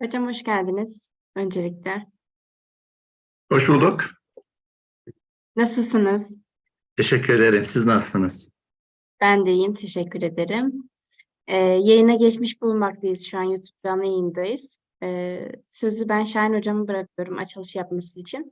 Hocam hoş geldiniz öncelikle. Hoş bulduk. Nasılsınız? Teşekkür ederim. Siz nasılsınız? Ben de iyiyim, teşekkür ederim. Yayına geçmiş bulunmaktayız. Şu an YouTube canlı yayındayız. Sözü ben Şahin hocama bırakıyorum açılış yapması için.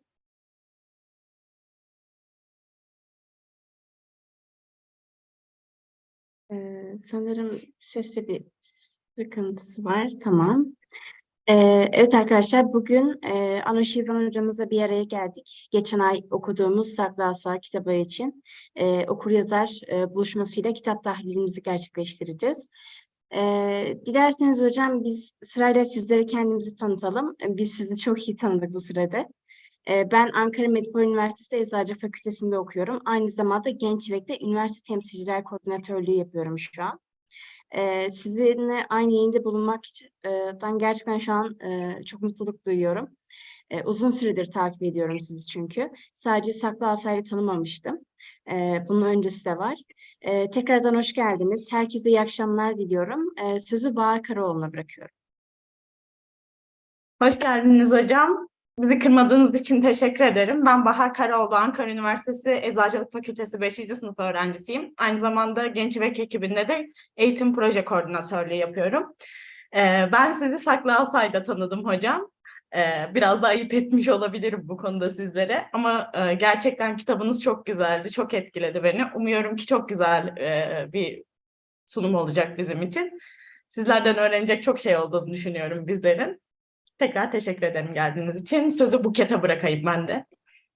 Sanırım seste bir sıkıntısı var. Tamam. Evet arkadaşlar bugün Anoş Şivan hocamızla bir araya geldik. Geçen ay okuduğumuz Saklı Asa kitabı için okur-yazar buluşmasıyla kitap tahlilimizi gerçekleştireceğiz. Dilerseniz hocam biz sırayla sizlere kendimizi tanıtalım. Biz sizi çok iyi tanıdık bu sürede. Ben Ankara Medipol Üniversitesi Eczacı Fakültesi'nde okuyorum. Aynı zamanda Gençbek'te Üniversite Temsilciler Koordinatörlüğü yapıyorum şu an. Sizinle aynı yayında bulunmaktan gerçekten şu an çok mutluluk duyuyorum. Uzun süredir takip ediyorum sizi çünkü. Sadece Saklı Asa'yı tanımamıştım. Bunun öncesi de var. Tekrardan hoş geldiniz. Herkese iyi akşamlar diliyorum. Sözü Bahar Karaoğlu'na bırakıyorum. Hoş geldiniz hocam. Bizi kırmadığınız için teşekkür ederim. Ben Bahar Karaoğlu, Ankara Üniversitesi Eczacılık Fakültesi 5. sınıf öğrencisiyim. Aynı zamanda Gençbek ekibinde de eğitim proje koordinatörlüğü yapıyorum. Ben sizi Saklı Asa'yla tanıdım hocam. Biraz da ayıp etmiş olabilirim bu konuda sizlere. Ama gerçekten kitabınız çok güzeldi, çok etkiledi beni. Umuyorum ki çok güzel bir sunum olacak bizim için. Sizlerden öğrenecek çok şey olduğunu düşünüyorum bizlerin. Tekrar teşekkür ederim geldiğiniz için. Sözü Buket'e bırakayım ben de.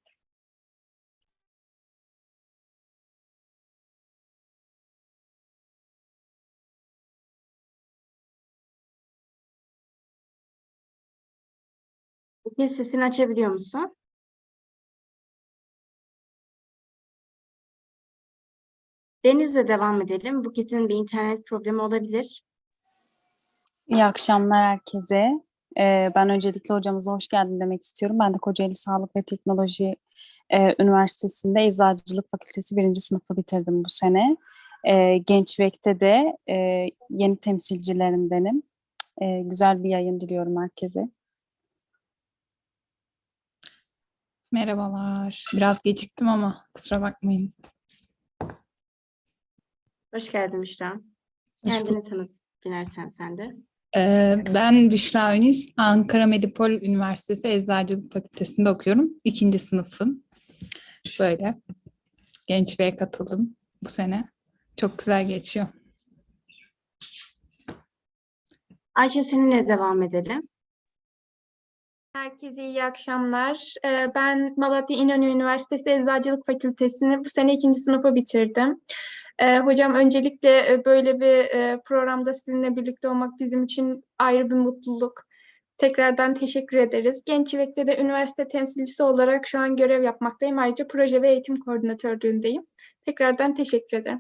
Buket sesini açabiliyor musun? Deniz'le devam edelim. Buket'in bir internet problemi olabilir. İyi akşamlar herkese. Ben öncelikle hocamıza hoş geldin demek istiyorum. Ben de Kocaeli Sağlık ve Teknoloji Üniversitesi'nde Eczacılık Fakültesi 1. sınıfı bitirdim bu sene. Gençbek'te de yeni temsilcilerindenim. Güzel bir yayın diliyorum herkese. Merhabalar. Biraz geciktim ama kusura bakmayın. Hoş geldin Büşra. Hoş Kendini tanıt dilersen sen de. Ben Büşra Üniz, Ankara Medipol Üniversitesi Eczacılık Fakültesi'nde okuyorum. 2. sınıfım. Böyle Gençliğe katıldım bu sene. Çok güzel geçiyor. Ayşe seninle devam edelim. Herkese iyi akşamlar. Ben Malatya İnönü Üniversitesi Eczacılık Fakültesini bu sene 2. sınıfı bitirdim. Hocam öncelikle böyle bir programda sizinle birlikte olmak bizim için ayrı bir mutluluk. Tekrardan teşekkür ederiz. Gençbek'te de üniversite temsilcisi olarak şu an görev yapmaktayım. Ayrıca proje ve eğitim koordinatörlüğündeyim. Tekrardan teşekkür ederim.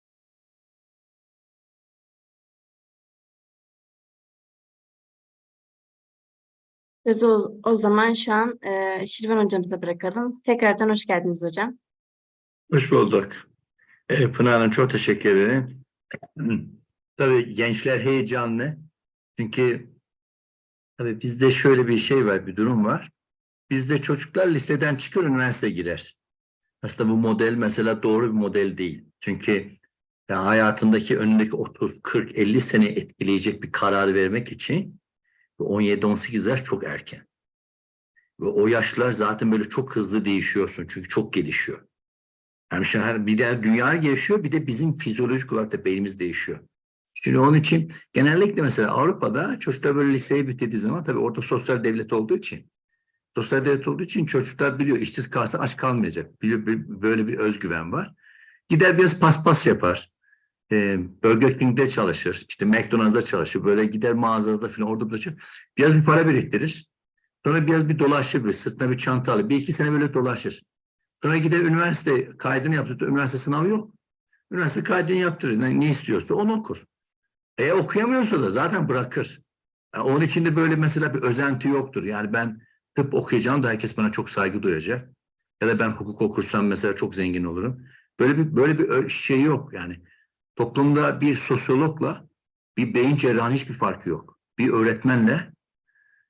Sözü o zaman şu an Şirvan hocamıza bırakalım. Tekrardan hoş geldiniz hocam. Hoş bulduk. Pınar Hanım çok teşekkür ederim. Tabii gençler heyecanlı. Çünkü tabii bizde şöyle bir şey var, bir durum var. Bizde çocuklar liseden çıkıyor, üniversiteye girer. Aslında bu model mesela doğru bir model değil. Çünkü hayatındaki önündeki 30, 40, 50 sene etkileyecek bir karar vermek için 17-18 yaş çok erken. Ve o yaşlar zaten böyle çok hızlı değişiyorsun. Çünkü çok gelişiyor. Yani bir de dünya gelişiyor, bir de bizim fizyolojik olarak da beynimiz değişiyor. Şimdi onun için genellikle mesela Avrupa'da çocuklar böyle liseyi bitirdiği zaman tabii orada sosyal devlet olduğu için çocuklar biliyor işsiz kalsa aç kalmayacak. Böyle bir özgüven var. Gider biraz paspas yapar. Burger King'de çalışır. İşte McDonald's'da çalışır. Böyle gider mağazada falan orada çalışır. Biraz bir para biriktirir. Sonra biraz bir dolaşır. Bir sırtına bir çanta alır. 1-2 sene böyle dolaşır. Sonra gider üniversite kaydını yaptırır. Üniversite sınavı yok. Üniversite kaydını yaptırır. Ne istiyorsa onu okur. Okuyamıyorsa da zaten bırakır. Onun için de böyle mesela bir özenti yoktur. Yani ben tıp okuyacağım da herkes bana çok saygı duyacak. Ya da ben hukuk okursam mesela çok zengin olurum. Böyle bir şey yok yani. Toplumda bir sosyologla bir beyin cerrahının hiçbir farkı yok. Bir öğretmenle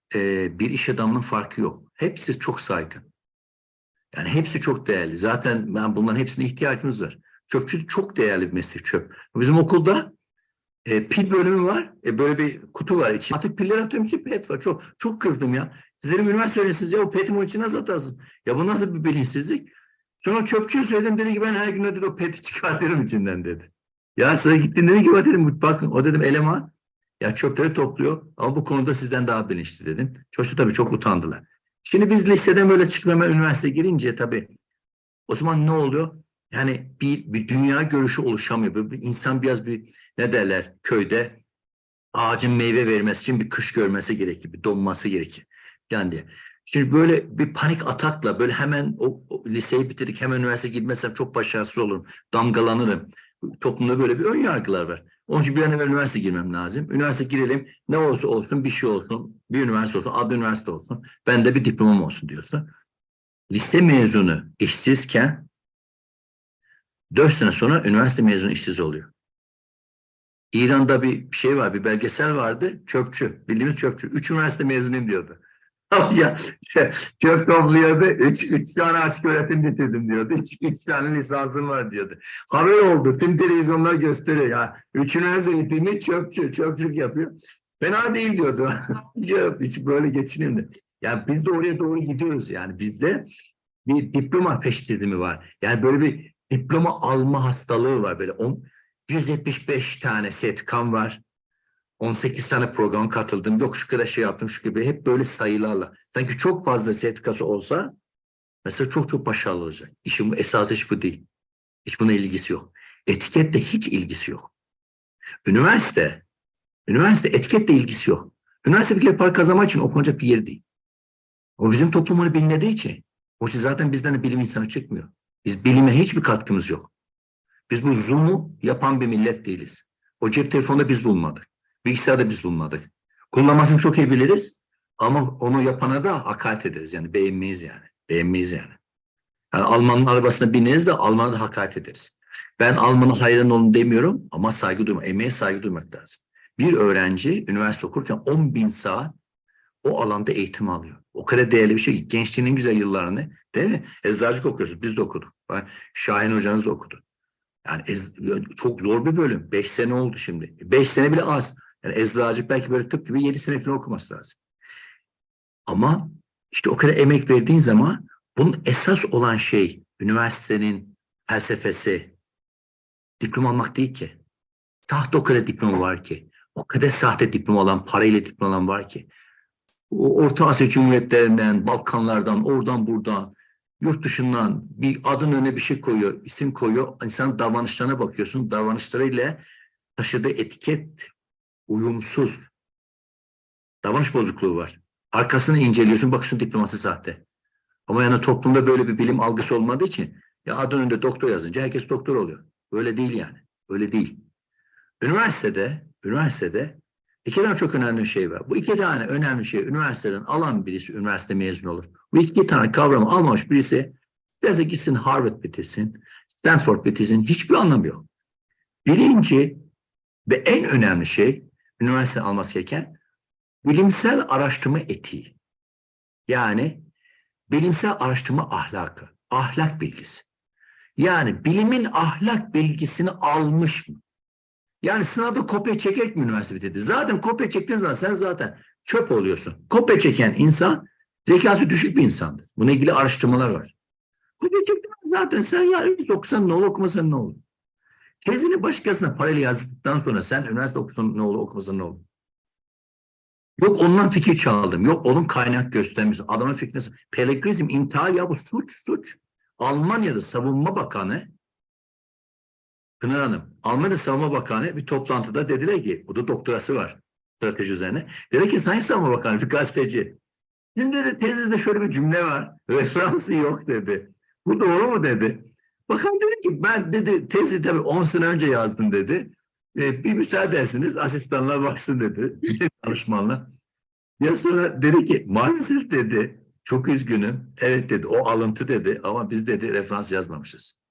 bir iş adamının farkı yok. Hepsi çok saygın. Yani hepsi çok değerli. Zaten bunların hepsine ihtiyacımız var. Çöpçü çok değerli bir meslek, çöp. Bizim okulda pil bölümü var. Böyle bir kutu var. İçinde artık piller atıyorum için pet var. Çok kızdım ya. Sizlerin üniversite öğrencisiniz ya, o peti onun içine nasıl atarsınız? Ya bu nasıl bir bilinçsizlik? Sonra çöpçüye söyledim, dedi ki ben her gün dedi o peti çıkartırım içinden dedi. Ya sıra gittin, dedi ki dedim bakın o dedim eleman ya çöpleri topluyor ama bu konuda sizden daha bilinçli dedim. Çocuklar tabii çok utandılar. Şimdi biz liseden böyle çıkmama üniversite girince tabii o zaman ne oluyor? Yani bir dünya görüşü oluşamıyor. Böyle bir insan biraz ne derler köyde ağacın meyve vermesi için bir kış görmesi gerekir, bir donması gerekir. Yani diye. Şimdi böyle bir panik atakla böyle hemen o liseyi bitirdik, hemen üniversiteye gitmezsem çok başarısız olurum, damgalanırım. Toplumda böyle bir ön yargılar var. Onun için bir an evvel üniversite girmem lazım. Üniversite girelim, ne olursa olsun bir şey olsun, bir üniversite olsun, adlı üniversite olsun, bende bir diplomam olsun diyorsun. Lise mezunu işsizken 4 sene sonra üniversite mezunu işsiz oluyor. İran'da bir şey var, bir belgesel vardı. Çöpçü, bildiğimiz çöpçü. 3 üniversite mezunuyum diyordu. Ya, çöp topluyordu. 3 tane açık öğretim bitirdim diyordu. 3 tane lisansım var diyordu. Haber oldu. Tüm televizyonlar gösteriyor ya. 3 üniversite bitirmiş çöpçülük yapıyor. Fena değil diyordu. Hiç böyle geçineyim de. Yani biz de oraya doğru gidiyoruz yani. Bizde bir diploma peştezimi var. Yani böyle bir diploma alma hastalığı var. Böyle 175 tane setkan var. 18 tane program katıldım. Yok şu kadar şey yaptım şu gibi. Hep böyle sayılarla. Sanki çok fazla setkası olsa mesela çok başarılı olacak. İşin esası iş bu değil. Hiç buna ilgisi yok. Etiketle hiç ilgisi yok. Üniversite etiketle ilgisi yok. Üniversite bir kere para kazanmak için okunacak bir yer değil. O bizim toplumunu bilmediği için. O için zaten bizden de bilim insanı çıkmıyor. Biz bilime hiçbir katkımız yok. Biz bu Zoom'u yapan bir millet değiliz. O cep telefonunda biz bulmadık. Bilgisayarda biz bulmadık. Kullanmasını çok iyi biliriz ama onu yapana da hakaret ederiz. Yani beğenmeyiz yani. Beğenmeyiz yani. Yani Almanın arabasına bineriz de Alman'a da hakaret ederiz. Ben Alman'a hayran olun demiyorum ama saygı duymak, emeğe saygı duymak lazım. Bir öğrenci üniversite okurken 10.000 saat o alanda eğitim alıyor. O kadar değerli bir şey ki gençliğinin güzel yıllarını, değil mi? Eczacılık okuyoruz. Biz de okuduk. Şahin hocanız da okudu. Yani çok zor bir bölüm. 5 sene oldu şimdi. 5 sene bile az. Yani eczacılık belki böyle tıp gibi 7 sene falan okuması lazım. Ama işte o kadar emek verdiğin zaman bunun esas olan şey üniversitenin felsefesi diploma almak değil ki. Sahte o kadar diploma var ki. O kadar sahte diploma olan, parayla diploma olan var ki. Orta Asya Cumhuriyetlerinden, Balkanlardan, oradan buradan, yurt dışından bir adın önüne bir şey koyuyor, isim koyuyor. İnsanın davranışlarına bakıyorsun. Davranışlarıyla taşıdığı etiket uyumsuz. Davranış bozukluğu var. Arkasını inceliyorsun, bakıyorsun diploması sahte. Ama yani toplumda böyle bir bilim algısı olmadığı için ya adın önünde doktor yazınca herkes doktor oluyor. Öyle değil yani. Öyle değil. Üniversitede iki tane çok önemli bir şey var. Bu iki tane önemli şey üniversiteden alan birisi üniversite mezunu olur. Bu iki tane kavramı almamış birisi derse gitsin Harvard bitirsin, Stanford bitirsin, hiçbir anlamı yok. Birinci ve en önemli şey üniversite alması gereken bilimsel araştırma etiği. Yani bilimsel araştırma ahlakı, ahlak bilgisi. Yani bilimin ahlak bilgisini almış mı? Yani sınavda kopya çekek mi üniversite bitirdi? Zaten kopya çektiğin zaman sen zaten çöp oluyorsun. Kopya çeken insan zekası düşük bir insandır. Bununla ilgili araştırmalar var. Kopya çektiğin zaten sen ya okusan ne olur, okumasan ne olur? Tezini başkasına parayla yazdıktan sonra sen üniversite okusan ne olur, okumasan ne olur? Yok ondan fikir çaldım. Yok onun kaynak göstermiş. Adamın fikrini... Pelegrizm, intihar ya bu suç. Almanya'da Savunma Bakanı Pınar Hanım, Almanya Savunma Bakanı bir toplantıda dediler ki, o da doktorası var strateji üzerine. Dedi ki Sayın Savunma Bakanı bir gazeteci. Sizin dedi tezinizde şöyle bir cümle var. Referansı yok dedi. Bu doğru mu dedi. Bakan dedi ki ben dedi tezi tabii 10 sene önce yazdım dedi. Bir müsaade edersiniz asistanlar baksın dedi. Danışmanlar. Ya sonra dedi ki maalesef dedi çok üzgünüm. Evet dedi o alıntı dedi ama biz dedi referans yazmamışız.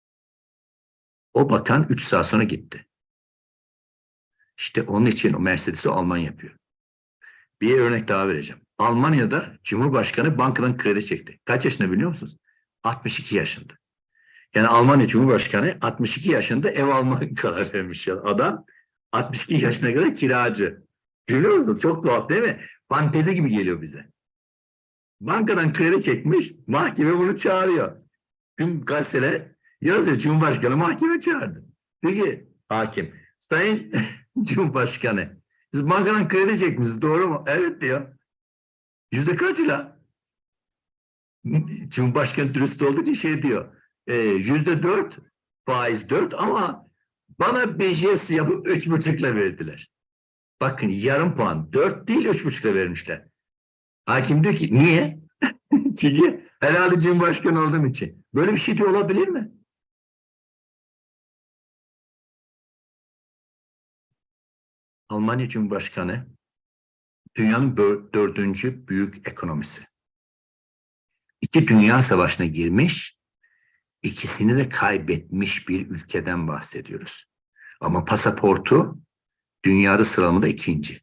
O bakan 3 saat sonra gitti. İşte onun için o Mercedes'i Alman yapıyor. Bir örnek daha vereceğim. Almanya'da Cumhurbaşkanı bankadan kredi çekti. Kaç yaşında biliyor musunuz? 62 yaşında. Yani Almanya Cumhurbaşkanı 62 yaşında ev almaya karar vermiş. Yani adam 62 yaşına kadar kiracı. Görüyor musunuz? Çok tuhaf değil mi? Fantezi gibi geliyor bize. Bankadan kredi çekmiş, mahkeme bunu çağırıyor. Tüm gazeteler yazıyor, Cumhurbaşkanı mahkeme çağırdı. Peki hakim, Sayın Cumhurbaşkanı, siz bankadan kredi çekmişsiniz, doğru mu? Evet diyor. Yüzde kaçıyla? Cumhurbaşkanı dürüst olduğu için şey diyor, %4, faiz 4 ama bana BJS yapıp 3,5'la verdiler. Bakın yarım puan, 4 değil 3,5'la vermişler. Hakim diyor ki niye? Çünkü herhalde Cumhurbaşkanı olduğum için. Böyle bir şey de olabilir mi? Almanya Cumhurbaşkanı dünyanın 4. büyük ekonomisi. 2 dünya savaşına girmiş, ikisini de kaybetmiş bir ülkeden bahsediyoruz. Ama pasaportu dünyada sıralamada 2.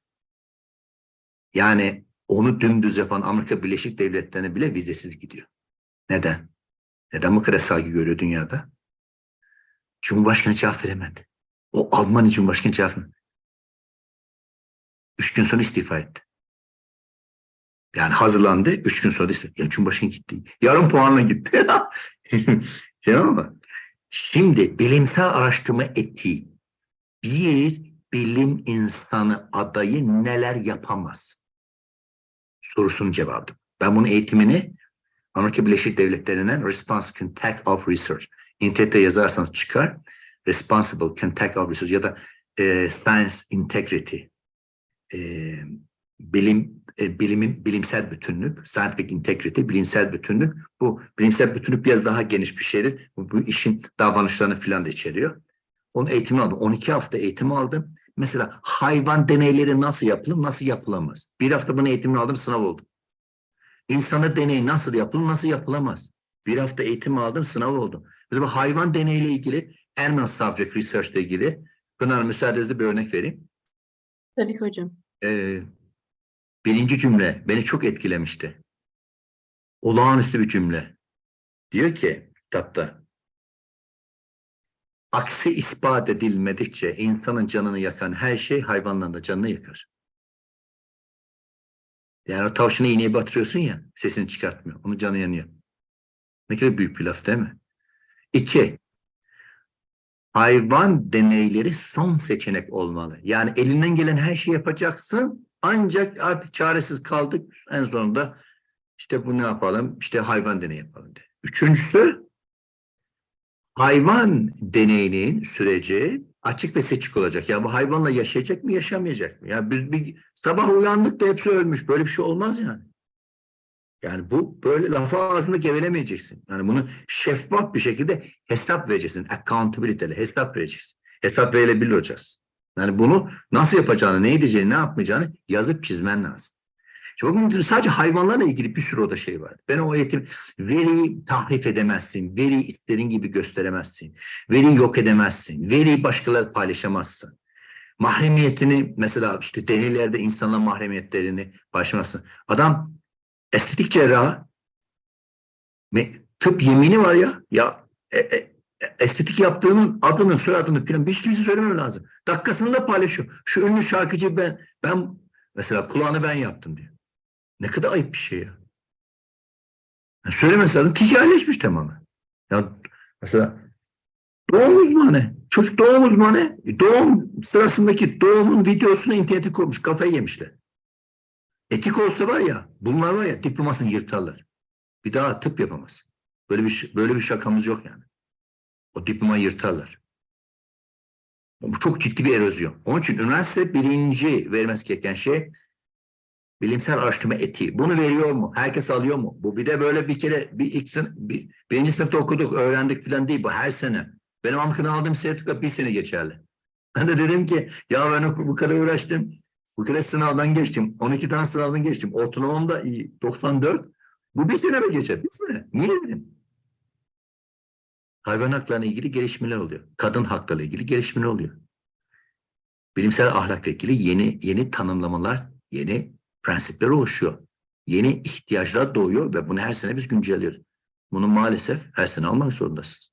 Yani onu dümdüz yapan Amerika Birleşik Devletleri'ne bile vizesiz gidiyor. Neden? Neden bu kadar saygı görüyor dünyada? Cumhurbaşkanı cevap veremedi. O Almanya Cumhurbaşkanı cevap veremedi. 3 gün sonra istifa etti. Yani hazırlandı, 3 gün sonra da istifa etti. Ya Cumhurbaşkanı gitti. Yarım puanla gitti. Tamam mı? Şimdi bilimsel araştırma etiği. Bir bilim insanı adayı neler yapamaz? Sorusunun cevabı. Ben bunun eğitimini Amerika Birleşik Devletleri'nden Responsible Conduct of Research. İnternette yazarsanız çıkar. Responsible Conduct of Research ya da Science Integrity. Bilimsel bütünlük, scientific integrity, bilimsel bütünlük. Bu bilimsel bütünlük biraz daha geniş bir şeydir. Bu işin davranışlarını filan da içeriyor. Onun eğitimini aldım. 12 hafta eğitim aldım. Mesela hayvan deneyleri nasıl yapılır, nasıl yapılamaz? 1 hafta bunun eğitimini aldım, sınav oldum. İnsana deney nasıl yapılır, nasıl yapılamaz? 1 hafta eğitim aldım, sınav oldum. Mesela hayvan deneyiyle ilgili, animal subject research ile ilgili, Pınar müsaadenizle bir örnek vereyim. Tabii ki hocam. 1. cümle beni çok etkilemişti. Olağanüstü bir cümle. Diyor ki kitapta, aksi ispat edilmedikçe insanın canını yakan her şey hayvanların da canını yakar. Yani o tavşana iğneyi batırıyorsun ya, sesini çıkartmıyor. Onun canı yanıyor. Ne kadar büyük bir laf değil mi? 2. Hayvan deneyleri son seçenek olmalı. Yani elinden gelen her şeyi yapacaksın. Ancak artık çaresiz kaldık. En sonunda işte bu ne yapalım? İşte hayvan deneyi yapalım diye. 3.'sü hayvan deneyinin süreci açık ve seçik olacak. Ya bu hayvanla yaşayacak mı, yaşamayacak mı? Ya biz bir sabah uyandık da hepsi ölmüş. Böyle bir şey olmaz yani. Yani bu böyle lafı ağzında gevelemeyeceksin. Yani bunu şeffaf bir şekilde hesap vereceksin. Accountability'le hesap vereceksin. Hesap verilebilir olacağız. Yani bunu nasıl yapacağını, ne edeceğini, ne yapmayacağını yazıp çizmen lazım. Şimdi bakın sadece hayvanlarla ilgili bir sürü o da şey var. Ben o eğitim, veriyi tahrif edemezsin. Veriyi istediğin gibi gösteremezsin. Veriyi yok edemezsin. Veriyi başkaları paylaşamazsın. Mahremiyetini mesela işte deneylerde insanla mahremiyetlerini paylaşamazsın. Adam estetik cerrahı, tıp yemini var ya. Estetik yaptığının adını, soyadını falan hiç kimse söylemem lazım. Dakikasında paylaşıyor. Şu ünlü şarkıcı ben mesela kulağını ben yaptım diyor. Ne kadar ayıp bir şey ya. Yani söylemesi lazım. Ticarileşmiş tamamen. Ya mesela doğum uzmanı, çocuk doğum uzmanı, doğum sırasındaki doğumun videosunu internete koymuş, kafayı yemişler. Etik olsa var ya, bunlar var ya diplomasını yırtarlar. Bir daha tıp yapamaz. Böyle bir şakamız yok yani. O diplomayı yırtarlar. Bu çok ciddi bir erozyon. Onun için üniversite birinci vermesi gereken şey bilimsel araştırma etiği. Bunu veriyor mu? Herkes alıyor mu? Bu bir de böyle bir kere birinci sınıfta okuduk, öğrendik falan değil. Bu her sene. Benim Amerika'dan aldığım sertifika 1 sene geçerli. Ben de dedim ki ya ben bu kadar uğraştım. Bu kadar sınavdan geçtim. 12 tane sınavdan geçtim. Ortalamam da iyi. 94. Bu 1 sene mi geçer? 1 sene. Niye dedim? Hayvan haklarına ilgili gelişmeler oluyor. Kadın hakları ile ilgili gelişmeler oluyor. Bilimsel ahlakla ilgili yeni tanımlamalar, yeni prensipler oluşuyor. Yeni ihtiyaçlar doğuyor ve bunu her sene biz güncelliyoruz. Bunu maalesef her sene almak zorundasınız.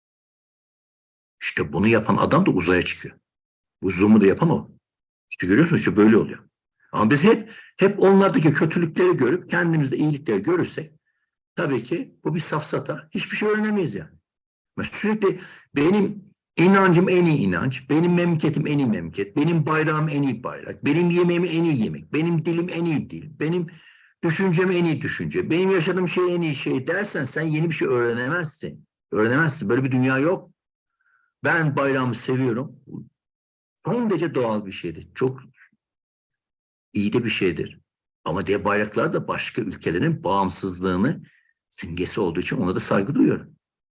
İşte bunu yapan adam da uzaya çıkıyor. Bu Zoom'u da yapan o. İşte görüyorsunuz, işte böyle oluyor. Ama biz hep onlardaki kötülükleri görüp kendimizde iyilikleri görürsek tabii ki bu bir safsata. Hiçbir şey öğrenemeyiz yani. Sürekli benim inancım en iyi inanç, benim memleketim en iyi memleket, benim bayrağım en iyi bayrak, benim yemeğim en iyi yemek, benim dilim en iyi dil, benim düşüncem en iyi düşünce, benim yaşadığım şey en iyi şey dersen sen yeni bir şey öğrenemezsin. Öğrenemezsin. Böyle bir dünya yok. Ben bayrağımı seviyorum. Son derece doğal bir şeydir. Çok iyi de bir şeydir. Ama diğer bayraklar da başka ülkelerin bağımsızlığını simgesi olduğu için ona da saygı duyuyorum.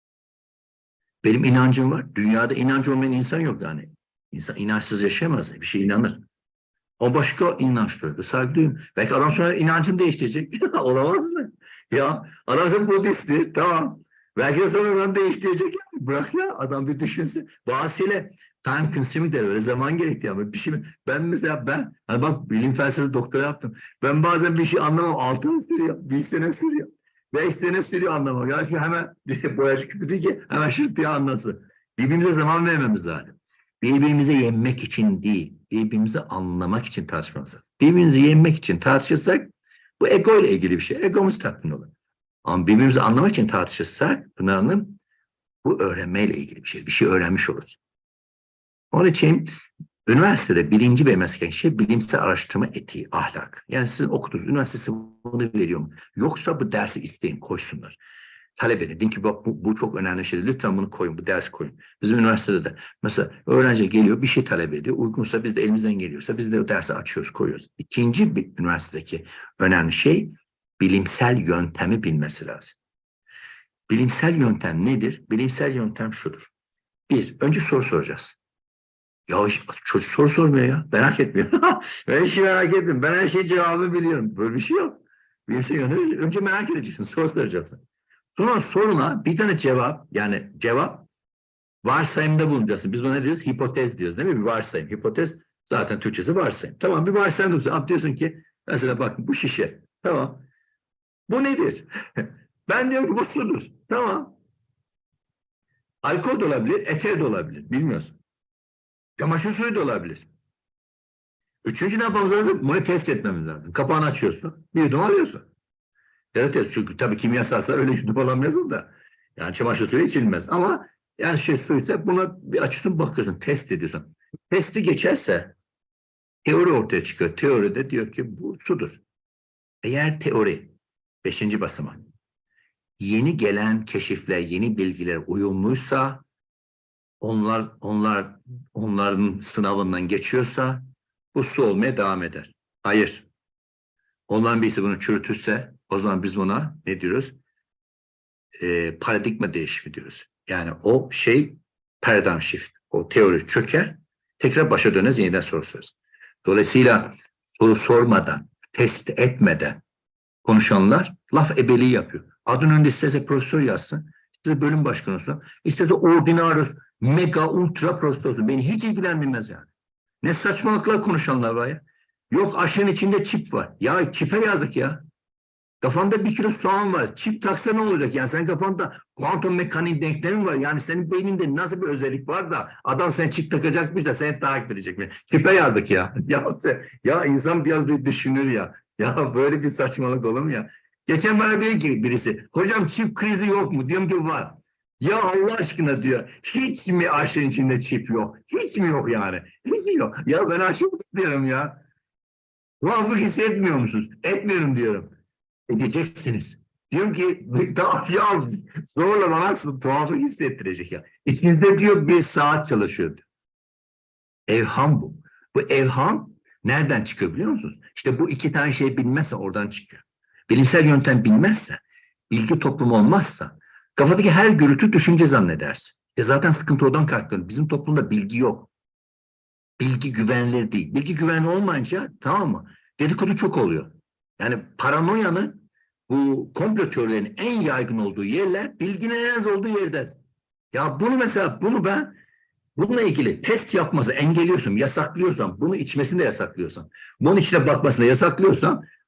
Benim inancım var. Dünyada inancı olmayan insan yok yani. İnsan inançsız yaşayamaz. Bir şey inanır. O başka inanç duyuyor. Saygı duyuyorum. Belki adam sonra inancını değiştirecek. Olamaz mı? Ya adam sen Budist'tir. Tamam. Belki de sonradan değiştirecek. Bırak ya. Adam bir düşünsün. Bazısıyla time consuming der. Öyle zaman gerekti ama bir şey. Ben mesela hani bak bilim felsefe doktora yaptım. Ben bazen bir şey anlamam. 6 yıl sürüyor. 1 sene sürüyor. 5 sene sürüyor anlamam. Ya şimdi hemen boyacı küpü değil ki hemen şırt diye anlasın. Birbirimize zaman vermemiz lazım. Birbirimize yenmek için değil, birbirimizi anlamak için tartışmamız lazım. Birbirimizi yenmek için tartışırsak bu ego ile ilgili bir şey. Egomuz tatmin olur. Ama birbirimizi anlamak için tartışırsak Pınar Hanım bu öğrenmeyle ilgili bir şey. Bir şey öğrenmiş oluruz. Onun için üniversitede birinci vermesi gereken şey bilimsel araştırma etiği, ahlak. Yani sizin okuduğunuz üniversitesi bunu veriyor mu? Yoksa bu dersi isteyin, koysunlar. Talep edin. Deyin ki bak bu çok önemli bir şey. Lütfen bunu koyun, bu ders koyun. Bizim üniversitede de mesela öğrenci geliyor, bir şey talep ediyor. Uygunsa biz de elimizden geliyorsa biz de o dersi açıyoruz, koyuyoruz. İkinci bir üniversitedeki önemli şey bilimsel yöntemi bilmesi lazım. Bilimsel yöntem nedir? Bilimsel yöntem şudur. Önce soru soracağız. Ya çocuk soru sormuyor ya. Merak etmiyor. Ben hiç merak ettim. Ben her şeyin cevabını biliyorum. Böyle bir şey yok. Bilimsel yöntem önce merak edeceksin. Soru soracaksın. Sonra soruna bir tane cevap varsayımda bulunacaksın. Biz ona ne diyoruz? Hipotez diyoruz değil mi? Bir varsayım. Hipotez zaten Türkçesi varsayım. Tamam bir varsayım diyorsun. Diyorsun ki mesela bak bu şişe. Tamam. Bu nedir? Ben diyorum ki bu sudur. Tamam. Alkol de olabilir, eter de olabilir. Bilmiyorsun. Çamaşır suyu da olabilir. Üçüncü ne yapmamız lazım? Bunu test etmemiz lazım. Kapağını açıyorsun. Bir yudum alıyorsun. Evet çünkü tabii kimyasalsa öyle yudum alamıyorsun da. Yani çamaşır suyu içilmez. Ama yani suysa buna bir açıyorsun bakıyorsun. Test ediyorsun. Testi geçerse teori ortaya çıkıyor. Teoride diyor ki bu sudur. Eğer teori 5. basamak yeni gelen keşifler, yeni bilgiler uyumluysa onların sınavından geçiyorsa bu su olmaya devam eder. Hayır. Onların birisi bunu çürütürse o zaman biz buna ne diyoruz? Paradigma değişimi diyoruz. Yani o şey paradigm shift. O teori çöker. Tekrar başa döneriz. Yeniden soru sorarız. Dolayısıyla soru sormadan, test etmeden konuşanlar laf ebeliği yapıyor. Adın önünde isterse profesör yazsın. İsterse bölüm başkanı olsun. İsterse ordinarus, mega, ultra profesör olsun. Beni hiç ilgilenmez yani. Ne saçmalıklar konuşanlar var ya. Yok aşının içinde çip var. Ya çipe yazık ya. Kafanda 1 kilo soğan var. Çip taksa ne olacak? Yani senin kafanda kuantum mekaniği denklemi var. Yani senin beyninde nasıl bir özellik var da adam sen çip takacakmış da seni takip edecek mi? Çipe yazık ya. Ya insan biraz bir düşünür ya. Ya böyle bir saçmalık olur mu ya? Geçen bana diyor ki birisi, hocam çip krizi yok mu? Diyorum ki var. Ya Allah aşkına diyor, hiç mi aşının içinde çip yok? Hiç mi yok yani? Hiç mi yok? Ya ben aşırı diyorum ya. Tuhaflık hissetmiyor musunuz? Etmiyorum diyorum. Edeceksiniz. Diyorum ki ya zorla bana tuhaflık hissettirecek ya. İçinizde diyor 1 saat çalışıyor diyor. Evham bu. Bu evham nereden çıkıyor biliyor musunuz? İşte bu 2 tane şey bilmezse oradan çıkıyor. Bilimsel yöntem bilmezse, bilgi toplumu olmazsa kafadaki her gürültü düşünce zannedersin. Zaten sıkıntı oradan kaynaklanıyor. Bizim toplumda bilgi yok. Bilgi güvenilir değil. Bilgi güvenli olmayınca tamam mı? Dedikodu çok oluyor. Yani paranoyanın bu komplo teorilerinin en yaygın olduğu yerler bilginin en az olduğu yerden. Ya bunu ben bununla ilgili test yapması engelliyorsam, yasaklıyorsam, bunu içmesini de yasaklıyorsam, bunun içine bakmasını yasaklıyorsam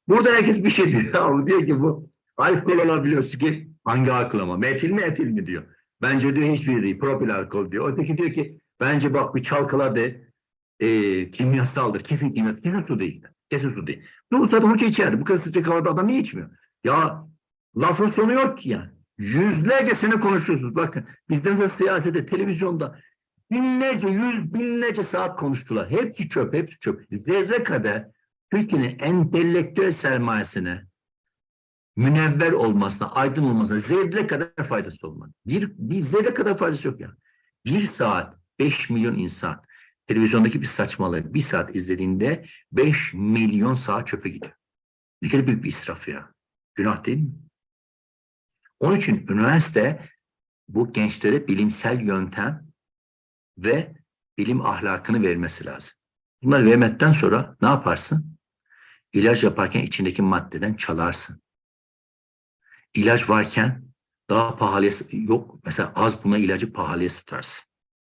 Burada herkes bir şey diyor. Ama diyor ki bu alkol olabiliyorsun ki hangi alkol ama? Metil mi etil mi diyor. Bence diyor hiçbiri değil. Propil alkol diyor. Öteki diyor ki bence bak bir çalkala de kimyasaldır. Kesin kimyasal. Kesin su değil. Kesin su değil. Dur tabii hoca içeride. Bu kadar sıcak havada adam niye içmiyor? Ya lafın sonu yok ki yani. Yüzlerce sene konuşuyorsunuz. Bakın bizden de siyasete, televizyonda binlerce, yüz binlerce saat konuştular. Hepsi çöp, hepsi çöp. Zerre kadar Türkiye'nin entelektüel sermayesine, münevver olmasına, aydın olmasına zerre kadar faydası olmadı. Bir zerre kadar faydası yok yani. Bir saat 5 milyon insan televizyondaki bir saçmalığı bir saat izlediğinde 5 milyon saat çöpe gidiyor. Ne kadar büyük bir israf ya. Günah değil mi? Onun için üniversite bu gençlere bilimsel yöntem ve bilim ahlakını vermesi lazım. Bunları vermekten sonra ne yaparsın? İlaç yaparken içindeki maddeden çalarsın. İlaç varken daha pahalıya yok. Mesela az buna ilacı pahalıya satarsın.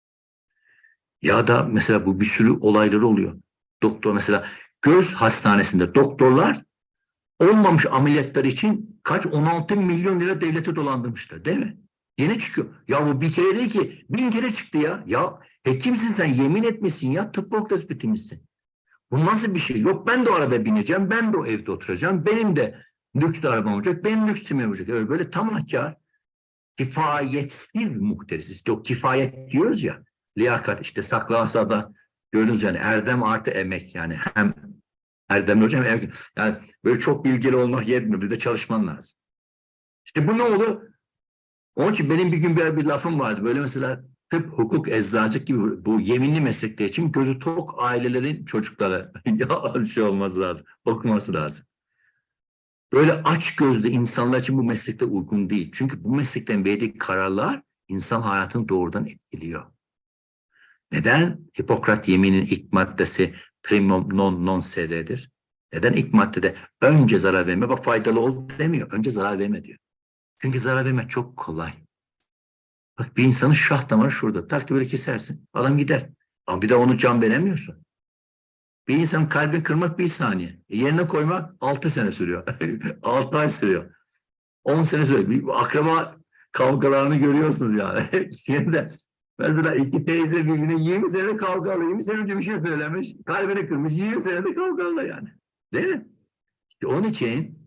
Ya da mesela bu bir sürü olayları oluyor. Doktor mesela göz hastanesinde doktorlar olmamış ameliyatlar için 16 milyon lira devlete dolandırmışlar değil mi? Yeni çıkıyor. Ya bu bir kere değil ki 1000 kere çıktı ya. Ya hekimsin sen yemin etmişsin ya tıp fakültesi bitirmişsin. Bu nasıl bir şey? Yok ben de o arabaya bineceğim. Ben de o evde oturacağım. Benim de lüks arabam olacak. Benim lüks timim olacak. Öyle böyle tamahkar. Kifayetsiz muhteris. İşte o kifayet diyoruz ya. Liyakat işte saklansa da gördünüz yani erdem artı emek yani hem erdemli hocam hem emek. Yani böyle çok bilgili olmak yetmiyor. Bir de çalışman lazım. İşte bu ne oldu? Onun için benim bir gün bir lafım vardı. Böyle mesela tıp, hukuk, eczacılık gibi bu yeminli meslekler için gözü tok ailelerin çocuklara ya şey olması lazım. Okuması lazım. Böyle aç gözlü insanlar için bu meslekte uygun değil. Çünkü bu meslekten verdiği kararlar insan hayatını doğrudan etkiliyor. Neden? Hipokrat yeminin ilk maddesi primum non nocere'dir. Neden ilk maddede önce zarar verme, bak faydalı ol demiyor. Önce zarar verme diyor. Çünkü zarar vermek çok kolay. Bak bir insanın şah damarı şurada. Tak böyle kesersin. Adam gider. Ama bir de onu can veremiyorsun. Bir insanın kalbini kırmak 1 saniye. Yerine koymak 6 sene sürüyor. 6 ay sürüyor. 10 sene sürüyor. Bir akraba kavgalarını görüyorsunuz yani. Şimdi mesela iki teyze birbirine 20 sene kavgalı. 20 sene önce bir şey söylemiş. Kalbini kırmış. 20 senede kavgalı yani. Değil mi? İşte onun için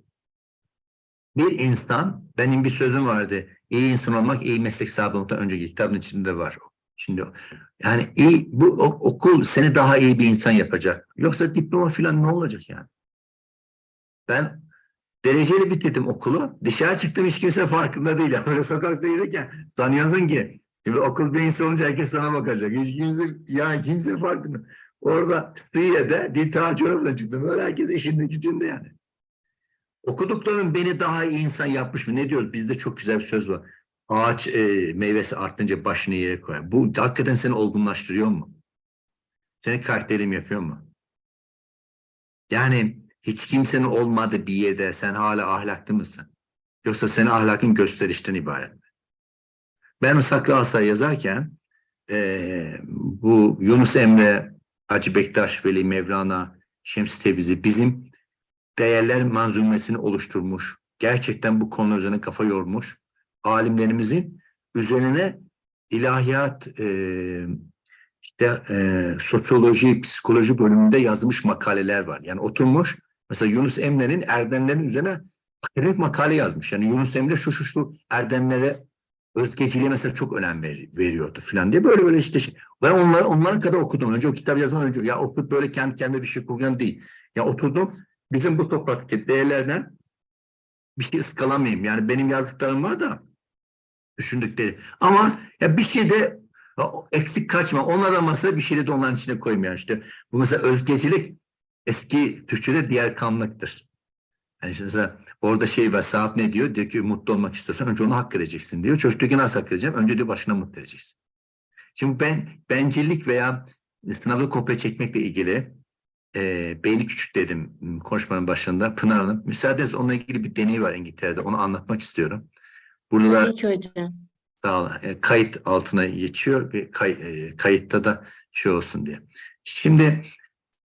bir insan, benim bir sözüm vardı. İyi insan olmak, iyi meslek sahibi olmaktan önceki kitabın içinde var. Şimdi yani iyi, bu okul seni daha iyi bir insan yapacak. Yoksa diploma falan ne olacak yani? Ben dereceyle bitirdim okulu. Dışarı çıktım hiç kimse farkında değil. Yani böyle sokakta yürürken sanıyorsun ki şimdi okul bir insan olunca herkes sana bakacak. Hiç kimse yani kimse farkında. Orada Suriye'de dil tarih çıktım. Böyle herkes işinde gücünde yani. Okuduklarım beni daha iyi insan yapmış mı? Ne diyoruz? Bizde çok güzel bir söz var. Ağaç meyvesi artınca başını yere koyar. Bu hakikaten seni olgunlaştırıyor mu? Seni karakterim yapıyor mu? Yani hiç kimsenin olmadığı bir yerde sen hala ahlaklı mısın? Yoksa senin ahlakın gösterişten ibaret mi? Ben o Saklı Asa yazarken bu Yunus Emre, Hacı Bektaş Veli, Mevlana, Şems Tebrizi bizim değerler manzumesini oluşturmuş. Gerçekten bu konu üzerine kafa yormuş. Alimlerimizin üzerine ilahiyat, sosyoloji, psikoloji bölümünde yazmış makaleler var. Yani oturmuş, mesela Yunus Emre'nin erdemlerin üzerine akademik makale yazmış. Yani Yunus Emre şu erdemlere özgeciliğe mesela çok önem veriyordu falan diye böyle işte şey. Ben onların kadar okudum. Önce o kitap yazmadan önce ya okuduk böyle kendi kendine bir şey kurgan değil. Ya oturdum bizim bu topraktaki değerlerden bir şey ıskalamayayım. Yani benim yazdıklarım var da düşündükleri. Ama ya bir şey de eksik kaçma. Onlar olmasa bir şey de onların içine koyayım yani işte. Bu mesela özgecilik eski Türkçe'de diğer kanlıktır. Yani işte mesela orada şey var saat ne diyor? Diyor ki mutlu olmak istiyorsan önce onu hak edeceksin diyor. Çocuk diyor ki nasıl hak edeceğim? Önce diyor başına mutlu edeceksin. Şimdi bencillik veya sınavda kopya çekmekle ilgili Beylik Küçük dedim konuşmanın başında. Pınar Hanım. Müsaadenizle onunla ilgili bir deney var İngiltere'de. Onu anlatmak istiyorum. Burada da Tabii ki hocam. sağ olun, kayıt altına geçiyor. Bir kayıtta da şey olsun diye. Şimdi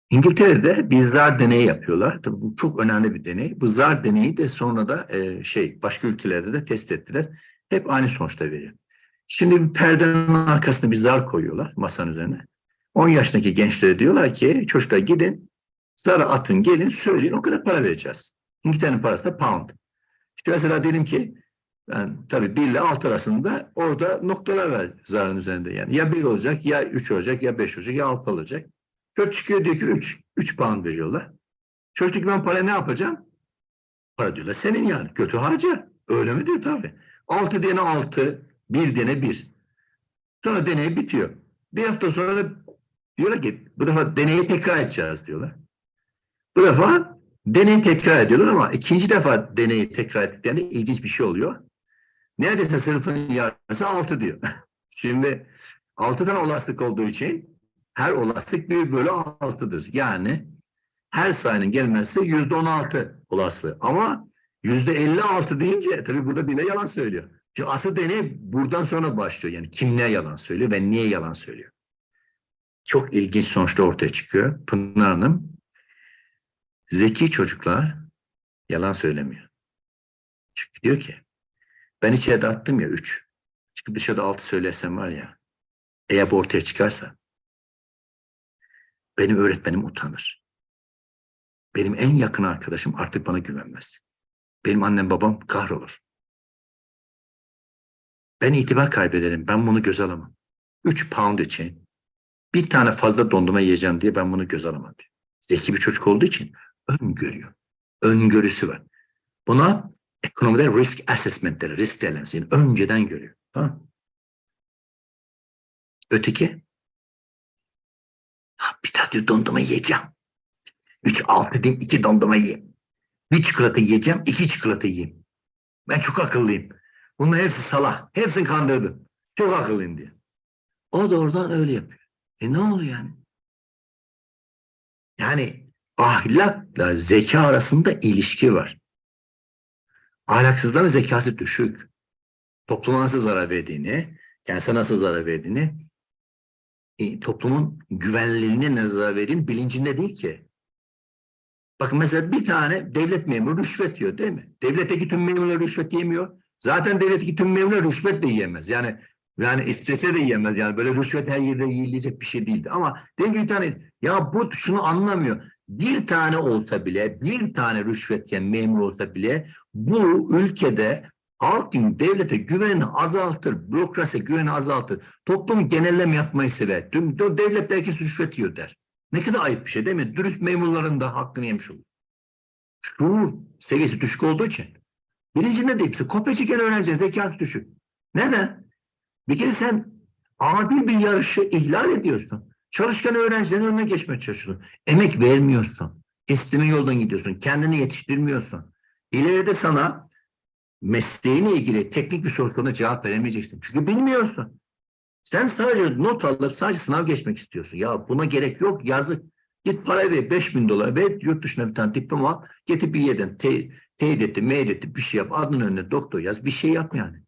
İngiltere'de bir zar deneyi yapıyorlar. Tabii bu çok önemli bir deney. Bu zar deneyi de sonra da başka ülkelerde de test ettiler. Hep aynı sonuçta veriyor. Şimdi bir perdenin arkasına bir zar koyuyorlar masanın üzerine. 10 yaşındaki gençlere diyorlar ki çocuklar gidin zarı atın gelin söyleyin o kadar para vereceğiz. İngiltere'nin parası da pound. İşte mesela diyelim ki ben tabii 1 ile 6 arasında orada noktalar var zarın üzerinde yani. Ya 1 olacak ya 3 olacak ya 5 olacak ya 6 olacak. Çocuk çıkıyor diyor ki 3 pound veriyorlar. Çocuk diyor ki ben parayı ne yapacağım? Para diyorlar senin yani. Kötü harca. Öyle mi diyor tabii. 6 diyene 6, 1 diyene 1. Sonra deney bitiyor. Bir hafta sonra da diyorlar ki bu defa deneyi tekrar edeceğiz diyorlar. Bu defa deneyi tekrar ediyorlar ama ikinci defa deneyi tekrar ettiklerinde ilginç bir şey oluyor. Neredeyse sınıfın yarısı 6 diyor. Şimdi 6 tane olasılık olduğu için her olasılık 1 bölü 6'dır. Yani her sayının gelmesi %16 olasılığı. Ama %56 deyince tabii burada bile yalan söylüyor. Şimdi asıl deney buradan sonra başlıyor. Yani kim ne yalan söylüyor ve niye yalan söylüyor. Çok ilginç sonuçlar ortaya çıkıyor. Pınar Hanım, zeki çocuklar yalan söylemiyor. Çünkü diyor ki ben içeride attım ya 3. Çıkıp dışarıda 6 söylesem var ya eğer bu ortaya çıkarsa benim öğretmenim utanır. Benim en yakın arkadaşım artık bana güvenmez. Benim annem babam kahrolur. Ben itibar kaybederim. Ben bunu göz alamam. 3 pound için bir tane fazla dondurma yiyeceğim diye ben bunu göz alamam diyor. Zeki bir çocuk olduğu için öngörüyor. Öngörüsü var. Buna ekonomide risk assessment der. Risk değerlendirmesi. Yani önceden görüyor. Tamam. Öteki bir daha diyor dondurma yiyeceğim. 3, 6 diyeyim 2 dondurma yiyeyim. Bir çikolata yiyeceğim 2 çikolata yiyeyim. Ben çok akıllıyım. Bunların hepsi salak. Hepsini kandırdım. Çok akıllıyım diye. O da oradan öyle yapıyor. Ne oluyor yani? Yani ahlakla zeka arasında ilişki var. Ahlaksızların zekası düşük. Topluma nasıl zarar verdiğini, kendisine nasıl zarar verdiğini, toplumun güvenliliğine nasıl zarar verdiğini bilincinde değil ki. Bakın mesela bir tane devlet memuru rüşvet yiyor değil mi? Devletteki tüm memurlar rüşvet yemiyor. Zaten devletteki tüm memurlar rüşvet de yiyemez. Yani istese de yiyemez. Yani böyle rüşvet her yerde yiyilecek bir şey değildi. Ama diyelim ki bir tane ya bu şunu anlamıyor. Bir tane olsa bile, bir tane rüşvet yiyen memur olsa bile bu ülkede halkın devlete güvenini azaltır, bürokrasi güvenini azaltır. Toplum genelleme yapmayı sever. Tüm devlet herkes rüşvet yiyor der. Ne kadar ayıp bir şey değil mi? Dürüst memurların da hakkını yemiş olur. Şuur seviyesi düşük olduğu için. Bilincinde değil. Kopya çeken öğrenci zekası düşük. Neden? Bir kere sen adil bir yarışı ihlal ediyorsun. Çalışkan öğrencilerin önüne geçmeye çalışıyorsun. Emek vermiyorsun. Kestiğin yoldan gidiyorsun. Kendini yetiştirmiyorsun. İleride sana mesleğine ilgili teknik bir sorusuna cevap veremeyeceksin. Çünkü bilmiyorsun. Sen sadece not alıp sadece sınav geçmek istiyorsun. Ya buna gerek yok yazık. Git para ver 5.000 dolar ver yurt dışına bir tane diploma al. Getir bir yerden teyit etti, mail etti bir şey yap. Adının önüne doktor yaz bir şey yap yani.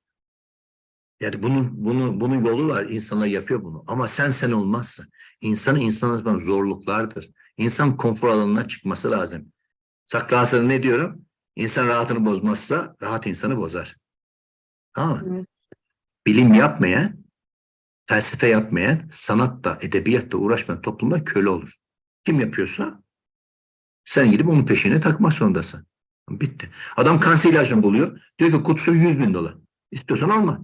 Yani bunun yolu var. İnsanlar yapıyor bunu. Ama sen olmazsın. İnsanın zorluklardır. İnsan konfor alanına çıkması lazım. Saklasın ne diyorum? İnsan rahatını bozmazsa rahat insanı bozar. Tamam mı? Evet. Bilim yapmayan, felsefe yapmayan, sanatta, edebiyatta uğraşmayan toplumda köle olur. Kim yapıyorsa sen gidip onun peşine takmak zorundasın. Bitti. Adam kanser ilacını buluyor. Diyor ki kutusu 100.000 dolar. İstiyorsan alma.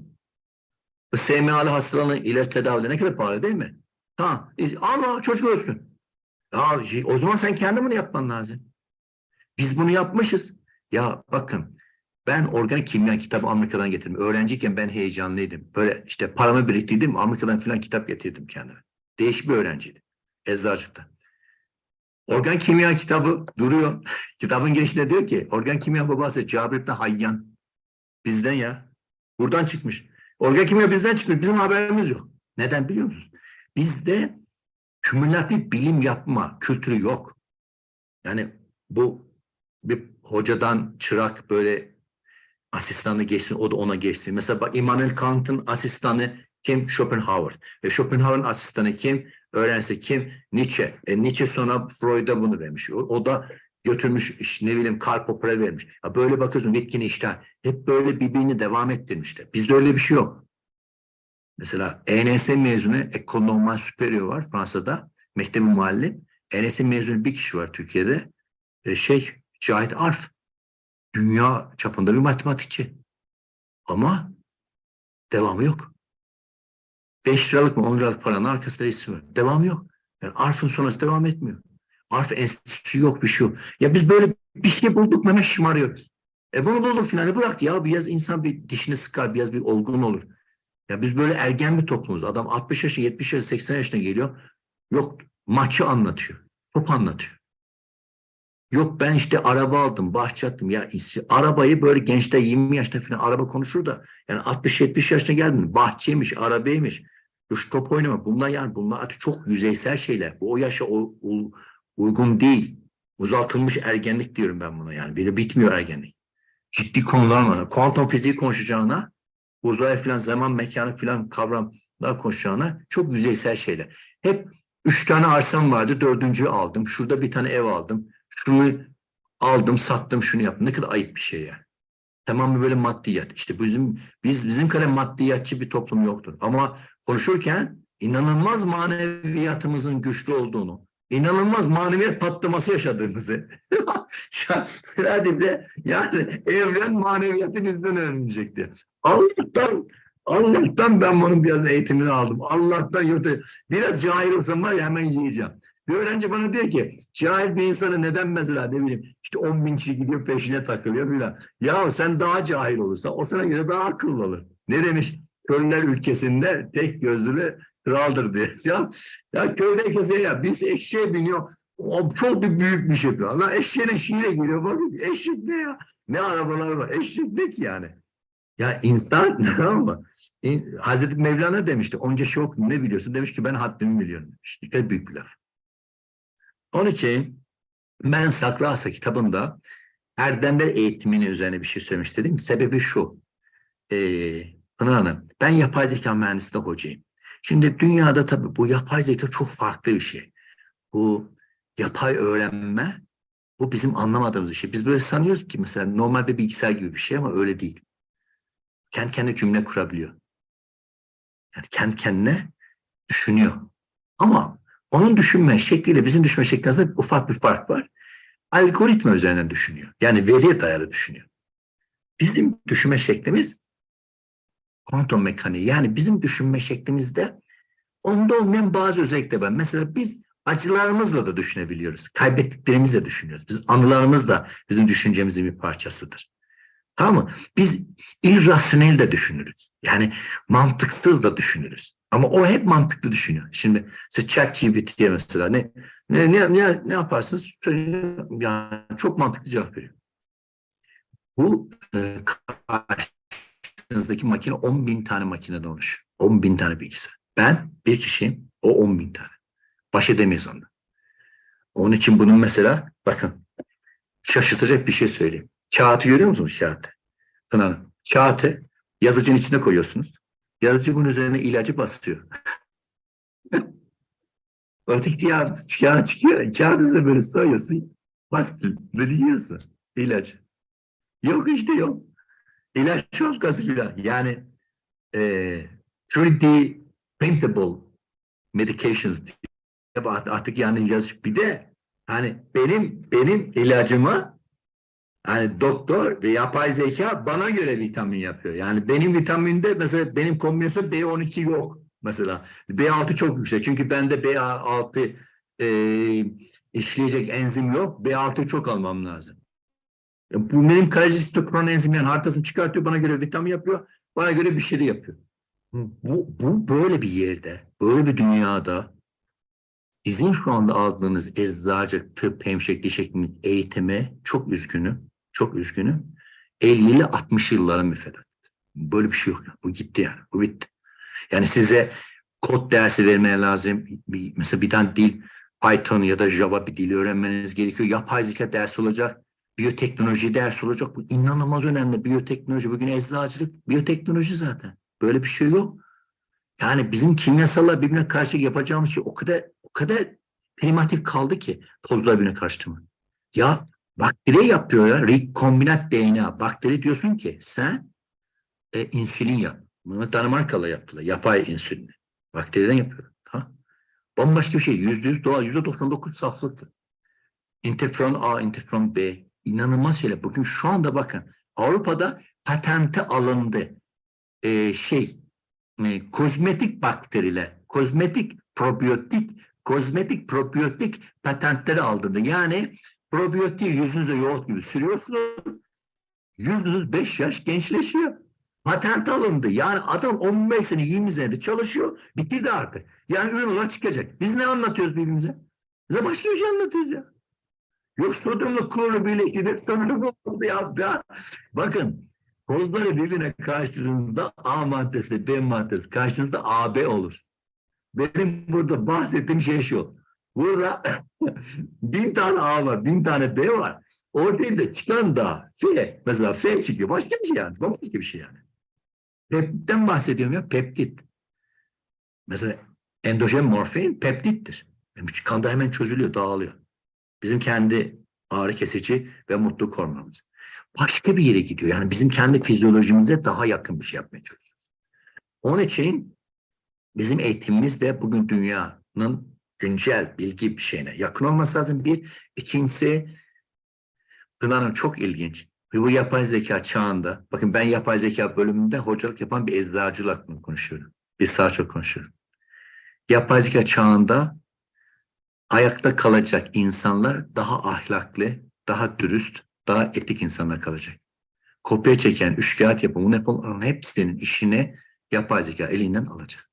Bu SMA'lı hastalığın ilaç tedavide ne kadar pahalı değil mi? Tamam. Ama çocuk ölsün. Ya, o zaman sen kendin bunu yapman lazım. Biz bunu yapmışız. Ya bakın ben organik kimya kitabı Amerika'dan getirdim. Öğrenciyken ben heyecanlıydım. Böyle işte paramı biriktirdim. Amerika'dan falan kitap getirdim kendime. Değişik bir öğrenciydim. Eczacılıkta. Organik kimya kitabı duruyor. Kitabın girişinde diyor ki organik kimya babası Cabir ibn Hayyan. Bizden ya. Buradan çıkmış. Organik kimya bizden çıkmış. Bizim haberimiz yok. Neden biliyor musunuz? Bizde kümülatif bilim yapma kültürü yok. Yani bu bir hocadan çırak böyle asistanı geçsin, o da ona geçsin. Mesela bak Immanuel Kant'ın asistanı kim? Schopenhauer. Ve Schopenhauer'ın asistanı kim? öğrencisi kim? Nietzsche. Nietzsche sonra Freud'a bunu vermiş. O da götürmüş işte ne bileyim Karl Popper'a vermiş. Ya böyle bakıyorsun Wittgenstein hep böyle birbirini devam ettirmişler. Bizde öyle bir şey yok. Mesela ENS mezunu École Normale Supérieure var Fransa'da. Mektebi Muallim. ENS mezunu bir kişi var Türkiye'de. Cahit Arf. Dünya çapında bir matematikçi. Ama devamı yok. 5 liralık mı 10 liralık paranın arkasında isim var. Devamı yok. Yani Arf'ın sonrası devam etmiyor. Arf enstitüsü yok, bir şey yok. Ya biz böyle bir şey bulduk mu hemen şımarıyoruz. Bunu bulduk filan. Bırak ya biraz insan bir dişini sıkar, biraz bir olgun olur. Ya biz böyle ergen bir toplumuz. Adam 60 yaşına, 70 yaşına, 80 yaşına geliyor. Yok maçı anlatıyor. Top anlatıyor. Yok ben işte araba aldım, bahçe attım. Ya arabayı böyle gençler 20 yaşta falan araba konuşur da yani 60-70 yaşına geldin bahçeymiş, arabaymış. Yok top oynama. Bunlar artık çok yüzeysel şeyler. Bu o yaşa uygun değil. Uzatılmış ergenlik diyorum ben buna yani. Böyle bitmiyor ergenlik. Ciddi konular var. Kuantum fiziği konuşacağına, uzay falan, zaman mekanı falan kavramlar konuşacağına çok yüzeysel şeyler. Hep 3 tane arsam vardı, 4.'ü aldım. Şurada bir tane ev aldım. Şunu aldım, sattım, şunu yaptım. Ne kadar ayıp bir şey yani. Tamamı böyle maddiyat. İşte bizim kadar maddiyatçı bir toplum yoktur. Ama konuşurken inanılmaz maneviyatımızın güçlü olduğunu, inanılmaz maneviyat patlaması yaşadığımızı. Hadi de yani evren maneviyatı bizden öğrenecekti. Allah'tan ben bunun biraz eğitimini aldım. Allah'tan yurtta biraz cahil olsam var ya hemen yiyeceğim. Bir öğrenci bana diyor ki cahil bir insanı neden mesela ne bileyim işte 10.000 kişi gidiyor peşine takılıyor filan. Ya sen daha cahil olursan o sana göre daha akıllı olur. Ne demiş? Körler ülkesinde tek gözlü kraldır diye. Ya köyde ya biz eşeğe biniyor. O çok büyük bir şey. Allah eşeğine şiire giriyor. Bakın eşek ne ya? Ne arabalar var? Eşek ne ki yani? Ya insan tamam mı? Hazreti Mevlana demişti. Onca şey okudum ne biliyorsun? Demiş ki ben haddimi biliyorum demiş. Ne büyük bir laf. Onun için ben Saklı Asa kitabımda erdemler eğitiminin üzerine bir şey söylemek istedim. Sebebi şu. Pınar Hanım, ben yapay zeka mühendisliği hocayım. Şimdi dünyada tabii bu yapay zeka çok farklı bir şey. Bu yapay öğrenme, bu bizim anlamadığımız bir şey. Biz böyle sanıyoruz ki mesela normal bir bilgisayar gibi bir şey ama öyle değil. Kendi kendine cümle kurabiliyor. Yani kendi kendine düşünüyor. Ama onun düşünme şekliyle bizim düşünme şekli arasında ufak bir fark var. Algoritma üzerinden düşünüyor. Yani veriye dayalı düşünüyor. Bizim düşünme şeklimiz kuantum mekaniği. Yani bizim düşünme şeklimizde onda olmayan bazı özellikler var. Mesela biz acılarımızla da düşünebiliyoruz. Kaybettiklerimizle düşünüyoruz. Biz anılarımız da bizim düşüncemizin bir parçasıdır. Tamam mı? Biz irrasyonel de düşünürüz. Yani mantıksız da düşünürüz. Ama o hep mantıklı düşünüyor. Şimdi siz ChatGPT'ye mesela ne yaparsınız? Söyleyin, yani çok mantıklı cevap veriyor. Bu karşınızdaki makine 10.000 tane makineden oluşuyor. 10.000 tane bilgisayar. Ben bir kişiyim, o 10.000 tane. Baş edemeyiz onunla. Onun için bunun mesela bakın şaşırtacak bir şey söyleyeyim. Kağıtı görüyor musunuz kağıtı? Pınar'ın. Kağıtı yazıcının içine koyuyorsunuz. Yazıcı bunun üzerine ilacı basıyor. Öteki kağıt çıkıyor. Kağıdı böyle soyuyorsun. Bak böyle yiyorsun. İlacı. Yok işte yok. İlaç şapkası filan. Yani 3D printable medications diye artık yani bir de hani benim ilacıma yani doktor ve yapay zeka bana göre vitamin yapıyor. Yani benim vitaminde mesela benim kombinasyonum B12 yok mesela. B6 çok yüksek. Çünkü bende B6 işleyecek enzim yok. B6 çok almam lazım. Bu benim karaciğer sitokin enzimi yani haritasını çıkartıyor. Bana göre vitamin yapıyor. Bana göre bir şey de yapıyor. Bu böyle bir yerde, böyle bir dünyada sizin şu anda aldığınız eczacı, tıp, hemşirelik, diş hekimliği eğitimi çok üzgünüm. Çok üzgünüm. 50'li 60 yıllara müfredat. Böyle bir şey yok. Bu gitti yani. Bu bitti. Yani size kod dersi vermeye lazım. Mesela bir tane dil, Python ya da Java bir dili öğrenmeniz gerekiyor. Yapay zeka dersi olacak. Biyoteknoloji dersi olacak. Bu inanılmaz önemli. Biyoteknoloji. Bugün eczacılık, biyoteknoloji zaten. Böyle bir şey yok. Yani bizim kimyasallar birbirine karşı yapacağımız şey o kadar primitif kaldı ki tozlar birbirine karıştırma. Ya bakteri yapıyor ya. Rekombinant DNA. Bakteri diyorsun ki sen insülin yap. Bunu Danimarkalı yaptılar. Yapay insülin. Bakteriden yapıyor. Ha? Bambaşka bir şey. %100 doğal. %99 saflıktı. İnterferon A, interferon B. İnanılmaz şeyler. Bugün şu anda bakın. Avrupa'da patente alındı. Kozmetik bakteriler, kozmetik probiyotik patentleri aldırdı. Yani probiyotiği yüzünüze yoğurt gibi sürüyorsunuz. Yüzünüz 5 yaş gençleşiyor. Patent alındı. Yani adam 15 sene 20 senedir çalışıyor. Bitirdi artık. Yani ürün olarak çıkacak. Biz ne anlatıyoruz birbirimize? Bize başka bir şey anlatıyoruz ya. Yok sodyumla klorlu birleşti. Sanırım oldu ya. Bakın tozları birbirine karşılığında A maddesi, B maddesi karşılığında AB olur. Benim burada bahsettiğim şey şu. Burada 1000 tane A var, 1000 tane B var. Ortaya da çıkan da F. Mesela F çıkıyor. Başka bir şey yani. Başka bir şey yani. Peptitten bahsediyorum ya. Peptit. Mesela endojen morfin peptittir. Yani kanda hemen çözülüyor, dağılıyor. Bizim kendi ağrı kesici ve mutluluk hormonumuz. Başka bir yere gidiyor. Yani bizim kendi fizyolojimize daha yakın bir şey yapmaya çalışıyoruz. Onun için bizim eğitimimiz de bugün dünyanın güncel bilgi bir şeyine yakın olması lazım. Bir. İkincisi, Pınar Hanım çok ilginç. Ve bu yapay zeka çağında, bakın ben yapay zeka bölümünde hocalık yapan bir eczacıyla hakkında konuşuyorum. Bir saat çok konuşuyorum. Yapay zeka çağında ayakta kalacak insanlar daha ahlaklı, daha dürüst, daha etik insanlar kalacak. Kopya çeken, üçkağıt yapan, bunu yapan hepsinin işini yapay zeka elinden alacak.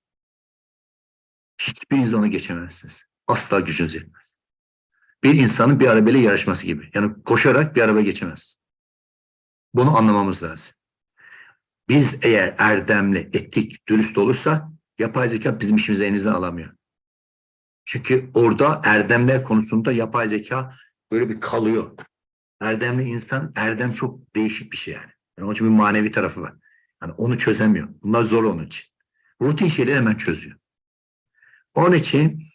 Hiçbiriniz onu geçemezsiniz. Asla gücünüz yetmez. Bir insanın bir arabayla yarışması gibi. Yani koşarak bir araba geçemez. Bunu anlamamız lazım. Biz eğer erdemli, etik, dürüst olursak yapay zeka bizim işimizi elinizden alamıyor. Çünkü orada erdemler konusunda yapay zeka böyle bir kalıyor. Erdemli insan, erdem çok değişik bir şey yani. Yani onun için bir manevi tarafı var. Yani onu çözemiyor. Bunlar zor onun için. Rutin şeyleri hemen çözüyor. Onun için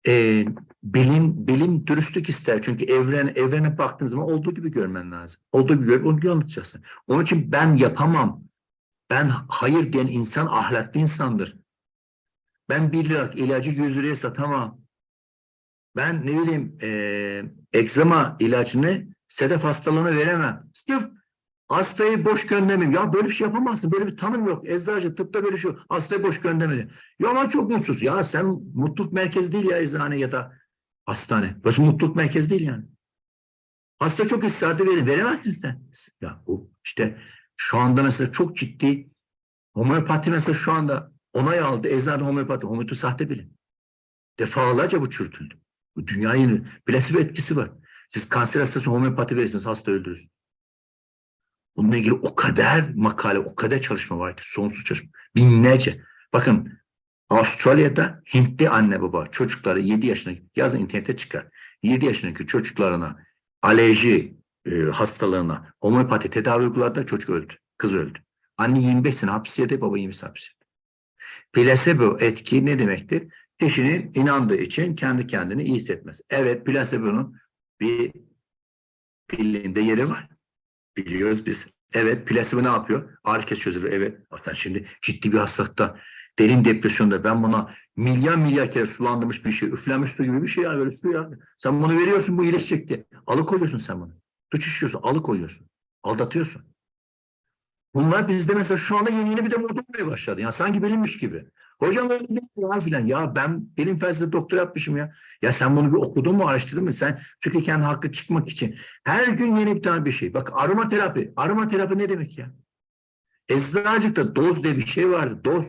bilim dürüstlük ister. Çünkü evrene baktığın zaman olduğu gibi görmen lazım. Olduğu gibi görüp onu gibi anlatacaksın. Onun için ben yapamam. Ben hayır diyen insan ahlaklı insandır. Ben 1 liralık ilacı 100 liraya satamam. Ben ne bileyim egzama ilacını sedef hastalığına veremem. Sırf hastayı boş göndermeyeyim. Ya böyle bir şey yapamazsın. Böyle bir tanım yok. Eczacı tıpta böyle şu. Hastayı boş göndermedi. Ya ama çok mutsuz. Ya sen mutluluk merkezi değil ya eczane ya da hastane. Burası mutluluk merkezi değil yani. Hasta çok isterdi verin. Veremezsin sen. Ya o işte şu anda mesela çok ciddi homeopati mesela şu anda onay aldı. Eczane homeopati. Homeopati sahte bilim. Defalarca bu çürütüldü. Bu dünyanın plasebo etkisi var. Siz kanser hastası homeopati verirsiniz, hasta öldürürsünüz. Bununla ilgili o kadar makale, o kadar çalışma var ki, sonsuz çalışma. Binlerce. Bakın Avustralya'da Hintli anne baba çocukları 7 yaşındaki, yazın internete çıkar. 7 yaşındaki çocuklarına alerji hastalığına homeopati tedavi uyguladı, çocuk öldü. Kız öldü. Anne 25 sene hapis yedi, baba 20 sene hapis yedi. Plasebo etki ne demektir? Kişinin inandığı için kendi kendini iyi hissetmez. Evet, plasebonun bir bilimde yeri var. Biliyoruz biz. Evet, plasebo ne yapıyor? Ağrı kesici çözülür. Evet. Aslında şimdi ciddi bir hastalıkta, derin depresyonda ben buna milyar kere sulandırmış bir şey, üflenmiş su gibi bir şey ya, böyle su ya. Sen bunu veriyorsun, bu iyileşecek diye. Alıkoyuyorsun sen bunu. Suç işliyorsun, alıkoyuyorsun. Aldatıyorsun. Bunlar bizde mesela şu anda yeni bir de moda olmaya başladı. Yani sanki bilinmiş gibi. Hocam öyle değil ya filan. Ya ben bilim felsefesi doktora yapmışım ya. Ya sen bunu bir okudun mu, araştırdın mı? Sen sürekli kendi hakkı çıkmak için. Her gün yeni bir tane bir şey. Bak aromaterapi. Aromaterapi ne demek ya? Eczacılıkta doz diye bir şey vardı. Doz.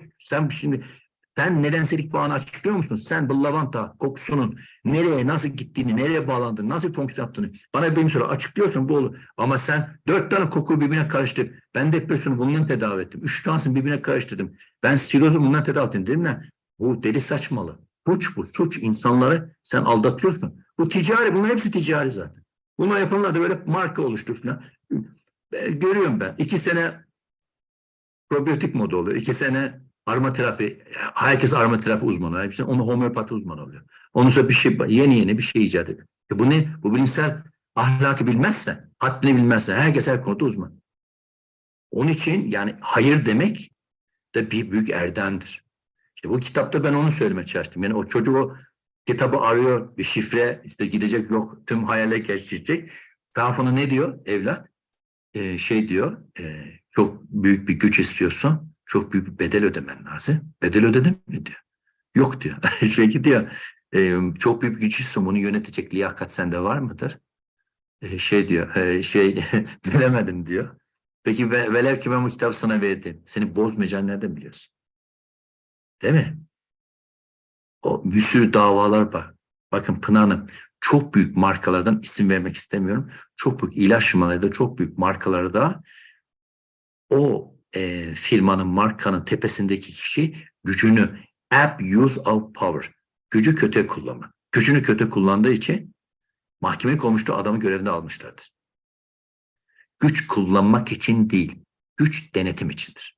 Sen nedensellik bağını açıklıyor musun? Sen bu lavanta kokusunun nereye, nasıl gittiğini, nereye bağlandığını, nasıl fonksiyon yaptığını bana bir sonra açıklıyorsun, bu olur. Ama sen 4 tane kokuyu birbirine karıştırıp ben depresyonu bundan tedavi ettim. 3 tanesini birbirine karıştırdım. Ben sirozu bundan tedavi ettim dedim mi? Bu deli saçmalı. Suç bu. Suç, insanları sen aldatıyorsun. Bu ticari. Bunların hepsi ticari zaten. Bunu yapanlar da böyle marka oluştursun. Görüyorum ben. 2 sene probiyotik modu oluyor. 2 sene aromaterapi, herkes aromaterapi uzmanı. Hepsi onu homeopati uzmanı oluyor. Ondan sonra bir şey, yeni bir şey icat ediyor. Bu ne? Bu bilimsel ahlakı bilmezse, haddini bilmezse herkes her konuda uzman. Onun için yani hayır demek de bir büyük erdemdir. İşte bu kitapta ben onu söylemeye çalıştım. Yani o çocuk o kitabı arıyor, bir şifre, işte gidecek yok, tüm hayale geçecek. Daha sonra ne diyor evlat? Şey diyor, çok büyük bir güç istiyorsun, çok büyük bir bedel ödemen lazım. Bedel ödedin mi diyor. Yok diyor. Peki diyor, çok büyük bir güç istiyorsun, bunu yönetecek liyakat sende var mıdır? Şey diyor, bilemedim diyor. Peki velev ki ben bu kitabı sana verdim, seni bozmayacağını nereden biliyorsun? Değil mi? O bir sürü davalar var. Bakın Pınar Hanım, çok büyük markalardan isim vermek istemiyorum. Çok büyük ilaç firmaları çok büyük markalarda o firmanın, markanın tepesindeki kişi gücünü abuse of power, gücü kötü kullanma. Gücünü kötü kullandığı için mahkemeye konmuştu, adamı görevden almışlardır. Güç kullanmak için değil, güç denetim içindir.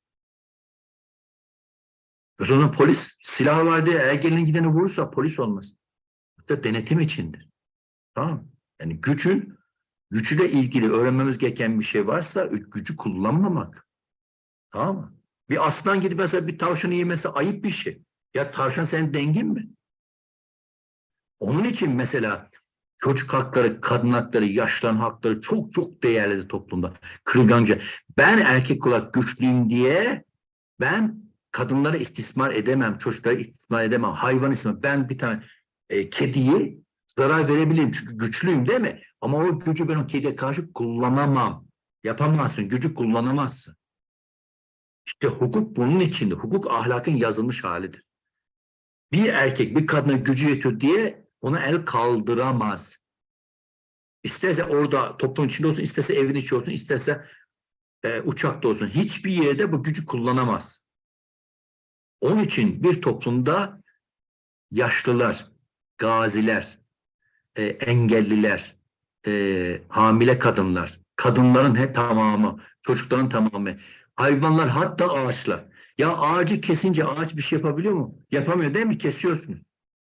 O zaman polis silahı var diye eğer gelin gideni vurursa polis olmaz. Bu da denetim içindir. Tamam mı? Yani gücüyle ilgili öğrenmemiz gereken bir şey varsa gücü kullanmamak. Tamam mı? Bir aslan gidip mesela bir tavşanı yemesi ayıp bir şey. Ya tavşan senin dengin mi? Onun için mesela çocuk hakları, kadın hakları, yaşlıların hakları çok çok değerlidir toplumda. Kırılganca. Ben erkek olarak güçlüyüm diye ben kadınları istismar edemem, çocukları istismar edemem, hayvan istismar. Ben bir tane kediye zarar verebilirim çünkü güçlüyüm değil mi? Ama o gücü ben o kediye karşı kullanamam. Yapamazsın, gücü kullanamazsın. İşte hukuk bunun içinde. Hukuk ahlakın yazılmış halidir. Bir erkek bir kadına gücü yetiyor diye ona el kaldıramaz. İsterse orada toplum içinde olsun, isterse evin içi olsun, isterse uçakta olsun. Hiçbir yerde bu gücü kullanamaz. Onun için bir toplumda yaşlılar, gaziler, engelliler, hamile kadınlar, kadınların tamamı, çocukların tamamı, hayvanlar, hatta ağaçlar. Ya ağacı kesince ağaç bir şey yapabiliyor mu? Yapamıyor değil mi? Kesiyorsunuz.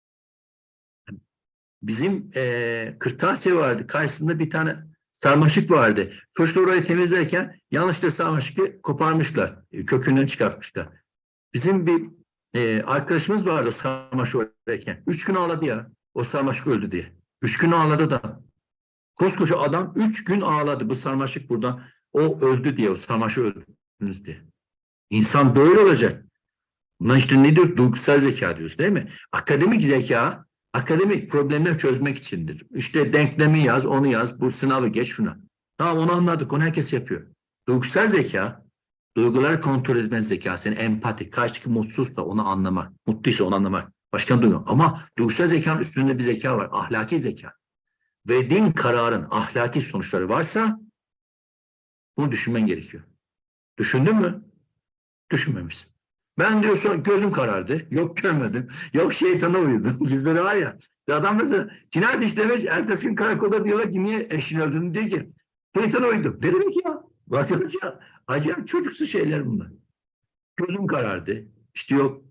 Bizim kırtasiye vardı. Karşısında bir tane sarmaşık vardı. Çocuklar orayı temizlerken yanlışlıkla sarmaşıkı koparmışlar. Kökünden çıkartmışlar. Bizim bir arkadaşımız vardı sarmaşık oradayken. 3 gün ağladı ya. O sarmaşık öldü diye. 3 gün ağladı da. Koskoca adam 3 gün ağladı. Bu sarmaşık buradan. O öldü diye. O sarmaşık öldünüz diye. İnsan böyle olacak. Buna işte ne diyoruz? Duygusal zeka diyoruz değil mi? Akademik zeka, akademik problemler çözmek içindir. İşte denklemi yaz, onu yaz, bu sınavı geç şuna. Tamam onu anladık, onu herkes yapıyor. Duygusal zeka, duyguları kontrol etme zekası, yani empati, karşıdaki mutsuzsa onu anlamak, mutluysa onu anlamak. Başka duygu. Ama duygusal zekanın üstünde bir zeka var, ahlaki zeka. Verdiğin kararın ahlaki sonuçları varsa bunu düşünmen gerekiyor. Düşündün mü? Düşünmemişsin. Ben diyorsun gözüm karardı. Yok görmedim. Yok şeytana uyudum. Bizde de var ya. Bir adam mesela cinayet işlemiş. Ertesi gün karakolda diyorlar ki niye eşini öldürdün diye ki. Şeytana uydum. Ne demek ya? Bakın ya. Acayip çocuksu şeyler bunlar. Gözüm karardı. İşte yok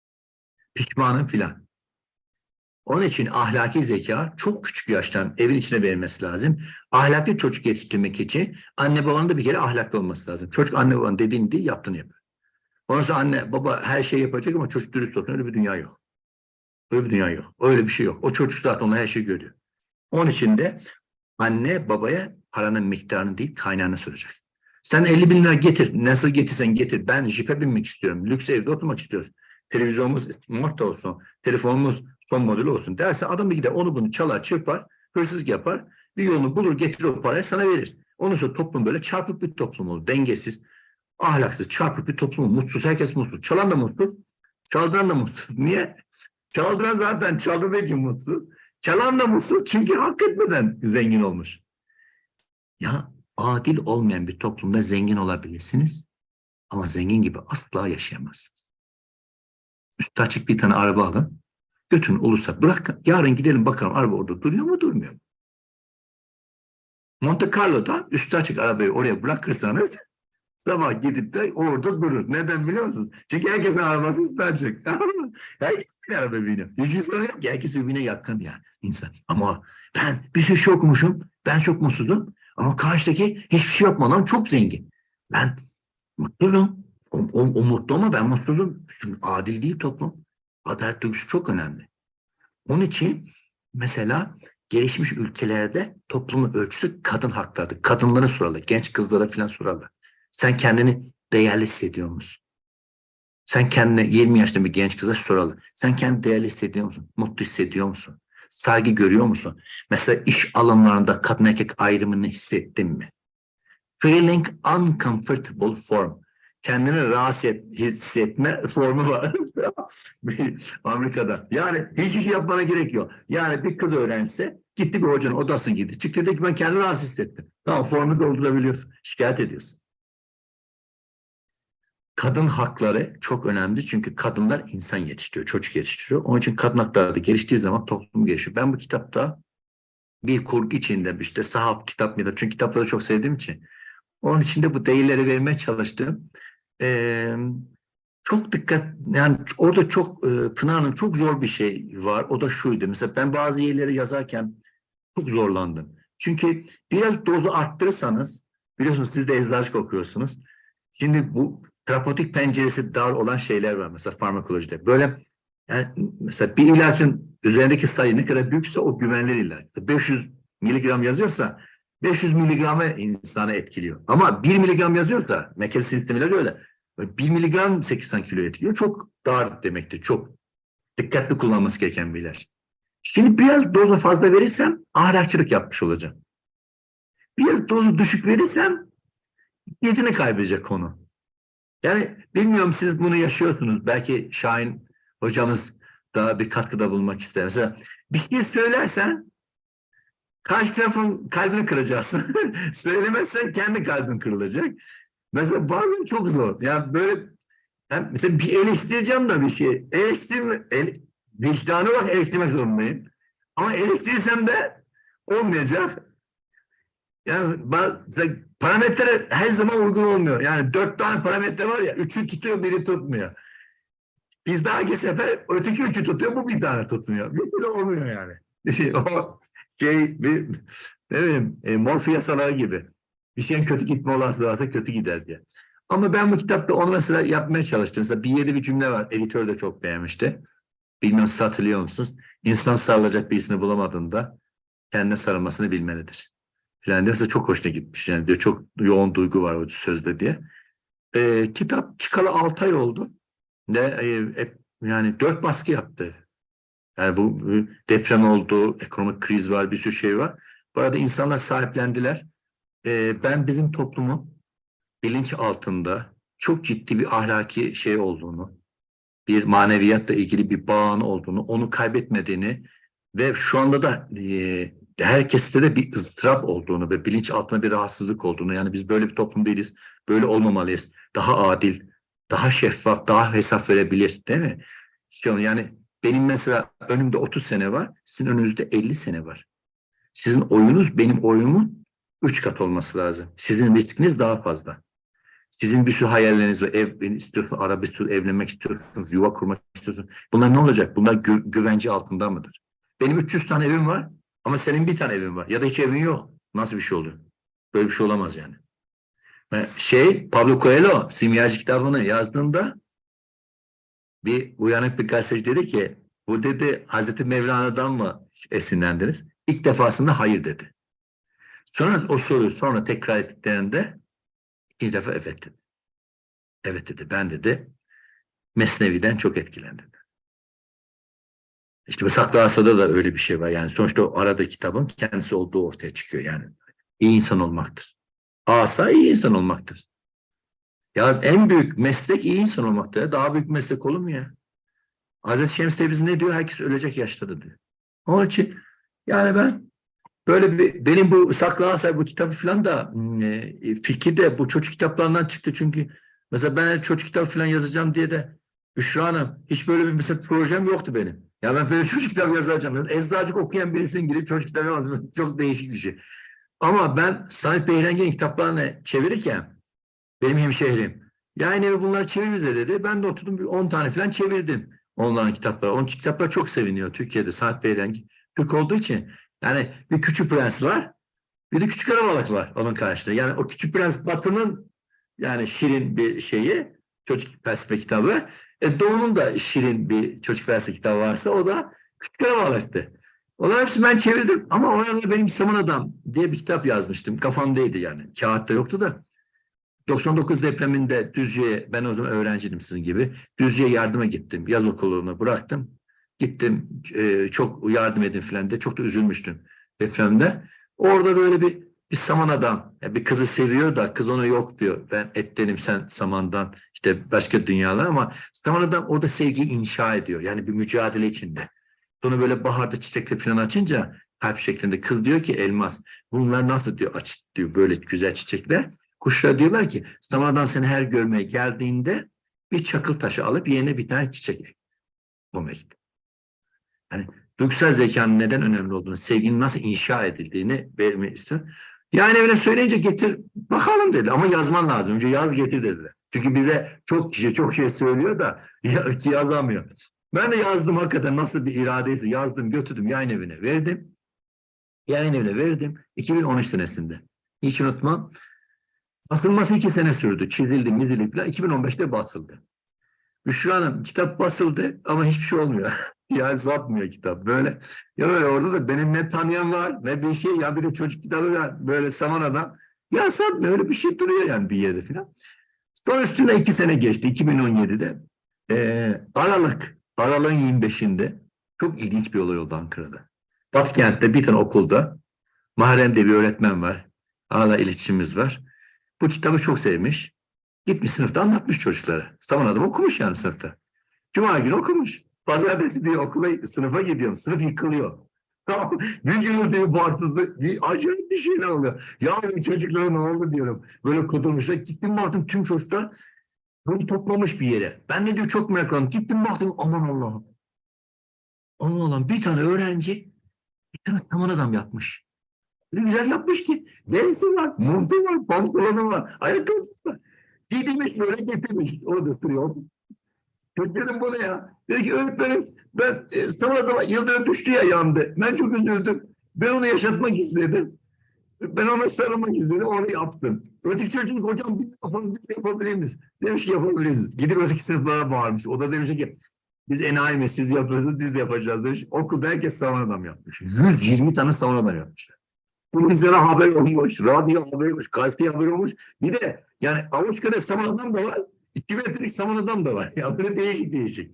pişmanım filan. Onun için ahlaki zeka çok küçük yaştan evin içine verilmesi lazım. Ahlaklı çocuk yetiştirmek için anne babanın da bir kere ahlaklı olması lazım. Çocuk anne babanın dediğini değil yaptığını yapıyor. Ondan sonra anne baba her şeyi yapacak ama çocuk dürüst olsun. Öyle bir dünya yok. Öyle bir dünya yok. Öyle bir şey yok. O çocuk zaten ona her şeyi görüyor. Onun için de anne babaya paranın miktarını değil kaynağını soracak. Sen 50 bin lira getir. Nasıl getirsen getir. Ben jipe binmek istiyorum. Lüks evde oturmak istiyoruz. Televizyonumuz smart olsun. Telefonumuz son model olsun derse adam bir gider onu bunu çalar çırpar. Hırsızlık yapar. Bir yolunu bulur getirir o parayı sana verir. Ondan sonra toplum böyle çarpık bir toplum olur. Dengesiz, ahlaksız, çarpık bir toplum. Mutsuz. Herkes mutsuz. Çalan da mutsuz. Çaldıran da mutsuz. Niye? Çaldıran zaten çaldığı için mutsuz. Çalan da mutsuz çünkü hak etmeden zengin olmuş. Ya adil olmayan bir toplumda zengin olabilirsiniz ama zengin gibi asla yaşayamazsınız. Üstü açık bir tane araba alın. Götürün ulusa bırakın. Yarın gidelim bakalım araba orada duruyor mu durmuyor mu? Monte Carlo'da üstü açık arabayı oraya bırakırsanız Sabah gidip de orada durur. Neden biliyor musunuz? Çünkü herkesin arabası ıslanacak. Herkes bir araba biniyor. Hiçbir sorun yok ki. Herkes birbirine yakın yani insan. Ama ben bir sürü şey okumuşum. Ben çok mutsuzum. Ama karşıdaki hiçbir şey yapmadan çok zengin. Ben mutsuzum. O mutlu ama ben mutsuzum. Çünkü adil değil toplum. Adalet duygusu çok önemli. Onun için mesela gelişmiş ülkelerde toplumun ölçüsü kadın haklarıdır. Kadınlara sorarlar, genç kızlara falan sorarlar. Sen kendini değerli hissediyor musun? Sen kendine 20 yaşında bir genç kıza sorarlar. Sen kendini değerli hissediyor musun? Mutlu hissediyor musun? Saygı görüyor musun? Mesela iş alanlarında kadın erkek ayrımını hissettin mi? Feeling uncomfortable form. Kendini rahatsız hissetme formu var. Amerika'da. Yani hiçbir şey yapmana gerek yok. Yani bir kız öğrense gitti bir hocanın odasına gitti. Çıktı dedi ki ben kendimi rahatsız hissettim. Tamam, formu doldurabiliyorsun. Şikayet ediyorsun. Kadın hakları çok önemli çünkü kadınlar insan yetiştiriyor, çocuk yetiştiriyor. Onun için kadın hakları da geliştiği zaman toplum gelişiyor. Ben bu kitapta bir kurgu içinde işte sahaf kitap mıydı? Çünkü kitapları çok sevdiğim için. Onun için de bu değerleri vermeye çalıştım. Çok dikkat, yani orada çok Pınar'ın çok zor bir şey var. O da şuydu. Mesela ben bazı yerleri yazarken çok zorlandım. Çünkü biraz dozu arttırırsanız, biliyorsunuz siz de eczacılık okuyorsunuz. Şimdi bu terapötik penceresi dar olan şeyler var mesela farmakolojide. Böyle yani mesela bir ilacın üzerindeki sayı ne kadar büyükse o güvenilir ilaç. 500 miligram yazıyorsa 500 miligramı insanı etkiliyor. Ama 1 miligram yazıyorsa merkez sistem ilacı öyle. 1 miligram 80 kilo etkiliyor. Çok dar demektir. Çok dikkatli kullanması gereken bir ilaç. Şimdi biraz dozu fazla verirsem ahlakçılık yapmış olacağım. Biraz dozu düşük verirsem niyetini kaybedecek konu. Yani bilmiyorum siz bunu yaşıyorsunuz. Belki Şahin hocamız daha bir katkıda bulunmak ister. Mesela bir şey söylersen karşı tarafın kalbini kıracaksın. Söylemezsen kendi kalbin kırılacak. Mesela bazen çok zor. Yani böyle ben mesela bir eleştireceğim da bir şey. Vicdanı olarak eleştirmek zorundayım. Ama eleştirirsem de olmayacak. Yani parametre her zaman uygun olmuyor. Yani 4 tane parametre var ya, 3'ü tutuyor, biri tutmuyor. Biz daha geçen sefer öteki 3'ü tutuyor, bu bir tane tutmuyor. Bir de olmuyor yani. O ne bileyim, Morphy yasaları gibi. Bir şeyin kötü gitme olasılığı varsa kötü gider diye. Ama ben bu kitapta onu mesela yapmaya çalıştım. Mesela bir yerde bir cümle var. Editör de çok beğenmişti. Bilmem siz hatırlıyor musunuz? İnsan sarılacak birisini bulamadığında kendine sarılmasını bilmelidir. Yani mesela çok hoşuna gitmiş. Yani diyor, çok yoğun duygu var o sözde diye. Kitap çıkalı 6 ay oldu. Yani 4 baskı yaptı. Yani bu deprem oldu, ekonomik kriz var, bir sürü şey var. Bu arada insanlar sahiplendiler. Ben bizim toplumun bilinç altında çok ciddi bir ahlaki şey olduğunu, bir maneviyatla ilgili bir bağın olduğunu, onu kaybetmediğini ve şu anda da herkeste de bir ızdırap olduğunu ve bilinç altında bir rahatsızlık olduğunu, yani biz böyle bir toplum değiliz, böyle olmamalıyız, daha adil, daha şeffaf, daha hesap verebilir, değil mi? Yani benim mesela önümde 30 sene var, sizin önünüzde 50 sene var. Sizin oyunuz benim oyunumun 3 kat olması lazım. Sizin riskiniz daha fazla. Sizin bir sürü hayalleriniz var. Ev istiyorsunuz, araba istiyorsunuz, evlenmek istiyorsunuz, yuva kurmak istiyorsunuz. Bunlar ne olacak? Bunlar güvence altında mıdır? Benim 300 tane evim var ama senin bir tane evin var. Ya da hiç evin yok. Nasıl bir şey oluyor? Böyle bir şey olamaz yani. Pablo Coelho Simyacı kitabını yazdığında bir uyanık bir gazeteci dedi ki, bu dedi Hazreti Mevlana'dan mı esinlendiniz? İlk defasında hayır dedi. Sonra o soruyu sonra tekrar ettiklerinde ikinci defa evet dedi. Evet dedi, ben dedi Mesnevi'den çok etkilendim. İşte bu Saklı Asa'da da öyle bir şey var. Yani sonuçta o arada kitabın kendisi olduğu ortaya çıkıyor. Yani iyi insan olmaktır. Asa iyi insan olmaktır. Ya en büyük meslek iyi insan olmaktır. Ya. Daha büyük meslek olur mu ya? Hazreti Şems Tebrizi ne diyor? Herkes ölecek yaştadır diyor. Onun için yani ben böyle benim bu Saklı Asa bu kitabı falan da fikir de bu çocuk kitaplarından çıktı. Çünkü mesela ben çocuk kitabı falan yazacağım diye de Büşra Hanım hiç böyle bir mesela projem yoktu benim. Ya ben böyle çocuk kitabı yazacağım. Eczacılık okuyan birisinin gidip çocuk kitabı yazması çok değişik bir şey. Ama ben Samet Beyrengen'in kitaplarını çevirirken Benim hemşehrim. Yayın evi bunları çevir bize dedi. Ben de oturdum bir 10 tane falan çevirdim. Onların kitapları. Onun kitaplar çok seviniyor Türkiye'de. Sanat Bey'den Türk olduğu için. Yani bir Küçük Prens var. Bir de Küçük Karabalık var onun karşısında. Yani o Küçük Prens Batı'nın yani şirin bir şeyi, çocuk felsefe kitabı. Doğu'nun da şirin bir çocuk felsefe kitabı varsa o da Küçük Karabalık'tı. Onların hepsini ben çevirdim ama orada benim Saman Adam diye bir kitap yazmıştım. Kafamdaydı yani. Kağıtta yoktu da. 99 depreminde Düzce'ye, ben o zaman öğrenciydim sizin gibi. Düzce'ye yardıma gittim. Yaz okulunu bıraktım. Gittim çok yardım edin filan de. Çok da üzülmüştüm depremde. Orada böyle bir saman adam, yani bir kızı seviyor da kız ona yok diyor. Ben ettenim, sen samandan, işte başka dünyalar, ama saman adam orada sevgiyi inşa ediyor. Yani bir mücadele içinde. Sonra böyle baharda çiçekler falan açınca kalp şeklinde, kız diyor ki elmas, bunlar nasıl diyor, aç diyor böyle güzel çiçekler. Kuşlar diyorlar ki saman adam seni her görmeye geldiğinde bir çakıl taşı alıp yerine bir tane çiçek ek. Bu mektup. Yani duygusal zekanın neden önemli olduğunu, sevginin nasıl inşa edildiğini vermek istiyorum. Yani evine söyleyince getir bakalım dedi, ama yazman lazım. Önce yaz getir dediler. Çünkü bize çok kişi çok şey söylüyor da yazamıyor. Ben de yazdım, hakikaten nasıl bir iradeyse yazdım, götürdüm yayın evine verdim. Yayın evine verdim 2013 senesinde. Hiç unutmam. Basılması 2 sene sürdü. Çizildi, mizildi falan. 2015'te basıldı. Büşra Hanım, kitap basıldı ama hiçbir şey olmuyor. Yani satmıyor kitap. Böyle ya, böyle orada da benim ne tanıyan var ne bir şey, ya bir de çocuk kitabı var böyle saman adam. Ya satmıyor, öyle bir şey duruyor yani bir yerde falan. Sonra üstüne 2 sene geçti. 2017'de Aralık'ın 25'inde çok ilginç bir olay oldu Ankara'da. Batıkent'te bir tane okulda Muharrem diye bir öğretmen var. Hala iletişimimiz var. Bu kitabı çok sevmiş. Gitmiş sınıfta anlatmış çocuklara. Saman adam okumuş yani sınıfta. Cuma günü okumuş. Pazartesi diye sınıfa gidiyorum. Sınıf yıkılıyor. Tamam. Bir gün diye bağırtısı, bir acayip bir şeyler oluyor. Ya çocuklara ne oldu diyorum. Böyle kudurmuşlar. Gittim baktım tüm çocuklar böyle toplamış bir yere. Ben ne diyor çok meraklandım. Gittim baktım, aman Allah'ım. Aman Allah'ım, bir tane öğrenci bir tane saman adam yapmış. Ne güzel yapmış ki. Derisi var, montu var, pantolonu var, ayakkabısı var. Giydirmiş böyle getirmiş. Orada duruyor. Çocuklarım bu ne ya? Dedi ki öğretmenim, ben sonra yıldırım düştü ya, yandı. Ben çok üzüldüm. Ben onu yaşatmak istedim. Ben ona sarılmak istedim. Onu yaptım. Öteki çocuk, hocam biz yapabilir miyiz? Demiş ki yapabiliriz. Gidip öteki sınıflara bağırmış. O da demiş ki biz enayi mi, siz yapıyorsunuz, biz de yapacağız demiş. Okulda herkes saman adam yapmış. 120 tane saman adam yapmışlar. Televizyona haber olmuş, radyo haber olmuş, gazete haber olmuş. Bir de yani avuç kadar saman adam da var. 2 metrelik saman adam da var. Ya böyle değişik değişik.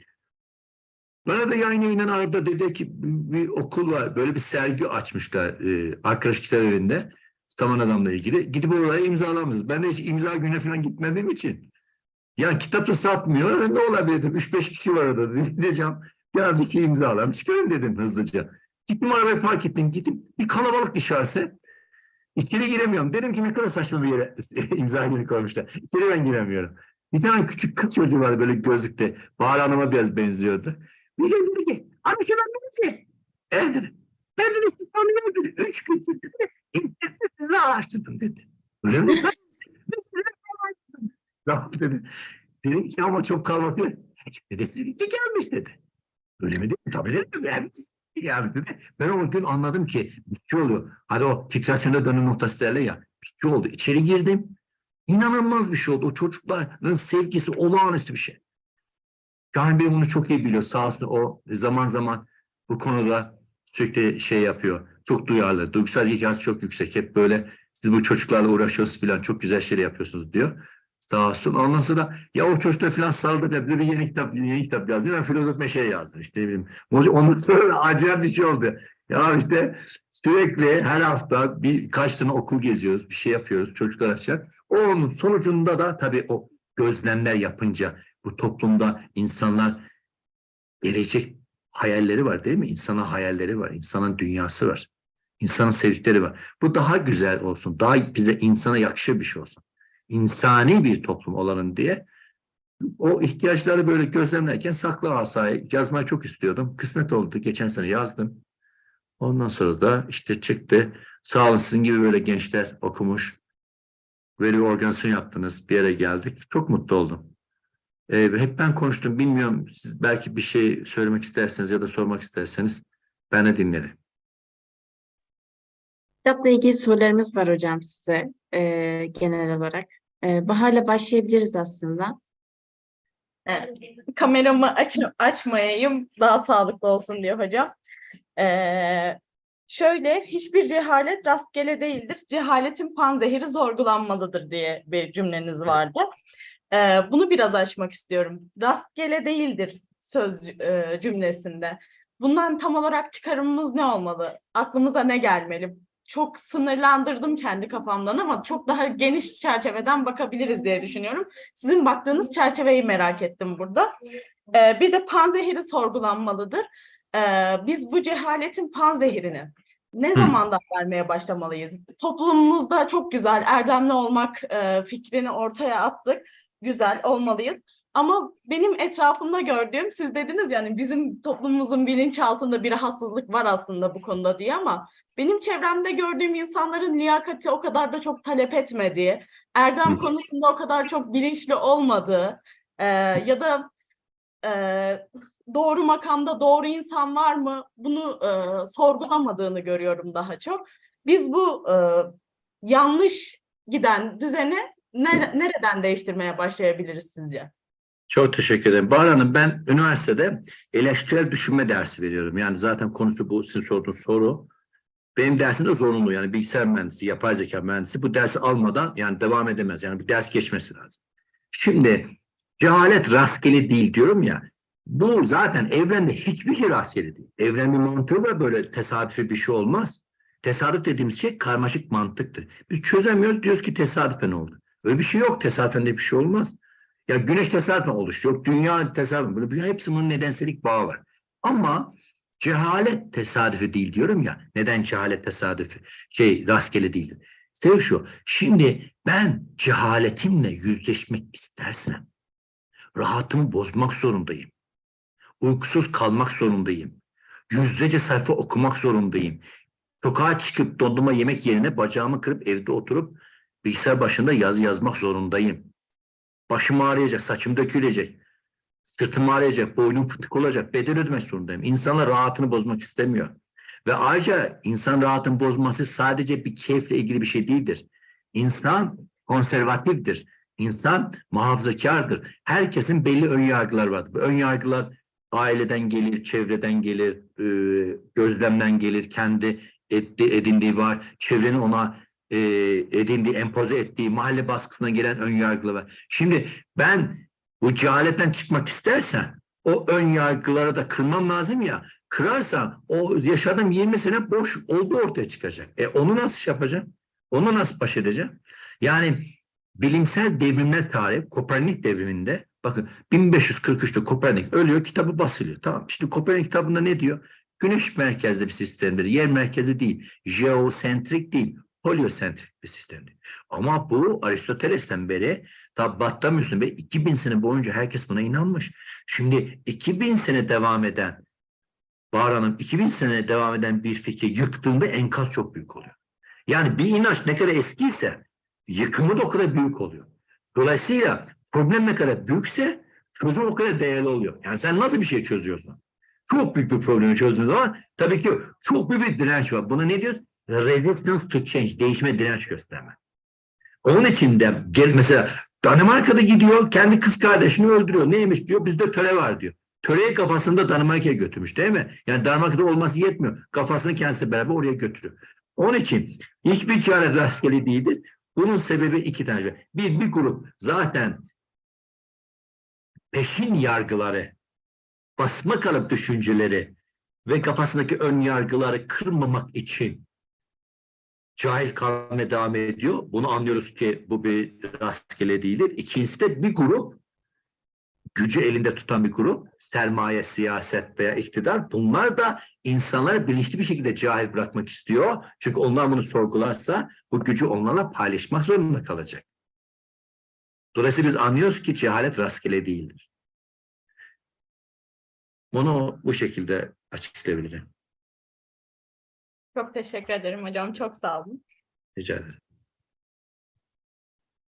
Bana da yayın evinden arada dedi ki bir okul var. Böyle bir sergi açmışlar arkadaş kitap evinde. Saman adamla ilgili. Gidip oraya imzalamışız. Ben de hiç imza gününe falan gitmediğim için. Yani kitap da satmıyor. Ne olabilir dedim. 3-5 kişi var orada. Diyeceğim. Geldi ki imzalarım. Çıkarım dedim hızlıca. Gittim arabayı park ettim. Gittim bir kalabalık dışarısı. İçeri giremiyorum. Dedim ki ne kadar saçma bir yere imza günü koymuşlar. İçeri ben giremiyorum. Bir tane küçük kız çocuğu vardı böyle gözlükte. Bahar Hanım'a biraz benziyordu. Bir de dedi ki, abi şuna birisi. Evet dedi. Ben dedi sizi tanıyorum dedi. 3 gün dedi. İnternette sizi araştırdım dedi. Öyle mi? Ben sizi araştırdım. Rahmet dedi. Dedim ki ama çok kalabalık. Dedi gelmiş dedi. Öyle mi dedi? Tabii dedim. Yani dedi. Ben o gün anladım ki bir şey oluyor. Hadi o titrasyonda dönüm noktası derler ya. Bir şey oldu. İçeri girdim. İnanılmaz bir şey oldu. O çocukların sevgisi olağanüstü bir şey. Şahin Bey bunu çok iyi biliyor. Sağ olsun, o zaman zaman bu konuda sürekli şey yapıyor. Çok duyarlı. Duygusal zekası çok yüksek. Hep böyle siz bu çocuklarla uğraşıyorsunuz falan. Çok güzel şeyler yapıyorsunuz diyor. Sağ olsun. Ondan sonra ya o çocuklar falan sarıldık. Hep bir yeni kitap yazdı. Ben filozof meşe yazdım. İşte ne bileyim. Ondan sonra acayip bir şey oldu. Ya işte sürekli her hafta birkaç tane okul geziyoruz. Bir şey yapıyoruz. Çocuklar açacak. Onun sonucunda da tabii o gözlemler yapınca bu toplumda insanlar gelecek hayalleri var değil mi? İnsanın hayalleri var. İnsanın dünyası var. İnsanın sevdikleri var. Bu daha güzel olsun. Daha bize, insana yakışır bir şey olsun. İnsani bir toplum olalım diye o ihtiyaçları böyle gözlemlerken Saklı Asa'yı yazmayı çok istiyordum. Kısmet oldu. Geçen sene yazdım. Ondan sonra da işte çıktı. Sağ olun, sizin gibi böyle gençler okumuş. Böyle bir organizasyon yaptınız. Bir yere geldik. Çok mutlu oldum. Hep ben konuştum. Bilmiyorum, siz belki bir şey söylemek isterseniz ya da sormak isterseniz ben de dinlerim. Kitapla ilgili sorularımız var hocam size genel olarak. Bahar'la başlayabiliriz aslında. Kameramı açmayayım daha sağlıklı olsun diye hocam. Şöyle, hiçbir cehalet rastgele değildir. Cehaletin panzehiri sorgulanmalıdır diye bir cümleniz vardı. Bunu biraz açmak istiyorum. Rastgele değildir cümlesinde. Bundan tam olarak çıkarımımız ne olmalı? Aklımıza ne gelmeli? Çok sınırlandırdım kendi kafamdan ama çok daha geniş çerçeveden bakabiliriz diye düşünüyorum. Sizin baktığınız çerçeveyi merak ettim burada. Bir de panzehiri sorgulanmalıdır. Biz bu cehaletin panzehirini ne zamandan vermeye başlamalıyız? Toplumumuzda çok güzel erdemli olmak fikrini ortaya attık. Güzel olmalıyız. Ama benim etrafımda gördüğüm, siz dediniz yani bizim toplumumuzun bilinçaltında bir rahatsızlık var aslında bu konuda diye, ama benim çevremde gördüğüm insanların liyakati o kadar da çok talep etmediği, erdem konusunda o kadar çok bilinçli olmadığı ya da doğru makamda doğru insan var mı bunu sorgulamadığını görüyorum daha çok. Biz bu yanlış giden düzeni nereden değiştirmeye başlayabiliriz sizce? Çok teşekkür ederim. Bahar Hanım, ben üniversitede eleştirel düşünme dersi veriyorum. Yani zaten konusu bu, sizin sorduğunuz soru. Benim dersim de zorunlu. Yani bilgisayar mühendisi, yapay zeka mühendisi bu dersi almadan yani devam edemez. Yani bir ders geçmesi lazım. Şimdi cehalet rastgele değil diyorum ya. Bu zaten evrende hiçbir şey rastgele değil. Evrenin mantığı da böyle tesadüfi bir şey olmaz. Tesadüf dediğimiz şey karmaşık mantıktır. Biz çözemiyoruz, diyoruz ki tesadüfen oldu. Öyle bir şey yok. Tesadüfen de bir şey olmaz. Ya güneş tesadüfen oluşuyor. Yok, dünya tesadüfen. Böyle hepsi bunun nedensellik bağı var. Ama cehalet tesadüfi değil diyorum ya. Neden cehalet tesadüfi? Rastgele değildir. Sebebi şu. Şimdi ben cehaletimle yüzleşmek istersem rahatımı bozmak zorundayım. Uykusuz kalmak zorundayım. Yüzlerce sayfa okumak zorundayım. Sokağa çıkıp dondurma yemek yerine bacağımı kırıp evde oturup bilgisayar başında yazı yazmak zorundayım. Başım ağrıyacak, saçım dökülecek. Sırtım ağrıyacak, boynum fıtık olacak, bedel ödemek zorundayım. İnsanlar rahatını bozmak istemiyor. Ve ayrıca insan rahatını bozması sadece bir keyifle ilgili bir şey değildir. İnsan konservatiftir. İnsan muhafazakardır. Herkesin belli ön yargıları vardır. Bu ön yargılar aileden gelir, çevreden gelir, gözlemden gelir, kendi edindiği var, çevrenin ona edindiği, empoze ettiği, mahalle baskısına gelen ön yargılar var. Şimdi ben bu cehaletten çıkmak istersen o ön yargıları da kırmam lazım ya. Kırarsan o yaşadığım 20 sene boş olduğu ortaya çıkacak. Onu nasıl yapacağım? Onu nasıl baş edeceğim? Yani bilimsel devrimler tarihi Kopernik devriminde bakın 1543'te Kopernik ölüyor, kitabı basılıyor. Tamam. Şimdi Kopernik kitabında ne diyor? Güneş merkezli bir sistemdir. Yer merkezi değil. Jeosentrik değil. Heliosentrik bir sistemdir. Ama bu Aristoteles'ten beri ta Batlamyus'un ve 2000 sene boyunca herkes buna inanmış. Şimdi 2000 sene devam eden Bahar Hanım, 2000 sene devam eden bir fikri yıktığında enkaz çok büyük oluyor. Yani bir inanç ne kadar eskiyse yıkımı da o kadar büyük oluyor. Dolayısıyla problem ne kadar büyükse çözüm o kadar değerli oluyor. Yani sen nasıl bir şey çözüyorsun? Çok büyük bir problemi çözdüğün zaman tabii ki çok büyük bir direnç var. Buna ne diyoruz? Resistance to change, değişime direnç gösterme. Onun için de mesela Danimarka'da gidiyor, kendi kız kardeşini öldürüyor. Neymiş diyor, bizde töre var diyor. Töreyi kafasında Danimarka'ya götürmüş değil mi? Yani Danimarka'da olması yetmiyor. Kafasını kendisi beraber oraya götürüyor. Onun için hiçbir çare rastgele değildir. Bunun sebebi iki tane. Bir grup zaten peşin yargıları, basma kalıp düşünceleri ve kafasındaki ön yargıları kırmamak için cahil kalmaya devam ediyor. Bunu anlıyoruz ki bu bir rastgele değildir. İkincisi de bir grup, gücü elinde tutan bir grup, sermaye, siyaset veya iktidar, bunlar da insanları bilinçli bir şekilde cahil bırakmak istiyor. Çünkü onlar bunu sorgularsa bu gücü onlarla paylaşmak zorunda kalacak. Dolayısıyla biz anlıyoruz ki cehalet rastgele değildir. Bunu bu şekilde açıklayabilirim. Çok teşekkür ederim hocam. Çok sağ olun. Rica ederim.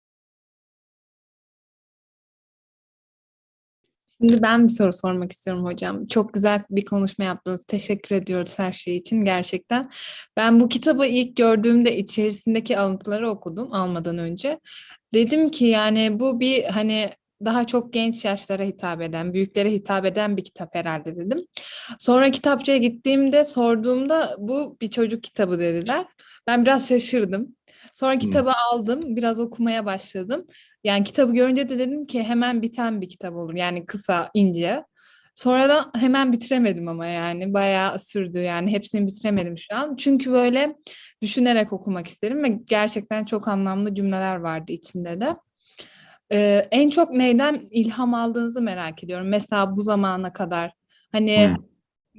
Şimdi ben bir soru sormak istiyorum hocam. Çok güzel bir konuşma yaptınız. Teşekkür ediyoruz her şey için gerçekten. Ben bu kitabı ilk gördüğümde içerisindeki alıntıları okudum almadan önce. Dedim ki yani bu bir hani daha çok genç yaşlara hitap eden, büyüklere hitap eden bir kitap herhalde dedim. Sonra kitapçıya gittiğimde sorduğumda bu bir çocuk kitabı dediler. Ben biraz şaşırdım. Sonra kitabı aldım, biraz okumaya başladım. Yani kitabı görünce de dedim ki hemen biten bir kitap olur. Yani kısa, ince. Sonra da hemen bitiremedim ama yani bayağı sürdü yani hepsini bitiremedim şu an. Çünkü böyle düşünerek okumak istedim ve gerçekten çok anlamlı cümleler vardı içinde de. En çok neyden ilham aldığınızı merak ediyorum. Mesela bu zamana kadar hani Hı.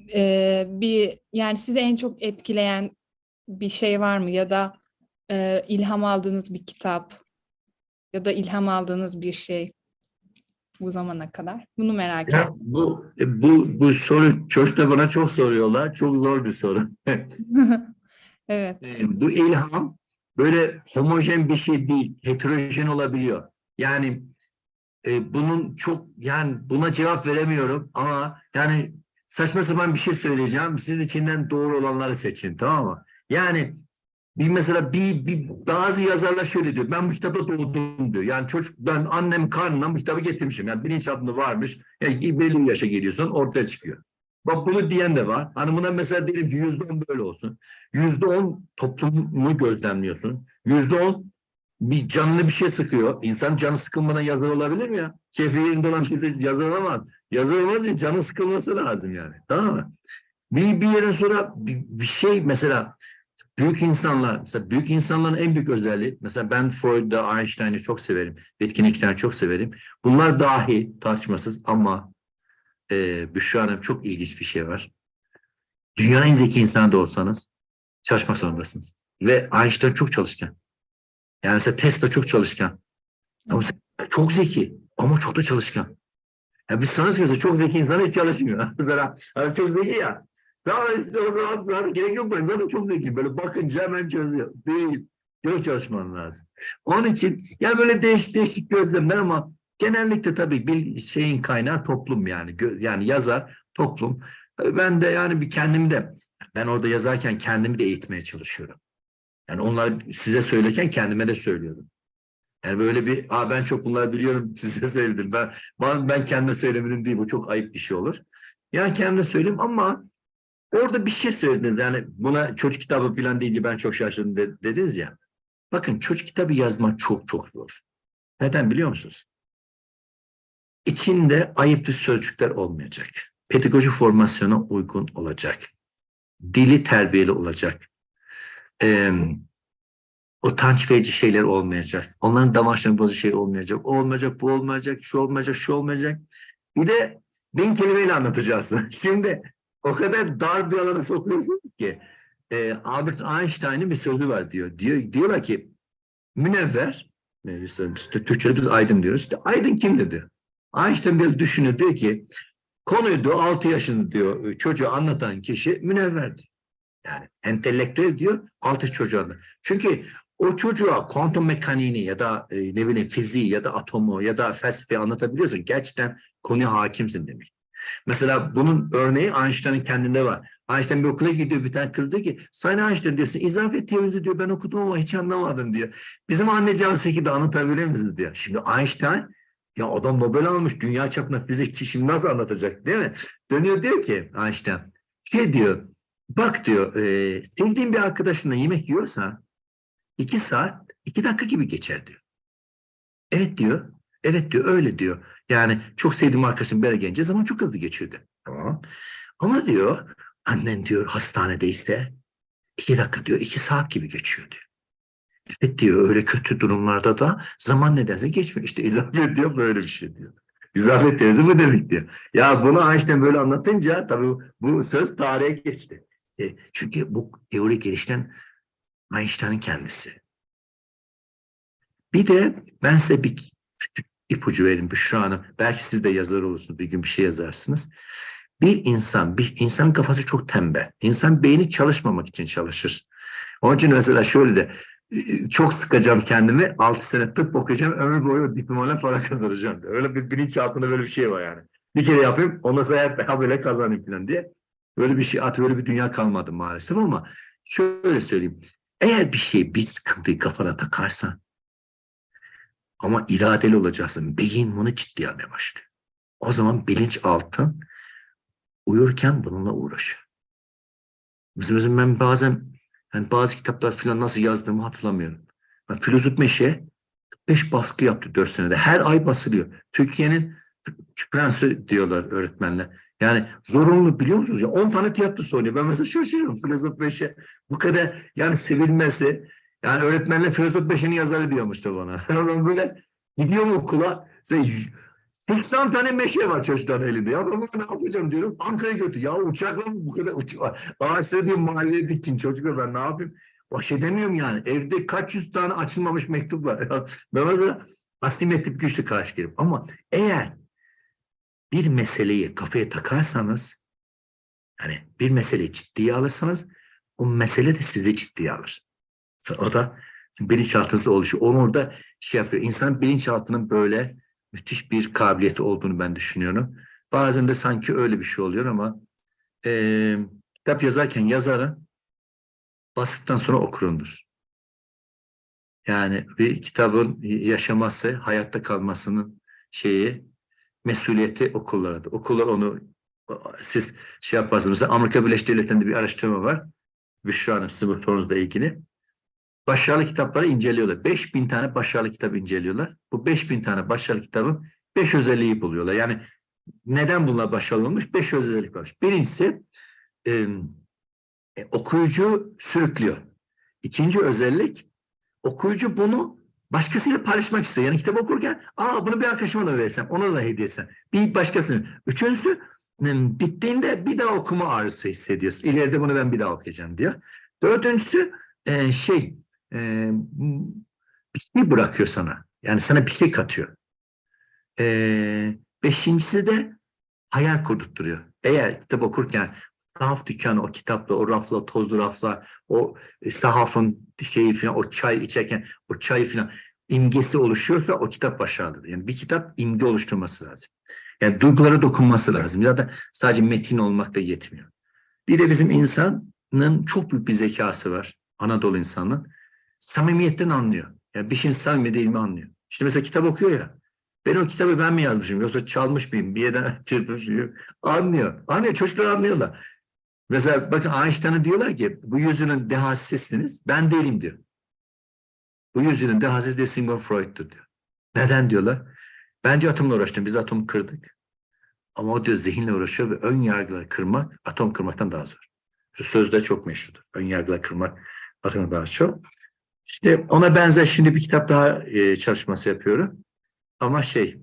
bir yani sizi en çok etkileyen bir şey var mı ya da ilham aldığınız bir kitap ya da ilham aldığınız bir şey bu zamana kadar. Bunu merak Ya ettim. bu soru çocuklar bana çok soruyorlar. Çok zor bir soru. Evet. Bu ilham böyle homojen bir şey değil, heterojen olabiliyor. Yani bunun çok yani buna cevap veremiyorum ama yani saçma sapan bir şey söyleyeceğim. Siz içinden doğru olanları seçin, tamam mı? Yani mesela bazı yazarlar şöyle diyor. Ben bu kitapta doğdum diyor. Yani çocuk ben annem karnından bu kitabı getirmişim. Yani bilinçaltında varmış. Yani belli bir yaşa geliyorsun ortaya çıkıyor. Bak bunu diyen de var. Hani buna mesela diyelim ki %10 böyle olsun. %10 toplumu gözlemliyorsun. %10 bir canlı bir şey sıkıyor. İnsan canı sıkılmadan yazar olabilir mi ya? Keyfi yerinde olan kimse yazar olamaz. Yazar olmaz için canı sıkılması lazım yani. Tamam mı? Bir yere sonra bir şey mesela büyük insanlar, mesela büyük insanların en büyük özelliği, mesela ben Freud'da Einstein'ı çok severim, Wittgenstein'i çok severim. Bunlar dahi tartışmasız ama Büşra Hanım çok ilginç bir şey var. Dünyanın en zeki insanı da olsanız çalışmak zorundasınız. Ve Einstein çok çalışkan. Yani mesela Tesla çok çalışkan. Ama Evet. çok zeki ama çok da çalışkan. Ya biz sana söylüyoruz çok zeki insan hiç çalışmıyor. Mesela hani çok zeki ya. Daha o zaman zaten gerek yok ben zaten çok zeki. Böyle bakınca hemen çözüyor. Değil. Çok çalışman lazım. Onun için ya böyle değişik gözlemler ama genellikle tabii bir şeyin kaynağı toplum yani. Yani yazar toplum. Ben de yani bir kendimi de ben orada yazarken kendimi de eğitmeye çalışıyorum. Yani onlar size söylerken kendime de söylüyorum. Yani böyle ben çok bunları biliyorum size söyledim. Ben kendim söylemedim değil bu çok ayıp bir şey olur. Yani kendim söyleyeyim ama orada bir şey söylediniz. Yani buna çocuk kitabı falan deyince ben çok şaşırdım dediniz ya. Bakın çocuk kitabı yazmak çok çok zor. Neden biliyor musunuz? İçinde ayıplı sözcükler olmayacak. Pedagoji formasyona uygun olacak. Dili terbiyeli olacak. Utanç verici şeyler olmayacak. Onların damarlarını bozacak şey olmayacak. O olmayacak, bu olmayacak, şu olmayacak, şu olmayacak. Bir de bin kelimeyle anlatacaksın. Şimdi o kadar dar bir alana sokuyorsun ki Albert Einstein'ın bir sözü var diyorlar ki münevver, işte Türkçe'de biz aydın diyoruz. İşte aydın kimdir diyor. Einstein biraz düşünüyor diyor ki konuyu diyor 6 yaşında diyor çocuğa anlatan kişi münevverdir. Yani entelektüel diyor 6 çocuğa. Çünkü o çocuğa kuantum mekaniğini ya da ne bileyim fiziği ya da atomu ya da felsefeyi anlatabiliyorsun. Gerçekten konuya hakimsin demek. Mesela bunun örneği Einstein'ın kendinde var. Einstein bir okula gidiyor bir tane kız diyor ki Sayın Einstein diyorsun izafiyet teorisi diyor ben okudum ama hiç anlamadım diyor. Bizim anlayacağımız şekilde anlatabilir misiniz diyor. Şimdi Einstein ya adam Nobel almış dünya çapında fizikçi şimdi nasıl anlatacak değil mi? Dönüyor diyor ki Einstein şey diyor bak diyor sevdiğin bir arkadaşınla yemek yiyorsa 2 saat 2 dakika gibi geçer diyor. Evet diyor. Evet diyor öyle diyor. Yani çok sevdiğim arkadaşım bir araya gelince zaman çok hızlı geçiyordu. Tamam. Ama diyor annen diyor hastanedeyse 2 dakika diyor 2 saat gibi geçiyor diyor. Evet diyor öyle kötü durumlarda da zaman nedense geçmiyor. İşte izafiyet diyor böyle bir şey diyor. İzafiyet teorisi bu demek diyor. Ya bunu Einstein böyle anlatınca tabii bu söz tarihe geçti. Çünkü bu teori gelişten Einstein'ın kendisi. Bir de ben size bir küçük ipucu vereyim Büşra Hanım. Belki siz de yazar olursunuz bir gün bir şey yazarsınız. Bir insanın kafası çok tembel. İnsan beyni çalışmamak için çalışır. Onun için mesela şöyle de çok sıkacağım kendimi 6 sene tıp okuyacağım ömür boyu diplomayla para kazanacağım. Öyle bir bilinçaltında böyle bir şey var yani. Bir kere yapayım, onu da böyle kazanayım falan diye. Böyle bir şey, artık öyle bir dünya kalmadı maalesef ama şöyle söyleyeyim. Eğer bir sıkıntıyı kafana takarsan ama iradeli olacaksın, beyin bunu ciddiye almaya başlıyor. O zaman bilinçaltın uyurken bununla uğraşıyor. Mesela ben bazen yani bazı kitaplar falan nasıl yazdığımı hatırlamıyorum. Ben Filozof Meşe 5 baskı yaptı 4 senede. Her ay basılıyor. Türkiye'nin prensi diyorlar öğretmenler. Yani zorunlu biliyor musunuz? Ya 10 tane tiyatro oynuyor. Ben mesela şaşırıyorum. Filozof Meşe bu kadar yani sevilmesi. Yani öğretmenler Filozof Meşe'nin yazarı diyormuştu bana. Ben böyle gidiyorum okula. 80 tane meşe var çocukların elinde. Ya ben ne yapacağım diyorum. Ankara'ya götür. Ya uçakla mı bu kadar ağaçları diye mahalleye dikin çocuklar ben ne yapayım? Baş edemiyorum yani. Evde kaç yüz tane açılmamış mektup var. Ben mesela asimetrik güçlü karşı gelirim. Ama eğer bir meseleyi kafaya takarsanız yani bir meseleyi ciddiye alırsanız o mesele de sizi ciddiye alır. O da bilinçaltınızda oluşuyor. Onu orada şey yapıyor. İnsanın bilinçaltının böyle müthiş bir kabiliyeti olduğunu ben düşünüyorum. Bazen de sanki öyle bir şey oluyor ama kitap yazarken yazarın bastıktan sonra okurundur. Yani bir kitabın yaşaması, hayatta kalmasının mesuliyeti okullarıdır. Okullar onu siz şey yaparsınız. Mesela Amerika Birleşik Devletleri'nde bir araştırma var. Büşra Hanım sizin bu sorunuzla ilgili. Başarılı kitapları inceliyorlar. 5000 tane başarılı kitap inceliyorlar. Bu 5000 tane başarılı kitabın 5 özelliği buluyorlar. Yani neden bunlar başarılı olmuş? 5 özellik var. Birincisi okuyucu sürüklüyor. İkinci özellik okuyucu bunu başkasıyla paylaşmak istiyor. Yani kitap okurken bunu bir arkadaşıma da versem, ona da hediye etsem. Bir başkasının. Üçüncüsü bittiğinde bir daha okuma arzusu hissediyorsun. İleride bunu ben bir daha okuyacağım diyor. Dördüncüsü bir şey bırakıyor sana. Yani sana bir şey katıyor. Beşincisi de hayal kurdurtturuyor. Eğer kitap okurken sahaf dükkanı, o kitapla, o rafla, o tozlu rafla, o sahafın şeyi falan, o çay içerken o çay falan imgesi oluşuyorsa o kitap başarılıdır. Yani bir kitap imge oluşturması lazım. Yani duygulara dokunması lazım. Ya da sadece metin olmak da yetmiyor. Bir de bizim insanın çok büyük bir zekası var. Anadolu insanının. Samimiyetten anlıyor. Yani bir şeyin samimi değil mi anlıyor. İşte mesela kitap okuyor ya. Ben o kitabı ben mi yazmışım yoksa çalmış mıyım? Bir yerden çırpmış mıyım? Anlıyor. Anlıyor. Çocuklar anlıyorlar. Mesela bakın Einstein'a diyorlar ki bu yüzünün dehası sizsiniz. Ben değilim diyor. Bu yüzünün dehası de Sigmund Freud'tur diyor. Neden diyorlar? Ben diyor atomla uğraştım. Biz atomu kırdık. Ama o diyor zihinle uğraşıyor ve ön yargıları kırmak atom kırmaktan daha zor. Şu sözde çok meşhurdur. Ön yargıları kırmak atomdan daha çok. İşte ona benzer şimdi bir kitap daha çalışması yapıyorum. Ama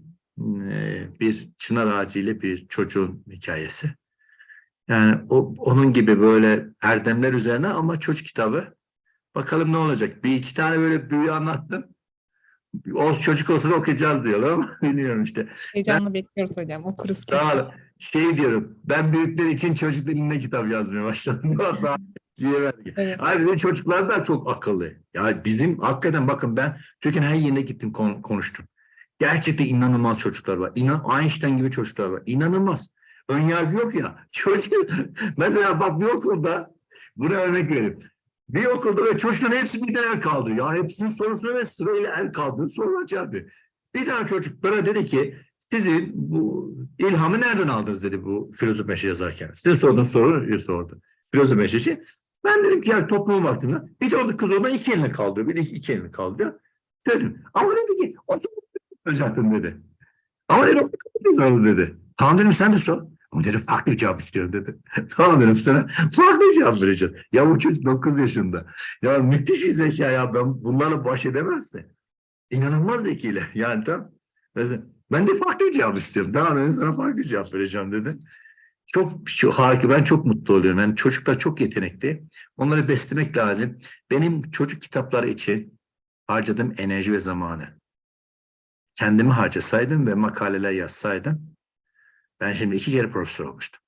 bir çınar ağacıyla bir çocuğun hikayesi. Yani onun gibi böyle erdemler üzerine ama çocuk kitabı. Bakalım ne olacak. Bir iki tane böyle büyü anlattım. O çocuk olsa da okuyacağız diyorlar ama bilmiyorum işte. Heyecanla bekliyoruz hocam. Okuruz kesin. Daha diyorum. Ben büyükler için çocuklar eline kitap yazmaya başladım. Daha diyemedim. Evet. Hayır bizim çocuklar da çok akıllı. Ya bizim hakikaten bakın ben Türkiye'nin her yerine gittim konuştum. Gerçekten inanılmaz çocuklar var. Einstein gibi çocuklar var. İnanılmaz. Önyargı yok ya. Çocuk mesela bak bir okulda buna örnek vereyim. Bir okulda ve çocukların hepsi birden el kaldırıyor. Ya hepsinin sorusuna ve sırayla el kaldırıyor. Sorular cevabı. Bir tane çocuk bana dedi ki sizin bu ilhamı nereden aldınız dedi bu filozof meşe yazarken. Size sorduğum soruyu sordu. Filozof meşeci. Ben dedim ki ya toplumun vaktinde bir orada kız oradan iki elini kaldırıyor. Bir de iki elini kaldırıyor. Dedim. Ama dedi ki olacaktım dedi. Ama dedi o dedi. Tamam dedim sen de sor. Ama dedim farklı bir cevap istiyorum dedi. Tamam dedim sana farklı cevap vereceğiz. Ya bu çocuk 9 yaşında. Ya müthiş bir zeka ya ben bunlarla baş edemezsin. İnanılmaz zekiyle. Yani tam mesela ben de farklı bir cevap istiyorum. Tamam dedim sana farklı cevap vereceğim dedi. Harika ben çok mutlu oluyorum. Yani çocuklar çok yetenekli. Onları beslemek lazım. Benim çocuk kitapları için harcadığım enerji ve zamanı kendimi harcasaydım ve makaleler yazsaydım ben şimdi 2 kere profesör olmuştum.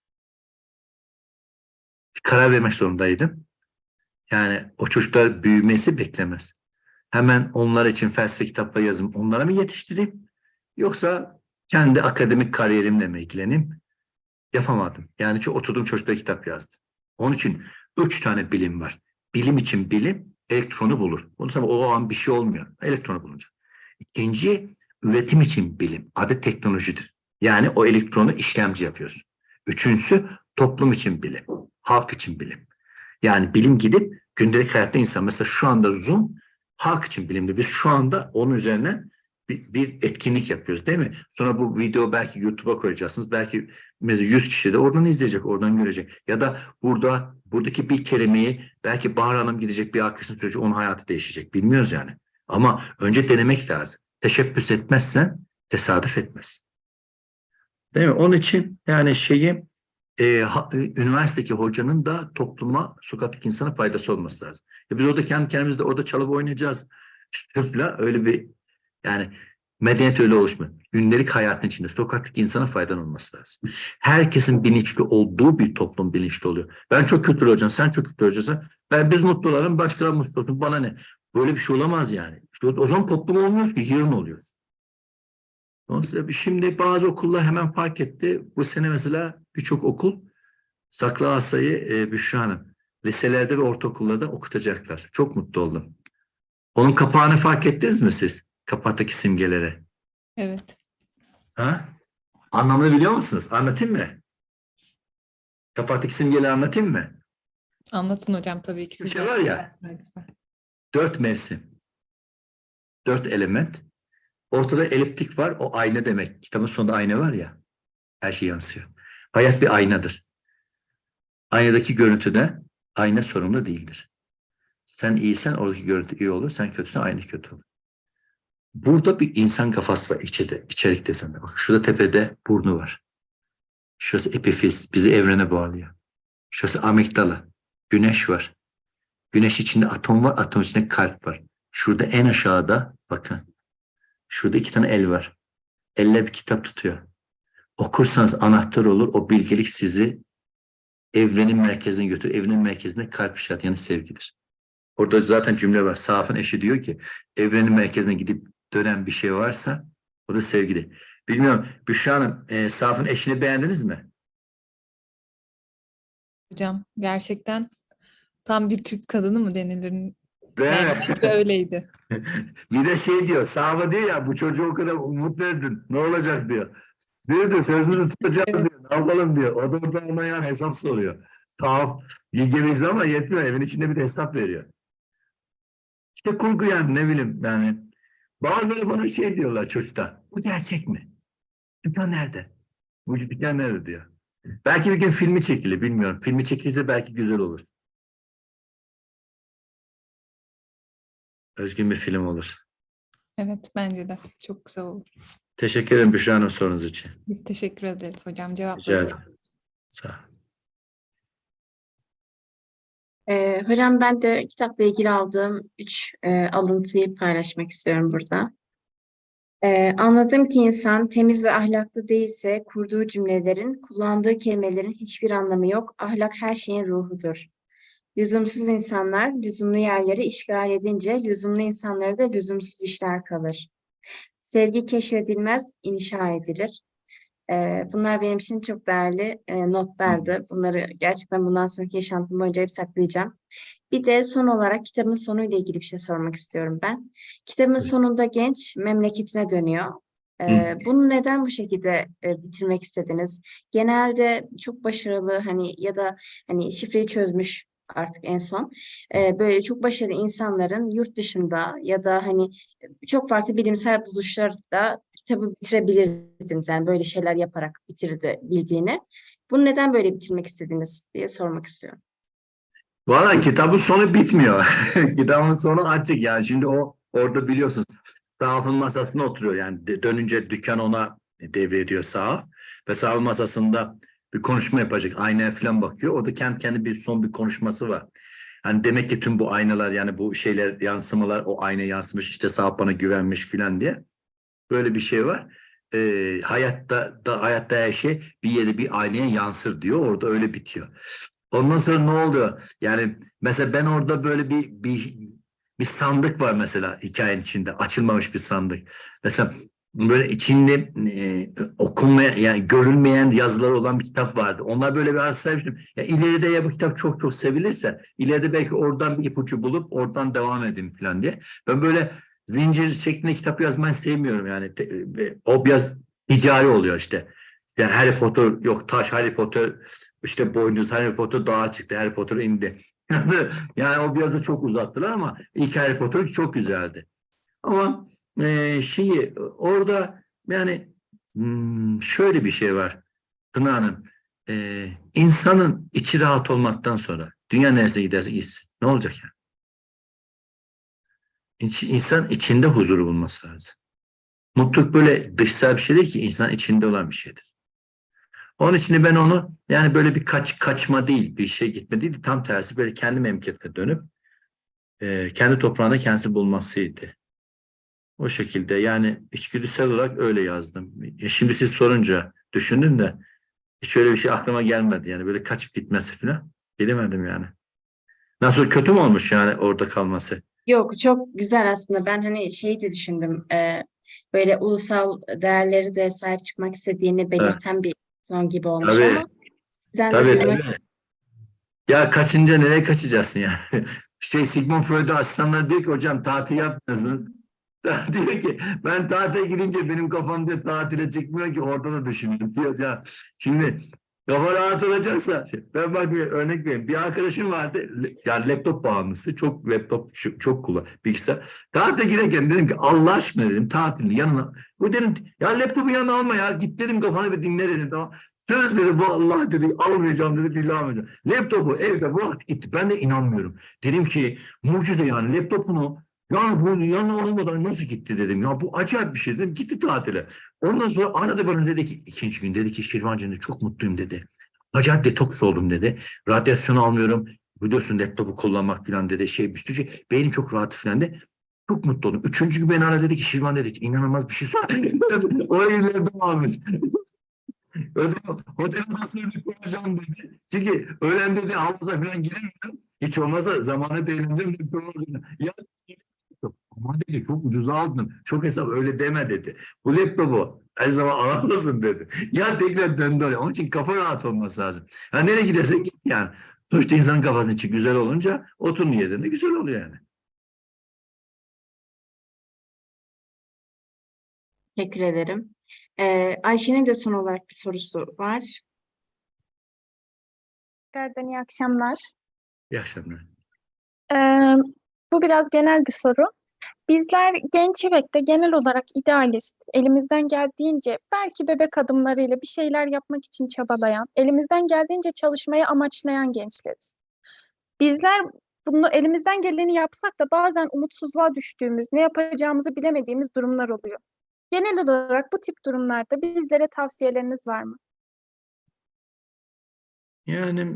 Karar vermek zorundaydım. Yani o çocuklar büyümesi beklemez. Hemen onlar için felsefe kitapları yazım onlara mı yetiştireyim? Yoksa kendi akademik kariyerimle mi ilgileneyim? Yapamadım. Yani oturdum çocuklara kitap yazdım. Onun için 3 tane bilim var. Bilim için bilim elektronu bulur. Onu tabii o an bir şey olmuyor. Elektronu bulunca. İkinci, üretim için bilim. Adı teknolojidir. Yani o elektronu işlemci yapıyorsun. Üçüncüsü, toplum için bilim. Halk için bilim. Yani bilim gidip gündelik hayatta insan. Mesela şu anda Zoom halk için bilimdir. Biz şu anda onun üzerine bir etkinlik yapıyoruz değil mi? Sonra bu video belki YouTube'a koyacaksınız. Belki mesela 100 kişi de oradan izleyecek, oradan görecek. Ya da buradaki bir kelimeyi belki Bahar Hanım gidecek bir arkadaşın söyleyecek, onun hayatı değişecek. Bilmiyoruz yani. Ama önce denemek lazım. Teşebbüs etmezsen tesadüf etmez. Değil mi? Onun için yani üniversitedeki hocanın da topluma, sokaktaki insana faydası olması lazım. Biz orada kendi kendimizde orada çalıp oynayacağız. Öyle bir yani medeniyet öyle oluşmuyor. Gündelik hayatın içinde sokaktaki insana faydan olması lazım. Herkesin bilinçli olduğu bir toplum bilinçli oluyor. Ben çok kültürlü hocam, sen çok kültürlü hocasan, biz mutlu olalım, başkaları mutlu olsun, bana ne? Böyle bir şey olamaz yani. İşte o zaman toplum olmuyoruz ki, yığın oluyoruz. Dolayısıyla şimdi bazı okullar hemen fark etti. Bu sene mesela birçok okul Saklı Asa'yı Büşra Hanım liselerde ve ortaokullarda okutacaklar. Çok mutlu oldum. Onun kapağını fark ettiniz mi siz? Kapaktaki simgelere. Evet. Ha? Anlamını biliyor musunuz? Anlatayım mı? Kapaktaki simgeleri anlatayım mı? Anlatın hocam tabii ki Bir size. şey var ya. Güzel. 4 mevsim. 4 element. Ortada eliptik var. O ayna demek. Kitabın sonunda ayna var ya. Her şey yansıyor. Hayat bir aynadır. Aynadaki görüntüde ayna sorumlu değildir. Sen iyisen oradaki görüntü iyi olur. Sen kötüsen ayna kötü olur. Burada bir insan kafası var içerikte sende. Bak şurada tepede burnu var. Şurası epifiz. Bizi evrene bağlıyor. Şurası amigdala. Güneş var. Güneş içinde atom var. Atom içinde kalp var. Şurada en aşağıda bakın. Şurada 2 tane el var. Elle bir kitap tutuyor. Okursanız anahtar olur. O bilgelik sizi evrenin merkezine götürür. Evrenin merkezinde kalp işareti yani sevgidir. Orada zaten cümle var. Saf'ın eşi diyor ki evrenin merkezine gidip dönen bir şey varsa o da sevgidir. Bilmiyorum. Büşra Hanım Saf'ın eşini beğendiniz mi? Hocam gerçekten tam bir Türk kadını mı denilir? Değil Yani mi? bence öyleydi. Bir de diyor. Saf'a diyor ya bu çocuğu o kadar mutlu edin. Ne olacak diyor. Diyor sözünü tutacağız Evet. diyor. Ne yapalım diyor. O da orada ona yani hesap soruyor. Saf bilgemizde ama yetmiyor. Evin içinde bir de hesap veriyor. İşte kurgu yani ne bileyim yani. Bazıları bana diyorlar çocukta. Bu gerçek mi? Dükkan nerede? Bu dükkan nerede diyor. Belki bir gün filmi çekilir bilmiyorum. Filmi çekilirse belki güzel olur. Özgün bir film olur. Evet bence de çok güzel olur. Teşekkür ederim Büşra Hanım sorunuz için. Biz teşekkür ederiz hocam Rica cevaplarınız. ederim. Sağ ol. Hocam ben de kitapla ilgili aldığım 3 alıntıyı paylaşmak istiyorum burada. Anladım ki insan temiz ve ahlaklı değilse kurduğu cümlelerin, kullandığı kelimelerin hiçbir anlamı yok. Ahlak her şeyin ruhudur. Lüzumsuz insanlar lüzumlu yerleri işgal edince lüzumlu insanlara da lüzumsuz işler kalır. Sevgi keşfedilmez, inşa edilir. Bunlar benim için çok değerli notlardı. Bunları gerçekten bundan sonraki yaşantım boyunca hep saklayacağım. Bir de son olarak kitabın sonuyla ilgili bir şey sormak istiyorum ben. Kitabın sonunda genç memleketine dönüyor. Bunu neden bu şekilde bitirmek istediniz? Genelde çok başarılı hani ya da hani şifreyi çözmüş artık en son. Böyle çok başarılı insanların yurt dışında ya da hani çok farklı bilimsel buluşlarda kitabı bitirebilirdiniz. Yani böyle şeyler yaparak bitirdi bildiğini. Bunu neden böyle bitirmek istediniz diye sormak istiyorum. Valla kitabın sonu bitmiyor. Kitabın sonu açık yani. Şimdi orada biliyorsunuz sahafın masasına oturuyor. Yani dönünce dükkan ona devrediyor sahaf. Ve sahafın masasında bir konuşma yapacak. Aynaya falan bakıyor. Orada kendi bir son bir konuşması var. Hani demek ki tüm bu aynalar yani bu şeyler yansımalar o aynaya yansımış işte sahaf bana güvenmiş falan diye. Böyle bir şey var. Hayatta her şey bir yere bir aynaya yansır diyor. Orada öyle bitiyor. Ondan sonra ne oldu? Yani mesela ben orada böyle bir sandık var mesela hikayenin içinde. Açılmamış bir sandık. Mesela böyle içinde okunmayan yani görülmeyen yazılar olan bir kitap vardı. Onlar böyle bir araştırmıştım. Ya ileride ya bu kitap çok çok sevilirse ileride belki oradan bir ipucu bulup oradan devam edeyim falan diye. Ben böyle zincir şeklinde kitap yazmayı sevmiyorum yani. O biraz ticari oluyor işte. İşte Harry Potter yok taş Harry Potter işte boynuz Harry Potter dağa çıktı Harry Potter indi. Yani o biraz da çok uzattılar ama ilk Harry Potter çok güzeldi. Ama şeyi orada yani şöyle bir şey var Pınar Hanım. İnsanın içi rahat olmaktan sonra dünya neresine giderse gitsin. Ne olacak yani? İnsan içinde huzuru bulması lazım. Mutluluk böyle dışsal bir şey değil ki insan içinde olan bir şeydir. Onun için ben onu yani böyle bir kaçma değil, bir şey gitme değil, tam tersi böyle kendi memleketine dönüp kendi toprağında kendisi bulmasıydı. O şekilde yani içgüdüsel olarak öyle yazdım. Şimdi siz sorunca düşündüm de hiç öyle bir şey aklıma gelmedi. Yani böyle kaçıp gitmesi falan bilemedim yani. Nasıl kötü mü olmuş yani orada kalması? Yok, çok güzel aslında. Ben hani şey de düşündüm. Böyle ulusal değerleri de sahip çıkmak istediğini Evet, belirten bir son gibi olmuş tabii, ama sizden de tabii, duymak. tabii. Ya kaçınca nereye kaçacaksın yani? Sigmund Freud'a asistanlar diyor ki hocam tatil yapmıyorsun. Diyor ki ben tatile gidince benim kafam diyor tatile çıkmıyor ki orada da düşünüyorum diyor hocam. Şimdi kafa rahat olacaksa ben bak bir örnek vereyim. Bir arkadaşım vardı yani laptop bağımlısı çok laptop çok kullan bilgisayar. Tatile girerken dedim ki Allah aşkına dedim tatilin yanına. Bu dedim ya laptopu yanına alma ya git dedim kafanı bir dinle dedim tamam. Söz dedi bu Allah dedi almayacağım dedi billahi almayacağım. Laptopu evde bırak gitti ben de inanmıyorum. Dedim ki mucize yani laptopunu ya bu yanına olmadan nasıl gitti dedim. Ya bu acayip bir şey dedim. Gitti tatile. Ondan sonra aradı bana dedi ki ikinci gün dedi ki Şirvancı'nda çok mutluyum dedi. Acayip detoks oldum dedi. Radyasyon almıyorum. Biliyorsun laptopu kullanmak falan dedi. Bir sürü şey. Beynim çok rahat falan de. Çok mutlu oldum. Üçüncü gün beni aradı dedi ki Şirvan dedi inanılmaz bir şey söyledi. O evlerde almış. Otele nasıl bir kuracağım dedi. Çünkü öğlen dedi havuza falan giremiyorum. Hiç olmazsa zamanı değindim. Ya ama dedi çok ucuza aldın. Çok hesap öyle deme dedi. Bu laptopu her zaman alamazsın dedi. Ya tekrar döndü oraya. Onun için kafa rahat olması lazım. Ha nereye gidersek git yani. Sonuçta insanın kafasının içi güzel olunca oturun yerinde güzel oluyor yani. Teşekkür ederim. Ayşe'nin de son olarak bir sorusu var. Tekrardan iyi akşamlar. İyi akşamlar. Ee, Bu biraz genel bir soru. Bizler genç İvek'te genel olarak idealist, elimizden geldiğince belki bebek adımlarıyla bir şeyler yapmak için çabalayan, elimizden geldiğince çalışmayı amaçlayan gençleriz. Bizler bunu elimizden geleni yapsak da bazen umutsuzluğa düştüğümüz, ne yapacağımızı bilemediğimiz durumlar oluyor. Genel olarak bu tip durumlarda bizlere tavsiyeleriniz var mı? Yani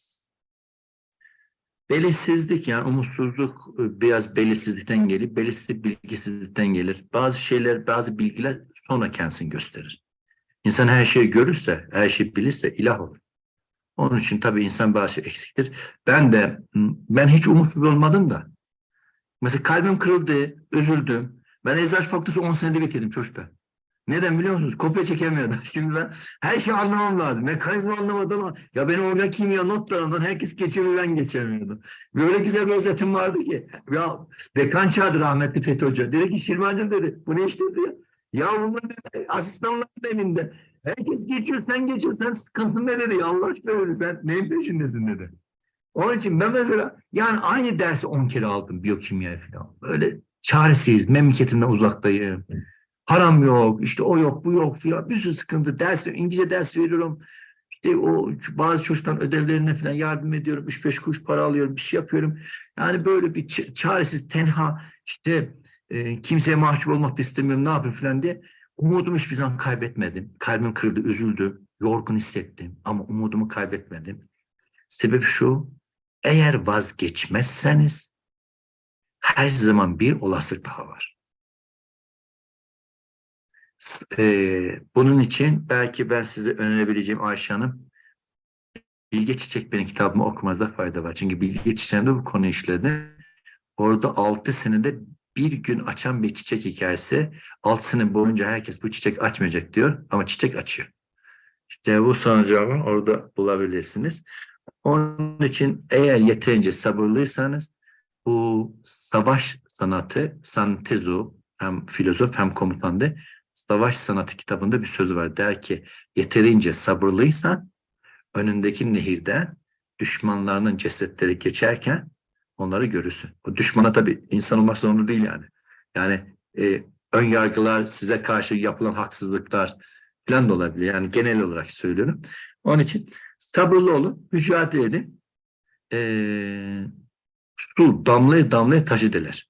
belirsizlik yani umutsuzluk biraz belirsizlikten gelip belirsizlik bilgisizlikten gelir. Bazı şeyler, bazı bilgiler sonra kendisini gösterir. İnsan her şeyi görürse, her şeyi bilirse ilah olur. Onun için tabii insan bazı şey eksiktir. Ben hiç umutsuz olmadım da. Mesela kalbim kırıldı, üzüldüm. Ben Eczacı Fakültesi 10 senede bitirdim çocuklar. Neden biliyor musunuz? Kopya çekemiyordum. Şimdi ben her şeyi anlamam lazım. Mekanizma anlamadım ama ya benim organ kimya notlarından herkes geçiyor ben geçemiyordum. Böyle güzel bir özetim vardı ki. Ya dekan çağırdı rahmetli Fethi Hoca. Dedi ki Şirvancım dedi bu ne iştir diyor. Ya bunlar dedi, asistanların elinde. Herkes geçiyor sen geçiyorsun sen sıkıntın ne dedi. Ya Allah aşkına dedi sen neyin peşindesin dedi. Onun için ben mesela yani aynı dersi 10 kere aldım biyokimya falan. Böyle çaresiz, memleketimden uzaktayım. Param yok, işte o yok, bu yok filan. Bir sürü sıkıntı. İngilizce ders veriyorum. İşte o bazı çocukların ödevlerine falan yardım ediyorum. 3-5 kuruş para alıyorum, bir şey yapıyorum. Yani böyle bir çaresiz, tenha, işte kimseye mahcup olmak da istemiyorum, ne yapayım falan diye. Umudumu hiçbir zaman kaybetmedim. Kalbim kırıldı, üzüldüm, yorgun hissettim ama umudumu kaybetmedim. Sebep şu, eğer vazgeçmezseniz her zaman bir olasılık daha var. Bunun için belki ben size önerebileceğim Ayşe Hanım, Bilge Çiçek benim kitabımı okumanızda fayda var. Çünkü Bilge Çiçek'in de bu konuyu işledi. Orada 6 senede bir gün açan bir çiçek hikayesi. 6 sene boyunca herkes bu çiçek açmayacak diyor ama çiçek açıyor. İşte bu sonucunu orada bulabilirsiniz. Onun için eğer yeterince sabırlıysanız bu savaş sanatı, Santezo hem filozof hem komutandı. Savaş sanatı kitabında bir sözü var. Der ki yeterince sabırlıysan önündeki nehirden düşmanlarının cesetleri geçerken onları görürsün. O düşmana tabii insan olmak zorunda değil yani. Yani ön yargılar, size karşı yapılan haksızlıklar falan da olabilir. Yani genel olarak söylüyorum. Onun için sabırlı olun, mücadele edin. Su damlaya damlaya taşı deler.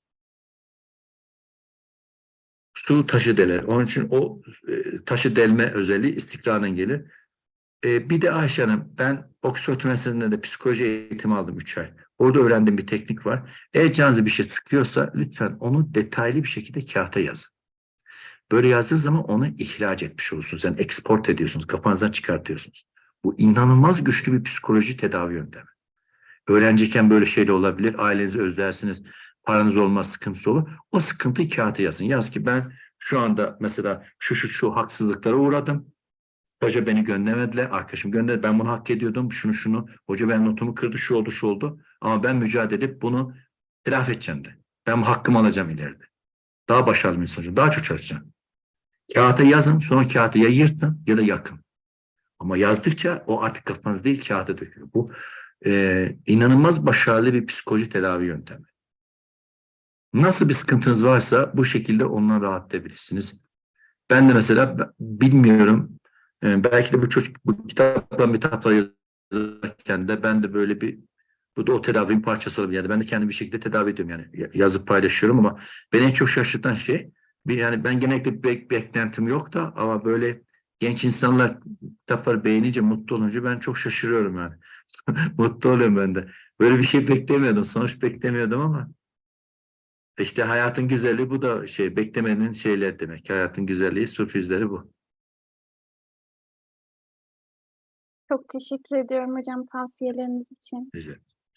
Su taşı deler. Onun için o taşı delme özelliği istikrardan gelir. Bir de Ayşe Hanım, ben Oxford Üniversitesi'nde de psikoloji eğitimi aldım 3 ay. Orada öğrendiğim bir teknik var. Eğer canınızı bir şey sıkıyorsa lütfen onu detaylı bir şekilde kağıta yazın. Böyle yazdığınız zaman onu ihraç etmiş olursunuz. Yani export ediyorsunuz, kafanızdan çıkartıyorsunuz. Bu inanılmaz güçlü bir psikoloji tedavi yöntemi. Öğrenciyken böyle şey de olabilir. Ailenizi özlersiniz, paranız olmaz, sıkıntısı olur. O sıkıntıyı kağıta yazın. Yaz ki ben şu anda mesela şu haksızlıklara uğradım. Hoca beni göndermediler, arkadaşım gönderdi. Ben bunu hak ediyordum, şunu. Hoca ben notumu kırdı, şu oldu. Ama ben mücadele edip bunu telafi edeceğim de. Ben bu hakkımı alacağım ileride. Daha başarılı bir insan olacağım, daha çok çalışacağım. Kağıta yazın, sonra kağıtı ya yırtın ya da yakın. Ama yazdıkça o artık kafanız değil, kağıta dökülüyor. Bu inanılmaz başarılı bir psikoloji tedavi yöntemi. Nasıl bir sıkıntınız varsa bu şekilde ondan rahatlayabilirsiniz. Ben de mesela bilmiyorum, belki de bu kitaplar yazarken de ben de böyle bu da o tedavinin parçası olabilir. Yani ben de kendimi bir şekilde tedavi ediyorum yani yazıp paylaşıyorum ama beni en çok şaşırtan şey yani ben genellikle bir beklentim yok da ama böyle genç insanlar kitapları beğenince mutlu olunca ben çok şaşırıyorum yani. Mutlu oluyorum ben de. Böyle bir şey beklemiyordum. Sonuç beklemiyordum ama işte hayatın güzelliği bu da beklemenin şeyler demek. Hayatın güzelliği, sürprizleri bu. Çok teşekkür ediyorum hocam tavsiyeleriniz için. Güzel.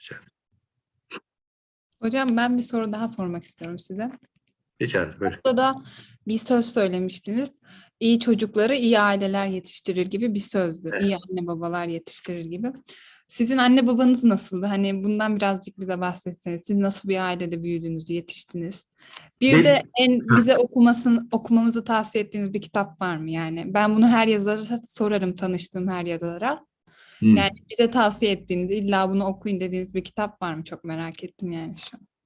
Hocam ben bir soru daha sormak istiyorum size. Rica ederim. Buyurun. Burada da bir söz söylemiştiniz. İyi çocukları iyi aileler yetiştirir gibi bir sözdü. Evet. İyi anne babalar yetiştirir gibi. Sizin anne babanız nasıldı? Hani bundan birazcık bize bahsetseniz. Siz nasıl bir ailede büyüdünüz, yetiştiniz? Bir de bize okumamızı tavsiye ettiğiniz bir kitap var mı yani? Ben bunu her yazara sorarım, tanıştığım her yazara. Yani bize tavsiye ettiğiniz, illa bunu okuyun dediğiniz bir kitap var mı? Çok merak ettim yani şu an.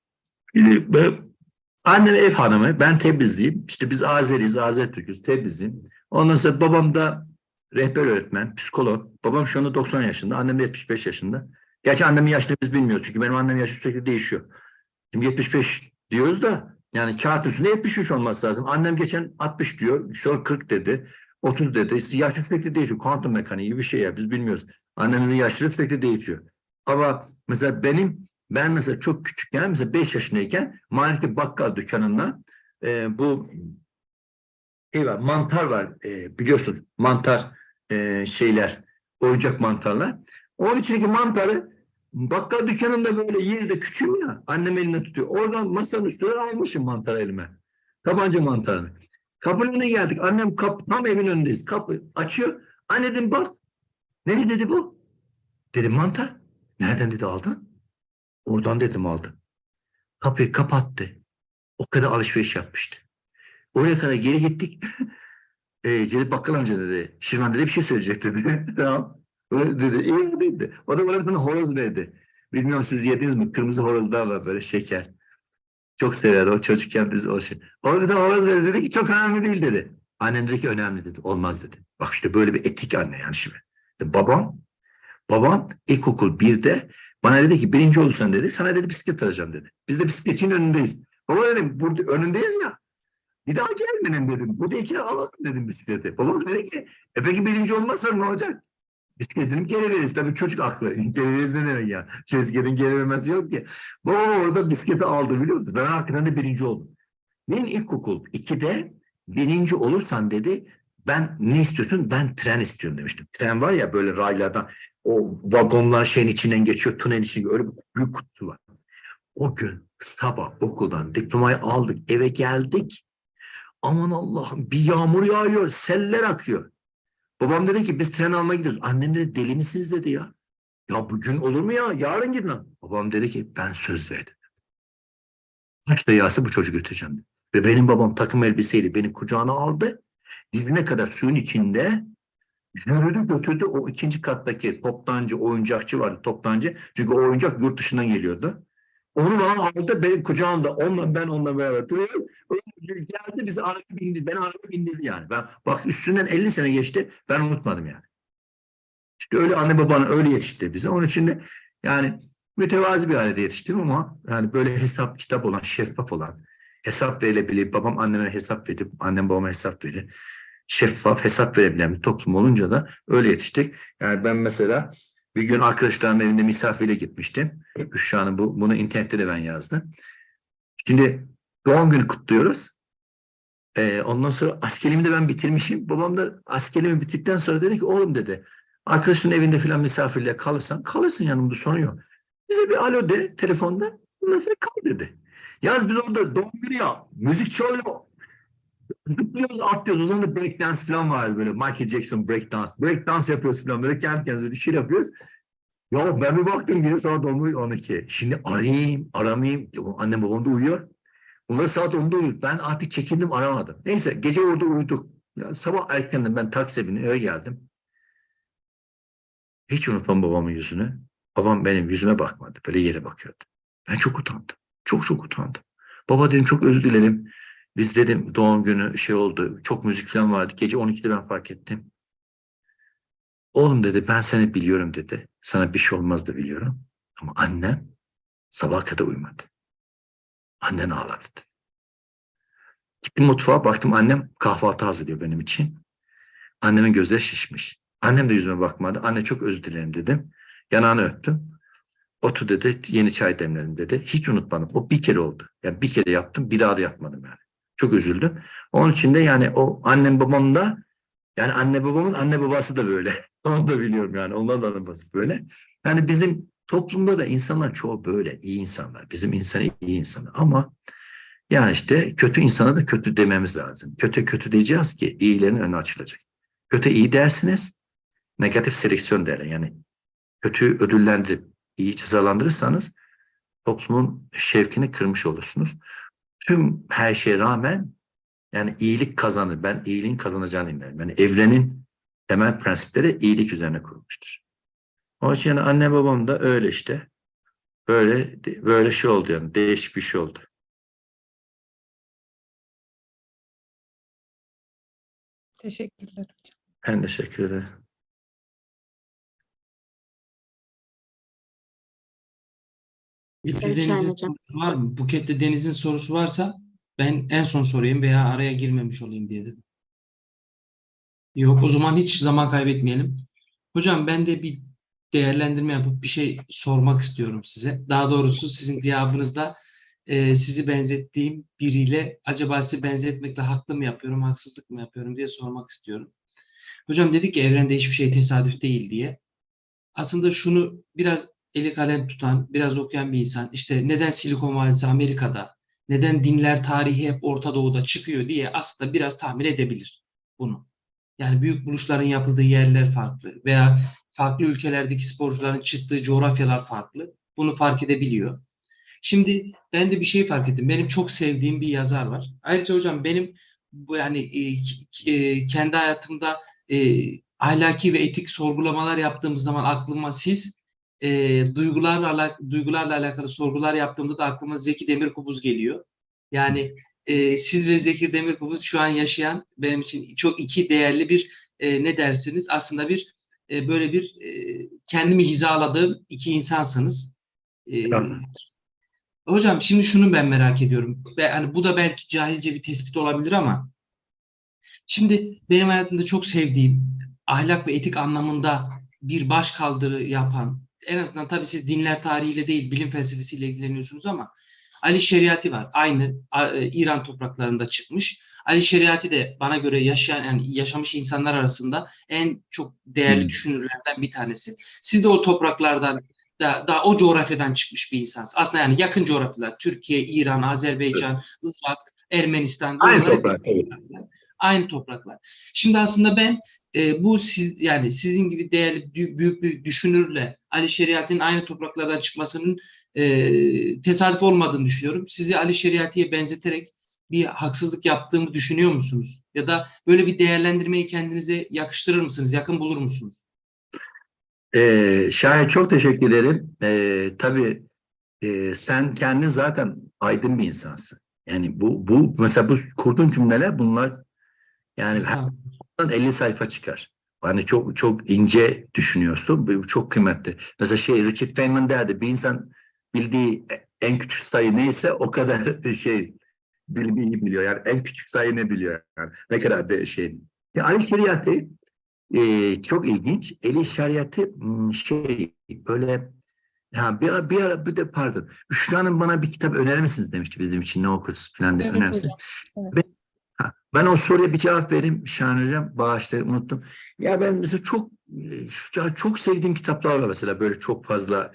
Annem ev hanımı, ben Tebrizliyim. İşte biz Azeriyiz, Azertürk'üz, Tebrizliyim. Ondan sonra babam da rehber öğretmen, psikolog. Babam şu anda 90 yaşında, annem de 75 yaşında. Gerçi annemin yaşını biz bilmiyoruz çünkü benim annemin yaşı sürekli değişiyor. Şimdi 75 diyoruz da yani kağıt üstünde 73 olması lazım. Annem geçen 60 diyor, sonra 40 dedi, 30 dedi. Yaşı sürekli değişiyor. Kuantum mekaniği gibi bir şey ya, biz bilmiyoruz. Annemizin yaşları sürekli değişiyor. Ama mesela ben mesela çok küçükken, mesela 5 yaşındayken mahalledeki bakkal dükkanında bu şey var, mantar var, biliyorsun mantar oyuncak mantarlar. Onun içindeki mantarı bakkal dükkanında böyle yerde küçüğüm ya, annem eline tutuyor. Oradan masanın üstüne almışım mantar elime. Tabanca mantarını. Kapının önüne geldik. Annem tam evin önündeyiz. Kapı açıyor. Anne dedim bak. Ne dedi bu? Dedim mantar. Nereden dedi aldın? Oradan dedim aldım. Kapıyı kapattı. O kadar alışveriş yapmıştı. Oraya kadar geri gittik. Celil Bakkal amca dedi. Şirvan dedi bir şey söyleyecek dedi. Tamam. Öyle dedi. İyi dedi. O da bana bir tane horoz verdi. Bilmiyorum siz yediniz mi? Kırmızı horozlar var böyle şeker. Çok severdi o çocukken biz o şey. Orada da horoz verdi dedi ki çok önemli değil dedi. Annem dedi ki önemli dedi. Olmaz dedi. Bak işte böyle bir etik anne yani şimdi. Babam ilkokul 1'de bana dedi ki 1. olursan dedi sana dedi bisiklet alacağım dedi. Biz de bisikletin önündeyiz. Baba dedim burada önündeyiz ya. Bir daha gelmenin dedim. Burada 2 alalım dedim bisikleti. Babam dedi ki peki 1. olmazsa ne olacak? Bisikletini geri veririz. Tabii çocuk aklı. Geri veririz ne demek ya? Bisikletin geri vermesi yok ki. Babam orada bisikleti aldı biliyor musun? Ben arkadan da 1. oldum. Ben ilkokul 2'de 1. olursan dedi ben ne istiyorsun? Ben tren istiyorum demiştim. Tren var ya böyle raylardan o vagonlar şeyin içinden geçiyor. Tünelin içinde öyle bir büyük kutusu var. O gün sabah okuldan diplomayı aldık, eve geldik. Aman Allah'ım, bir yağmur yağıyor, seller akıyor. Babam dedi ki biz tren almaya gidiyoruz. Annem dedi deli misiniz dedi ya. Ya bugün olur mu ya? Yarın gidin. Babam dedi ki ben söz verdim. Kaç da yağsa bu çocuğu götüreceğim dedi. Ve benim babam takım elbiseyle beni kucağına aldı. Dibine kadar suyun içinde yürüdü götürdü. O ikinci kattaki toptancı, oyuncakçı vardı, toptancı. Çünkü o oyuncak yurt dışından geliyordu. Onu bana aldı, benim kucağımda. Onunla beraber duruyorum. Geldi bizi araba bindi. Beni araba bindirdi yani. Ben, bak üstünden 50 sene geçti. Ben unutmadım yani. İşte öyle anne babanın öyle yetişti bize. Onun için de yani mütevazi bir ailede yetiştim ama yani böyle hesap kitap olan, şeffaf olan, hesap verilebilir. Babam anneme hesap verip, annem babama hesap verir. Şeffaf, hesap verebilen bir toplum olunca da öyle yetiştik. Yani ben mesela bir gün arkadaşlarımın evinde misafirliğe gitmiştim. Büşra'nın bunu internette de ben yazdım. Şimdi doğum günü kutluyoruz. Ondan sonra askerliğimi de ben bitirmişim. Babam da askerliğimi bitirdikten sonra dedi ki oğlum dedi arkadaşının evinde falan misafirliğe kalırsan kalırsın yanımda sorun yok. Bize bir alo de telefonda ondan sonra kal dedi. Yalnız biz orada doğum günü ya müzik çalıyor. Zıplıyoruz atlıyoruz. O zaman da breakdance falan var böyle Michael Jackson breakdance. Breakdance yapıyoruz falan böyle kendi kendimize bir şey yapıyoruz. Ya ben bir baktım gece saat 12. Şimdi arayayım aramayayım. Annem babam da uyuyor. Bunlar saat 10'da uyuyor. Ben artık çekindim aramadım. Neyse gece orada uyuduk. Ya, sabah erkenden ben taksiye bindim eve geldim. Hiç unutmam babamın yüzünü. Babam benim yüzüme bakmadı. Böyle yere bakıyordu. Ben çok utandım. Çok utandım. Baba dedim çok özür dilerim. Biz dedim doğum günü şey oldu. Çok müzik falan vardı. Gece 12'de ben fark ettim. Oğlum dedi ben seni biliyorum dedi. Sana bir şey olmaz da biliyorum. Ama annen sabah kadar uyumadı. Annen ağladı dedi. Gittim mutfağa baktım annem kahvaltı hazırlıyor benim için. Annemin gözleri şişmiş. Annem de yüzüme bakmadı. Anne çok özür dilerim dedim. Yanağını öptüm. Otur dedi yeni çay demledim dedi. Hiç unutmadım. O bir kere oldu. Yani bir kere yaptım bir daha da yapmadım yani. Çok üzüldüm. Onun için de yani o annem babam da yani anne babamın anne babası da böyle. Onu da biliyorum yani. Onların da anne babası böyle. Yani bizim toplumda da insanlar çoğu böyle iyi insanlar. Bizim insan iyi insanı ama yani işte kötü insana da kötü dememiz lazım. Kötü diyeceğiz ki iyilerin önü açılacak. Kötü iyi dersiniz, negatif seleksiyon derler. Yani kötü ödüllendirip iyi cezalandırırsanız toplumun şevkini kırmış olursunuz. Tüm her şeye rağmen yani iyilik kazanır. Ben iyiliğin kazanacağını inanıyorum. Yani evrenin temel prensipleri iyilik üzerine kurulmuştur. Onun için yani anne babam da öyle işte. Böyle şey oldu yani. Değişik bir şey oldu. Teşekkürler hocam. Ben teşekkür ederim. Evet, Deniz'in Şahin hocam. sorusu var mı? Buket'te Deniz'in sorusu varsa ben en son sorayım veya araya girmemiş olayım diye dedim. Yok, o zaman hiç zaman kaybetmeyelim. Hocam ben de bir değerlendirme yapıp bir şey sormak istiyorum size. Daha doğrusu sizin gıyabınızda sizi benzettiğim biriyle acaba sizi benzetmekle haklı mı yapıyorum, haksızlık mı yapıyorum diye sormak istiyorum. Hocam dedik ki evrende hiçbir şey tesadüf değil diye. Aslında şunu biraz eli kalem tutan, biraz okuyan bir insan, işte neden Silikon Vadisi Amerika'da, neden dinler tarihi hep Orta Doğu'da çıkıyor diye aslında biraz tahmin edebilir bunu. Yani büyük buluşların yapıldığı yerler farklı veya farklı ülkelerdeki sporcuların çıktığı coğrafyalar farklı. Bunu fark edebiliyor. Şimdi ben de bir şey fark ettim. Benim çok sevdiğim bir yazar var. Ayrıca hocam benim bu yani kendi hayatımda ahlaki ve etik sorgulamalar yaptığımız zaman aklıma siz duygularla alakalı sorgular yaptığımda da aklıma Zeki Demirkubuz geliyor. Yani siz ve Zeki Demirkubuz şu an yaşayan benim için çok iki değerli bir ne dersiniz? Aslında bir böyle bir kendimi hizaladığım iki insansınız. Tamam. Hocam şimdi şunu ben merak ediyorum. Hani bu da belki cahilce bir tespit olabilir ama şimdi benim hayatımda çok sevdiğim ahlak ve etik anlamında bir başkaldırı yapan, en azından tabii siz dinler tarihiyle değil bilim felsefesiyle ilgileniyorsunuz ama Ali Şeriati var. Aynı İran topraklarında çıkmış. Ali Şeriati de bana göre yaşamış insanlar arasında en çok değerli düşünürlerden bir tanesi. Siz de o topraklardan daha o coğrafyadan çıkmış bir insansın. Aslında yani yakın coğrafyalar. Türkiye, İran, Azerbaycan, Irak, Ermenistan. Aynı Buralar hep toprak, tabii. aynı topraklar. Şimdi aslında ben bu yani sizin gibi değerli büyük bir düşünürle Ali Şeriati'nin aynı topraklardan çıkmasının tesadüf olmadığını düşünüyorum. Sizi Ali Şeriati'ye benzeterek bir haksızlık yaptığımı düşünüyor musunuz? Ya da böyle bir değerlendirmeyi kendinize yakıştırır mısınız? Yakın bulur musunuz? Şahin, çok teşekkür ederim. Tabii sen kendin zaten aydın bir insansın. Yani bu mesela bu kurduğun cümleler bunlar yani Estağfurullah. 50 sayfa çıkar. Hani çok çok ince düşünüyorsun. Bu çok kıymetli. Mesela Richard Feynman derdi, bir insan bildiği en küçük sayı neyse o kadar bilmeyi biliyor. Yani en küçük sayı ne biliyor? Yani ne kadar da şey. Ya Ali Şeriatı çok ilginç. Eli Şeriatı böyle bir de pardon. Büşra'nın bana bir kitap önerir misiniz demişti bizim için, ne okuruz falan diye Evet önersin. hocam. Evet. Ben o soruya bir cevap vereyim Şahin Hocam. Bağışlayın, unuttum. Ya ben mesela çok sevdiğim kitaplar var mesela, böyle çok fazla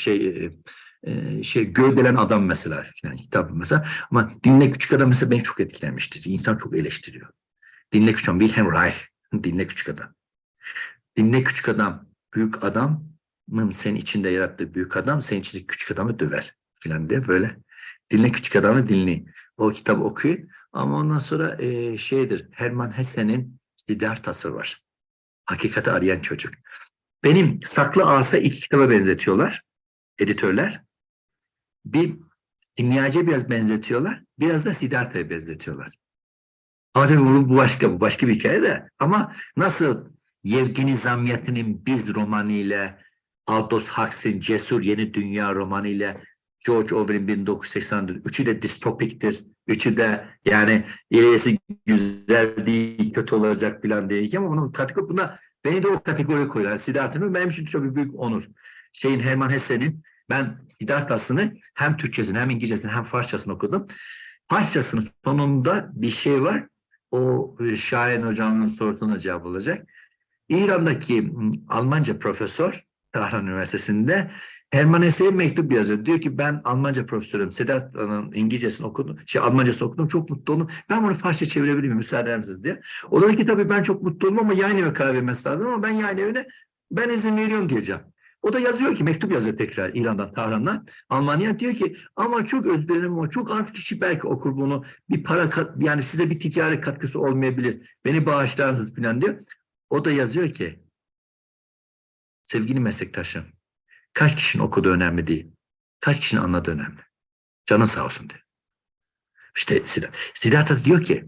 gövdelen adam mesela yani kitabı mesela. Ama Dinle Küçük Adam mesela beni çok etkilemiştir. İnsan çok eleştiriyor. Dinle Küçük Adam, Wilhelm Reich. Dinle Küçük Adam. Dinle Küçük Adam, büyük adamın senin içinde yarattığı büyük adam senin içindeki küçük adamı döver filan diye böyle. Dinle Küçük Adamı dinleyin. O kitabı okuyun. Ama ondan sonra Hermann Hesse'nin Siddhartha'sı var. Hakikati arayan çocuk. Benim Saklı Arsa iki kitaba benzetiyorlar editörler. Bir kimyacıya biraz benzetiyorlar. Biraz da Siddhartha'ya benzetiyorlar. Ama tabii bu başka bir hikaye de. Ama nasıl Yevgeni Zamyatin'in Biz romanı ile, Aldous Huxley'in Cesur Yeni Dünya romanı ile, George Orwell'in 1984, üçü de distopiktir. Üçü de yani ilerisi güzel değil, kötü olacak falan diye. Ama beni de o kategoriye koyuyorlar. Siddhartha'nın benim için çok büyük onur. Hermann Hesse'nin, ben Siddhartha'sını hem Türkçesini hem İngilizcesini hem Farsçasını okudum. Farsçasının sonunda bir şey var. O Şahin Hocam'ın sorusuna cevap olacak. İran'daki Almanca profesör Tahran Üniversitesi'nde Hermann Hesse'ye mektup yazıyor. Diyor ki ben Almanca profesörüm. Sedat'ın İngilizcesini okudum. Almancasını okudum. Çok mutlu oldum. Ben bunu Farsça çevirebilir miyim? Müsaade eder misiniz diye. O da ki tabii ben çok mutlu oldum ama yayın evi karar vermesi lazım, ama ben yayın evine izin veriyorum diyeceğim. O da yazıyor ki, mektup yazıyor tekrar İran'dan, Tahran'dan. Almanya diyor ki ama çok özür dilerim ama çok az kişi belki okur bunu. Bir yani size bir ticari katkısı olmayabilir. Beni bağışlar mısınız falan diyor. O da yazıyor ki sevgili meslektaşım, kaç kişinin okuduğu önemli değil. Kaç kişinin anladığı önemli. Canın sağ olsun diyor. İşte Siddhartha diyor ki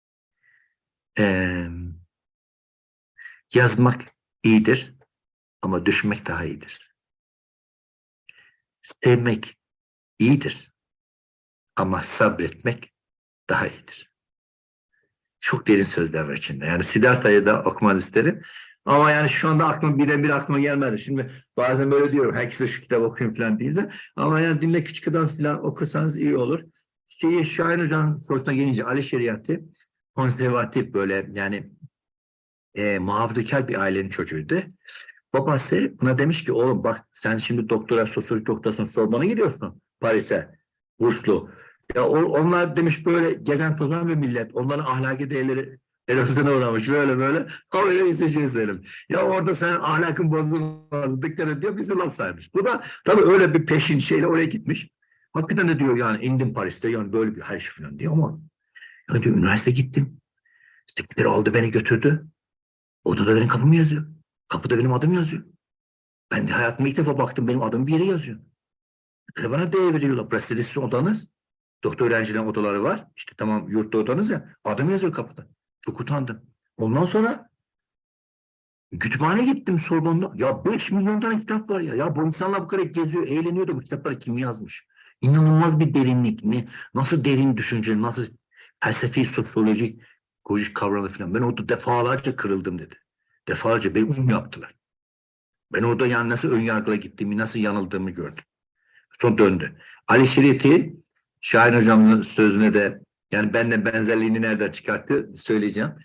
yazmak iyidir ama düşünmek daha iyidir. Sevmek iyidir ama sabretmek daha iyidir. Çok derin sözler var içinde. Yani Siddhartha'yı da okumanızı isterim. Ama yani şu anda aklıma gelmedi. Şimdi bazen böyle diyorum, herkese şu kitabı okuyun falan değil de. Ama yani Dinle Küçük Adam falan okursanız iyi olur. Şahin Hoca'nın sorusuna gelince, Ali Şeriatı konservatif, böyle yani muhafazakar bir ailenin çocuğuydu. Babası buna demiş ki oğlum bak sen şimdi sosyoloji doktorasın, Sorbonne'a gidiyorsun Paris'e, burslu. Ya onlar demiş böyle gezen tozan bir millet. Onların ahlaki değerleri erozyona uğramış böyle. Ama öyle bir şey söyleyeyim. Ya orada sen ahlakın bozulmaz, dikkat et diyor, bizi laf saymış. Bu da tabii öyle bir peşin şeyle oraya gitmiş. Hakikaten de diyor yani indim Paris'te, yani böyle bir her şey falan diyor ama ya diyor, üniversite gittim. Sekreteri aldı beni götürdü. Odada benim kapımı yazıyor. Kapıda benim adım yazıyor. Ben de hayatımda ilk defa baktım benim adım bir yere yazıyor. Bana değer veriyorlar. Burası dedi sizin odanız. Doktor öğrencilerin odaları var. İşte tamam, yurtta odanız ya. Adım yazıyor kapıda. Çok utandım. Ondan sonra kütüphane gittim Sorbonne'da. Ya 5 milyon tane kitap var ya. Ya bu insanlar bu kadar geziyor, eğleniyor da bu kitapları kim yazmış? İnanılmaz bir derinlik. Nasıl derin düşünce, nasıl felsefi, sosyolojik, psikolojik kavramlar falan. Ben orada defalarca kırıldım dedi. Defalarca beni yaptılar. Ben orada yani nasıl önyargıla gittiğimi, nasıl yanıldığımı gördüm. Sonra döndü. Ali Şeriat'ı, Şahin Hocam'ın sözüne de yani benimle benzerliğini nereden çıkarttı söyleyeceğim.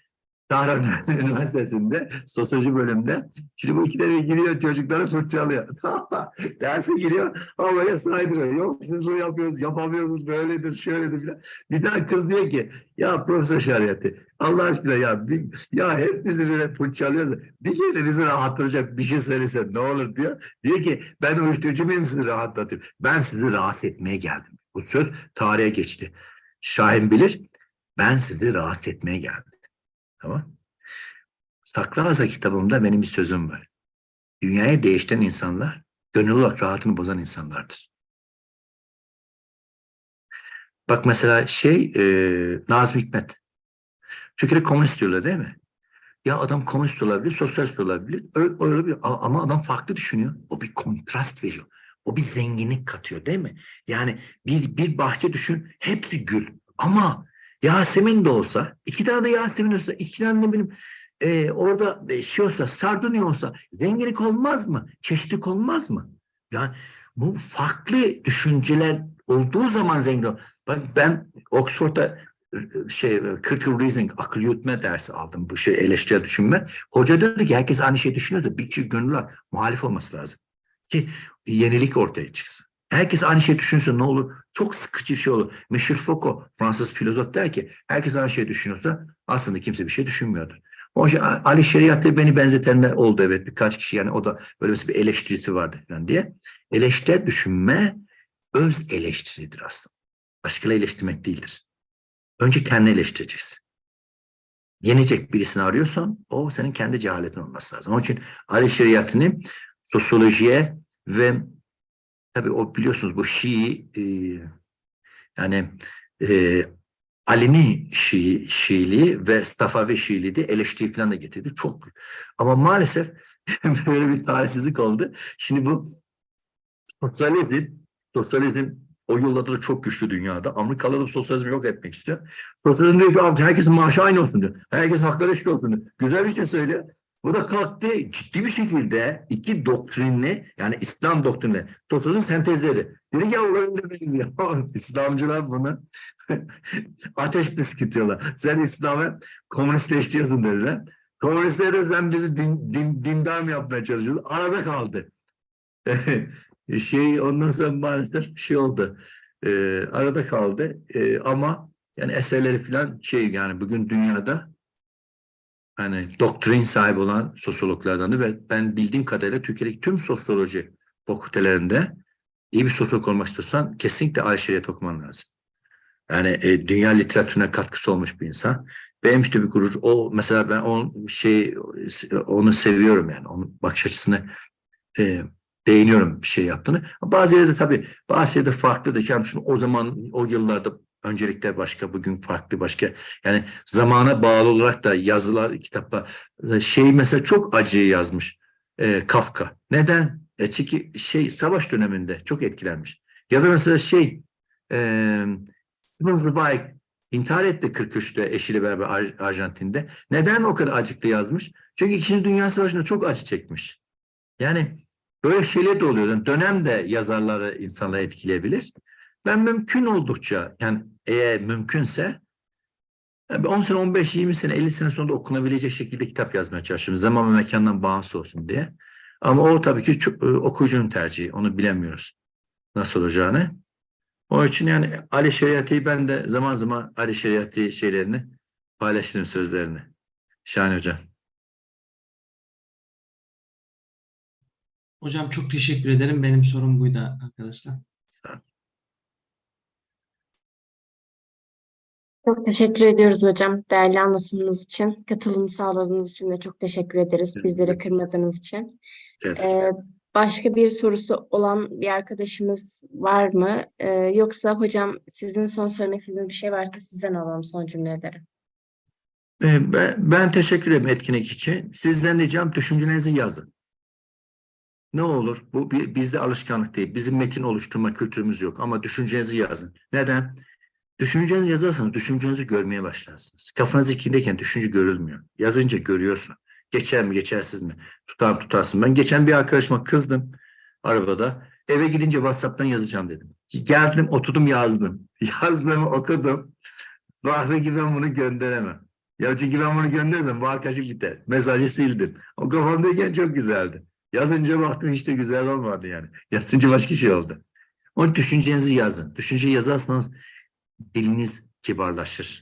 Tahran Üniversitesi'nde sosyoloji bölümünde. Şimdi bu iki tane giriyor çocukları fırçalıyor. Derse giriyor ama böyle saydırıyor. Yok siz bunu yapıyorsunuz, yapamıyorsunuz, böyledir, şöyledir falan. Bir daha kız diyor ki ya Profesör Şeriyeti Allah aşkına ya hep bizi böyle fırçalıyoruz. Bir şey de bizi rahatlatacak bir şey söylesen ne olur diyor. Diyor ki ben uyuşturucu muyum sizi rahatlatayım? Ben sizi rahat etmeye geldim. Bu söz tarihe geçti. Şahin bilir. Ben sizi rahatsız etmeye geldim. Tamam. Saklı Arsa kitabımda benim bir sözüm var. Dünyayı değiştiren insanlar, gönül olarak rahatını bozan insanlardır. Bak mesela Nazım Hikmet. Türkiye'de komünist diyorlar değil mi? Ya adam komünist olabilir, sosyalist olabilir. Öyle bir, ama adam farklı düşünüyor. O bir kontrast veriyor. O bir zenginlik katıyor değil mi? Yani bir bahçe düşün, hepsi gül. Ama Yasemin de olsa, iki tane de Yasemin olsa, iki tane de benim orada olsa, sardunya olsa zenginlik olmaz mı? Çeşitlilik olmaz mı? Yani bu farklı düşünceler olduğu zaman zengin olur. Bak ben Oxford'da critical reasoning, akıl yürütme dersi aldım. Bu eleştirel düşünme. Hoca dedi ki herkes aynı şeyi düşünüyorsa bir kişi gönüllü muhalif olması lazım. Ki yenilik ortaya çıksın. Herkes aynı şeyi düşünürse ne olur? Çok sıkıcı bir şey olur. Michel Foucault, Fransız filozof der ki herkes aynı şeyi düşünüyorsa aslında kimse bir şey düşünmüyordur. Ali Şeriat'ta beni benzetenler oldu evet birkaç kişi yani o da böyle bir eleştirisi vardı falan diye. Eleştirel düşünme öz eleştiridir aslında. Başkaları eleştirmek değildir. Önce kendini eleştireceksin. Yenecek birisini arıyorsan o senin kendi cehaletin olması lazım. Onun için Ali Şeriat'ını sosyolojiye ve tabii o biliyorsunuz bu Ali'nin Şiiliği ve Safavi Şiiliği de eleştiri falan da getirdi. Çok büyük. Ama maalesef böyle bir tarihsizlik oldu. Şimdi bu sosyalizm o yıllarda da çok güçlü dünyada. Amerikalılar da sosyalizmi yok etmek istiyor. Sosyalizm diyor ki abi herkesin maaşı aynı olsun diyor. Herkes hakları eşit olsun diyor. Güzel bir şey söylüyor. Bu da kalktı ciddi bir şekilde iki doktrinli yani İslam doktrinli sosyalizm sentezleri. Dedi ki onların demeyiz ya. İslamcılar bunu ateş püskürtüyorlar. Sen İslam'ı komünistleştiriyorsun dediler. Komünistler de sen bizi dindar mı yapmaya çalışıyorsun? Arada kaldı. Ondan sonra maalesef şey oldu. Arada kaldı. Ama yani eserleri falan yani bugün dünyada hani doktrin sahibi olan sosyologlardan ve ben bildiğim kadarıyla Türkiye'deki tüm sosyoloji fakültelerinde iyi bir sosyolog olmak istiyorsan kesinlikle Ali Şeriat okuman lazım. Yani dünya literatürüne katkısı olmuş bir insan. Benim işte bir gurur. O mesela ben onu seviyorum yani. Onun bakış açısını beğeniyorum bir şey yaptığını. Bazı yerde tabii bazı yerde farklıdır. Yani şunu o zaman o yıllarda öncelikler başka, bugün farklı başka. Yani zamana bağlı olarak da yazılar, kitaplar mesela çok acı yazmış Kafka. Neden? Çünkü savaş döneminde çok etkilenmiş. Ya da mesela Simon Zweig intihar etti 43'te eşiyle beraber Arjantin'de. Neden o kadar acıklı yazmış? Çünkü İkinci Dünya Savaşı'nda çok acı çekmiş. Yani böyle şeyler de oluyor. Yani dönem de yazarları insanları etkileyebilir. Ben mümkün oldukça yani eğer mümkünse 10 sene, 15, 20 sene, 50 sene sonra okunabilecek şekilde kitap yazmaya çalışıyorum. Zaman ve mekandan bağımsız olsun diye. Ama o tabii ki çok, okuyucunun tercihi. Onu bilemiyoruz nasıl olacağını. Onun için yani Ali Şeriat'ı ben de zaman zaman Ali Şeriat'ı şeylerini paylaştım sözlerini. Şahane Hocam. Hocam çok teşekkür ederim. Benim sorum buydu arkadaşlar. Sağ olun. Çok teşekkür ediyoruz hocam. Değerli anlatımınız için, katılım sağladığınız için de çok teşekkür ederiz. Bizleri kırmadığınız için. Evet. Başka bir sorusu olan bir arkadaşımız var mı? Yoksa hocam sizin son söylemek istediğiniz bir şey varsa sizden alalım son cümleleri. Ben teşekkür ederim etkinlik için. Sizden ricam düşüncelerinizi yazın. Ne olur? Bu bizde alışkanlık değil. Bizim metin oluşturma kültürümüz yok ama düşüncenizi yazın. Neden? Düşüncenizi yazarsanız düşüncenizi görmeye başlarsınız. Kafanız ikindeyken düşünce görülmüyor. Yazınca görüyorsun. Geçer mi geçersiz mi? Tutar mı tutarsın. Ben geçen bir arkadaşıma kızdım arabada. Eve gidince WhatsApp'tan yazacağım dedim. Geldim oturdum yazdım. Yazdığımı okudum. Bahri gibi ben bunu gönderemem. Ya çünkü ben bunu gönderdim. Bu arkadaşım gitti. Mesajı sildim. O kafamdayken çok güzeldi. Yazınca baktım hiç de güzel olmadı yani. Yazınca başka şey oldu. O düşüncenizi yazın. Düşünce yazarsanız diliniz kibarlaşır.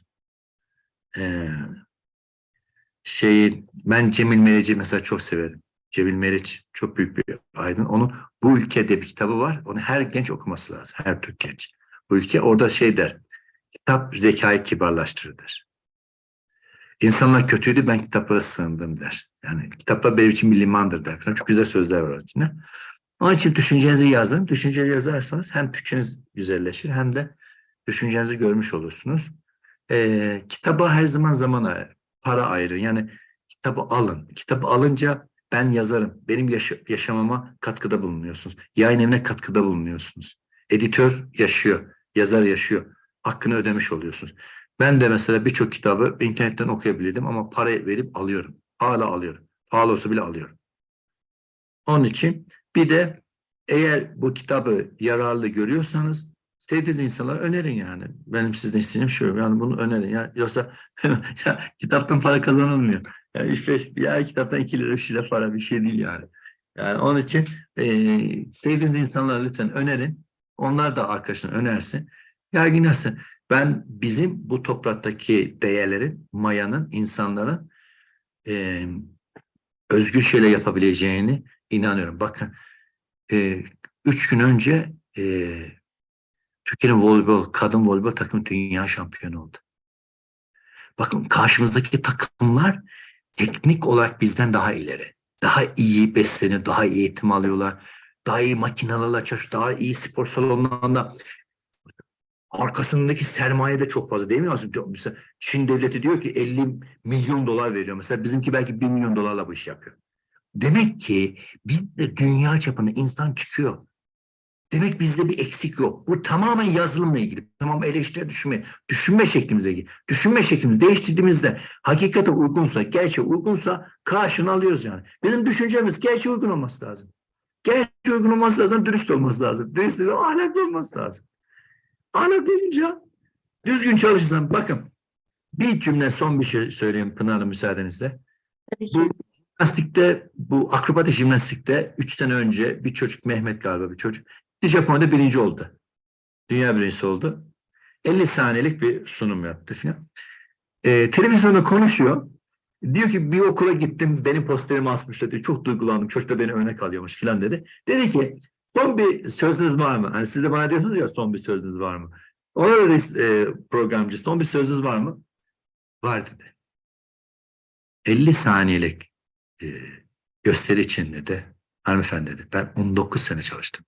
Ben Cemil Meriç'i mesela çok severim. Cemil Meriç çok büyük bir aydın. Onun Bu Ülkede bir kitabı var. Onu her genç okuması lazım. Her Türk genç. Bu ülke orada şey der. Kitap zekayı kibarlaştırır der. İnsanlar kötüydü, ben kitaplara sığındım der. Yani kitaplar benim için bir limandır der. Çok güzel sözler var içinde. Onun için düşüncenizi yazın. Düşünceyi yazarsanız hem Türkçeniz güzelleşir hem de düşüncenizi görmüş olursunuz. Kitaba her zaman para ayırın. Yani kitabı alın. Kitabı alınca ben yazarım. Benim yaşamama katkıda bulunuyorsunuz. Yayın evine katkıda bulunuyorsunuz. Editör yaşıyor. Yazar yaşıyor. Hakkını ödemiş oluyorsunuz. Ben de mesela birçok kitabı internetten okuyabilirdim ama para verip alıyorum. Hala alıyorum. Pahalı olsa bile alıyorum. Onun için bir de eğer bu kitabı yararlı görüyorsanız sevdiğiniz insanlara önerin yani. Benim sizden istediğim şu. Yani bunu önerin. Yani yoksa ya, kitaptan para kazanılmıyor. Yani kitaptan 2 lira 3 lira para bir şey değil yani. Yani onun için sevdiğiniz insanlara lütfen önerin. Onlar da arkadaşına önersin. Yaygınlaşsın. Ben bizim bu topraktaki değerlerin, mayanın, insanların özgür şeyler yapabileceğini inanıyorum. Bakın 3 gün önce Türkiye'nin kadın voleybol takımı dünya şampiyonu oldu. Bakın karşımızdaki takımlar teknik olarak bizden daha ileri. Daha iyi besleniyor, daha iyi eğitim alıyorlar. Daha iyi makinelerle çalışıyor, daha iyi spor salonlarında. Arkasındaki sermaye de çok fazla değil mi? Mesela Çin devleti diyor ki 50 milyon dolar veriyor. Mesela bizimki belki 1 milyon dolarla bu iş yapıyor. Demek ki bizde dünya çapında insan çıkıyor. Demek bizde bir eksik yok. Bu tamamen yazılımla ilgili. Tamam, eleştiri düşünme şeklimize ilgili. Düşünme şeklimizi değiştirdiğimizde hakikate uygunsa, gerçeğe uygunsa karşını alıyoruz yani. Bizim düşüncemiz gerçeğe uygun olması lazım. Gerçeğe uygun olması lazım, dürüst olması lazım. Dürüst ise ahlaklı olması lazım. Ahlaklı olunca düzgün çalışırsan, bakın bir cümle son bir şey söyleyeyim Pınar'ın müsaadenizle. Tabii ki. Bu akrobatik jimnastikte 3 sene önce bir çocuk, Mehmet galiba bir çocuk, Japonya'da birinci oldu. Dünya birincisi oldu. 50 saniyelik bir sunum yaptı filan. Televizyonda konuşuyor. Diyor ki bir okula gittim, benim posterimi asmışlar diyor. Çok duygulandım. Çocuk da beni örnek alıyormuş filan dedi. Dedi ki son bir sözünüz var mı? Hani siz de bana diyorsunuz ya son bir sözünüz var mı? Ona dedi programcı, son bir sözünüz var mı? Var dedi. 50 saniyelik gösteri için dedi. Hanımefendi dedi. Ben 19 sene çalıştım.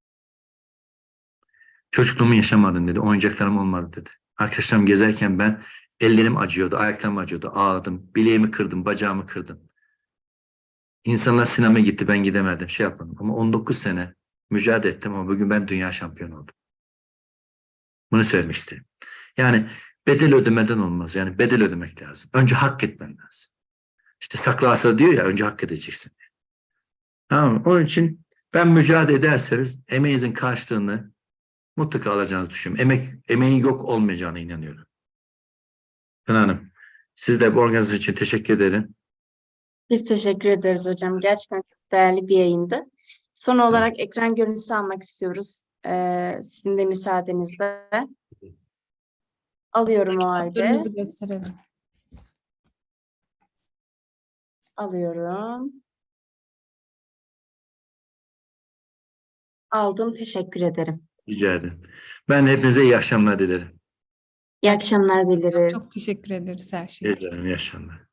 Çocukluğumu yaşamadım dedi. Oyuncaklarım olmadı dedi. Arkadaşlarım gezerken ben ellerim acıyordu, ayaklarım acıyordu. Ağladım. Bileğimi kırdım, bacağımı kırdım. İnsanlar sinemaya gitti, ben gidemedim. Şey yapmadım. Ama 19 sene mücadele ettim ama bugün ben dünya şampiyonu oldum. Bunu söylemek istedim. Yani bedel ödemeden olmaz. Yani bedel ödemek lazım. Önce hak etmen lazım. İşte Saklı Aslı diyor ya, önce hak edeceksin. Tamam mı? Onun için ben mücadele ederseniz emeğinizin karşılığını mutlaka alacağınızı düşünüyorum. Emeğin yok olmayacağına inanıyorum. Pınar Hanım, siz de bu organizasyon için teşekkür ederim. Biz teşekkür ederiz hocam. Gerçekten çok değerli bir yayındı. Son olarak ekran görüntüsü almak istiyoruz. Sizin de müsaadenizle. Alıyorum o halde. Kitaplarımızı gösterelim. Alıyorum. Aldım. Teşekkür ederim. Rica ederim. Ben hepinize iyi akşamlar dilerim. İyi akşamlar dileriz. Çok teşekkür ederiz her şey için. İyi akşamlar.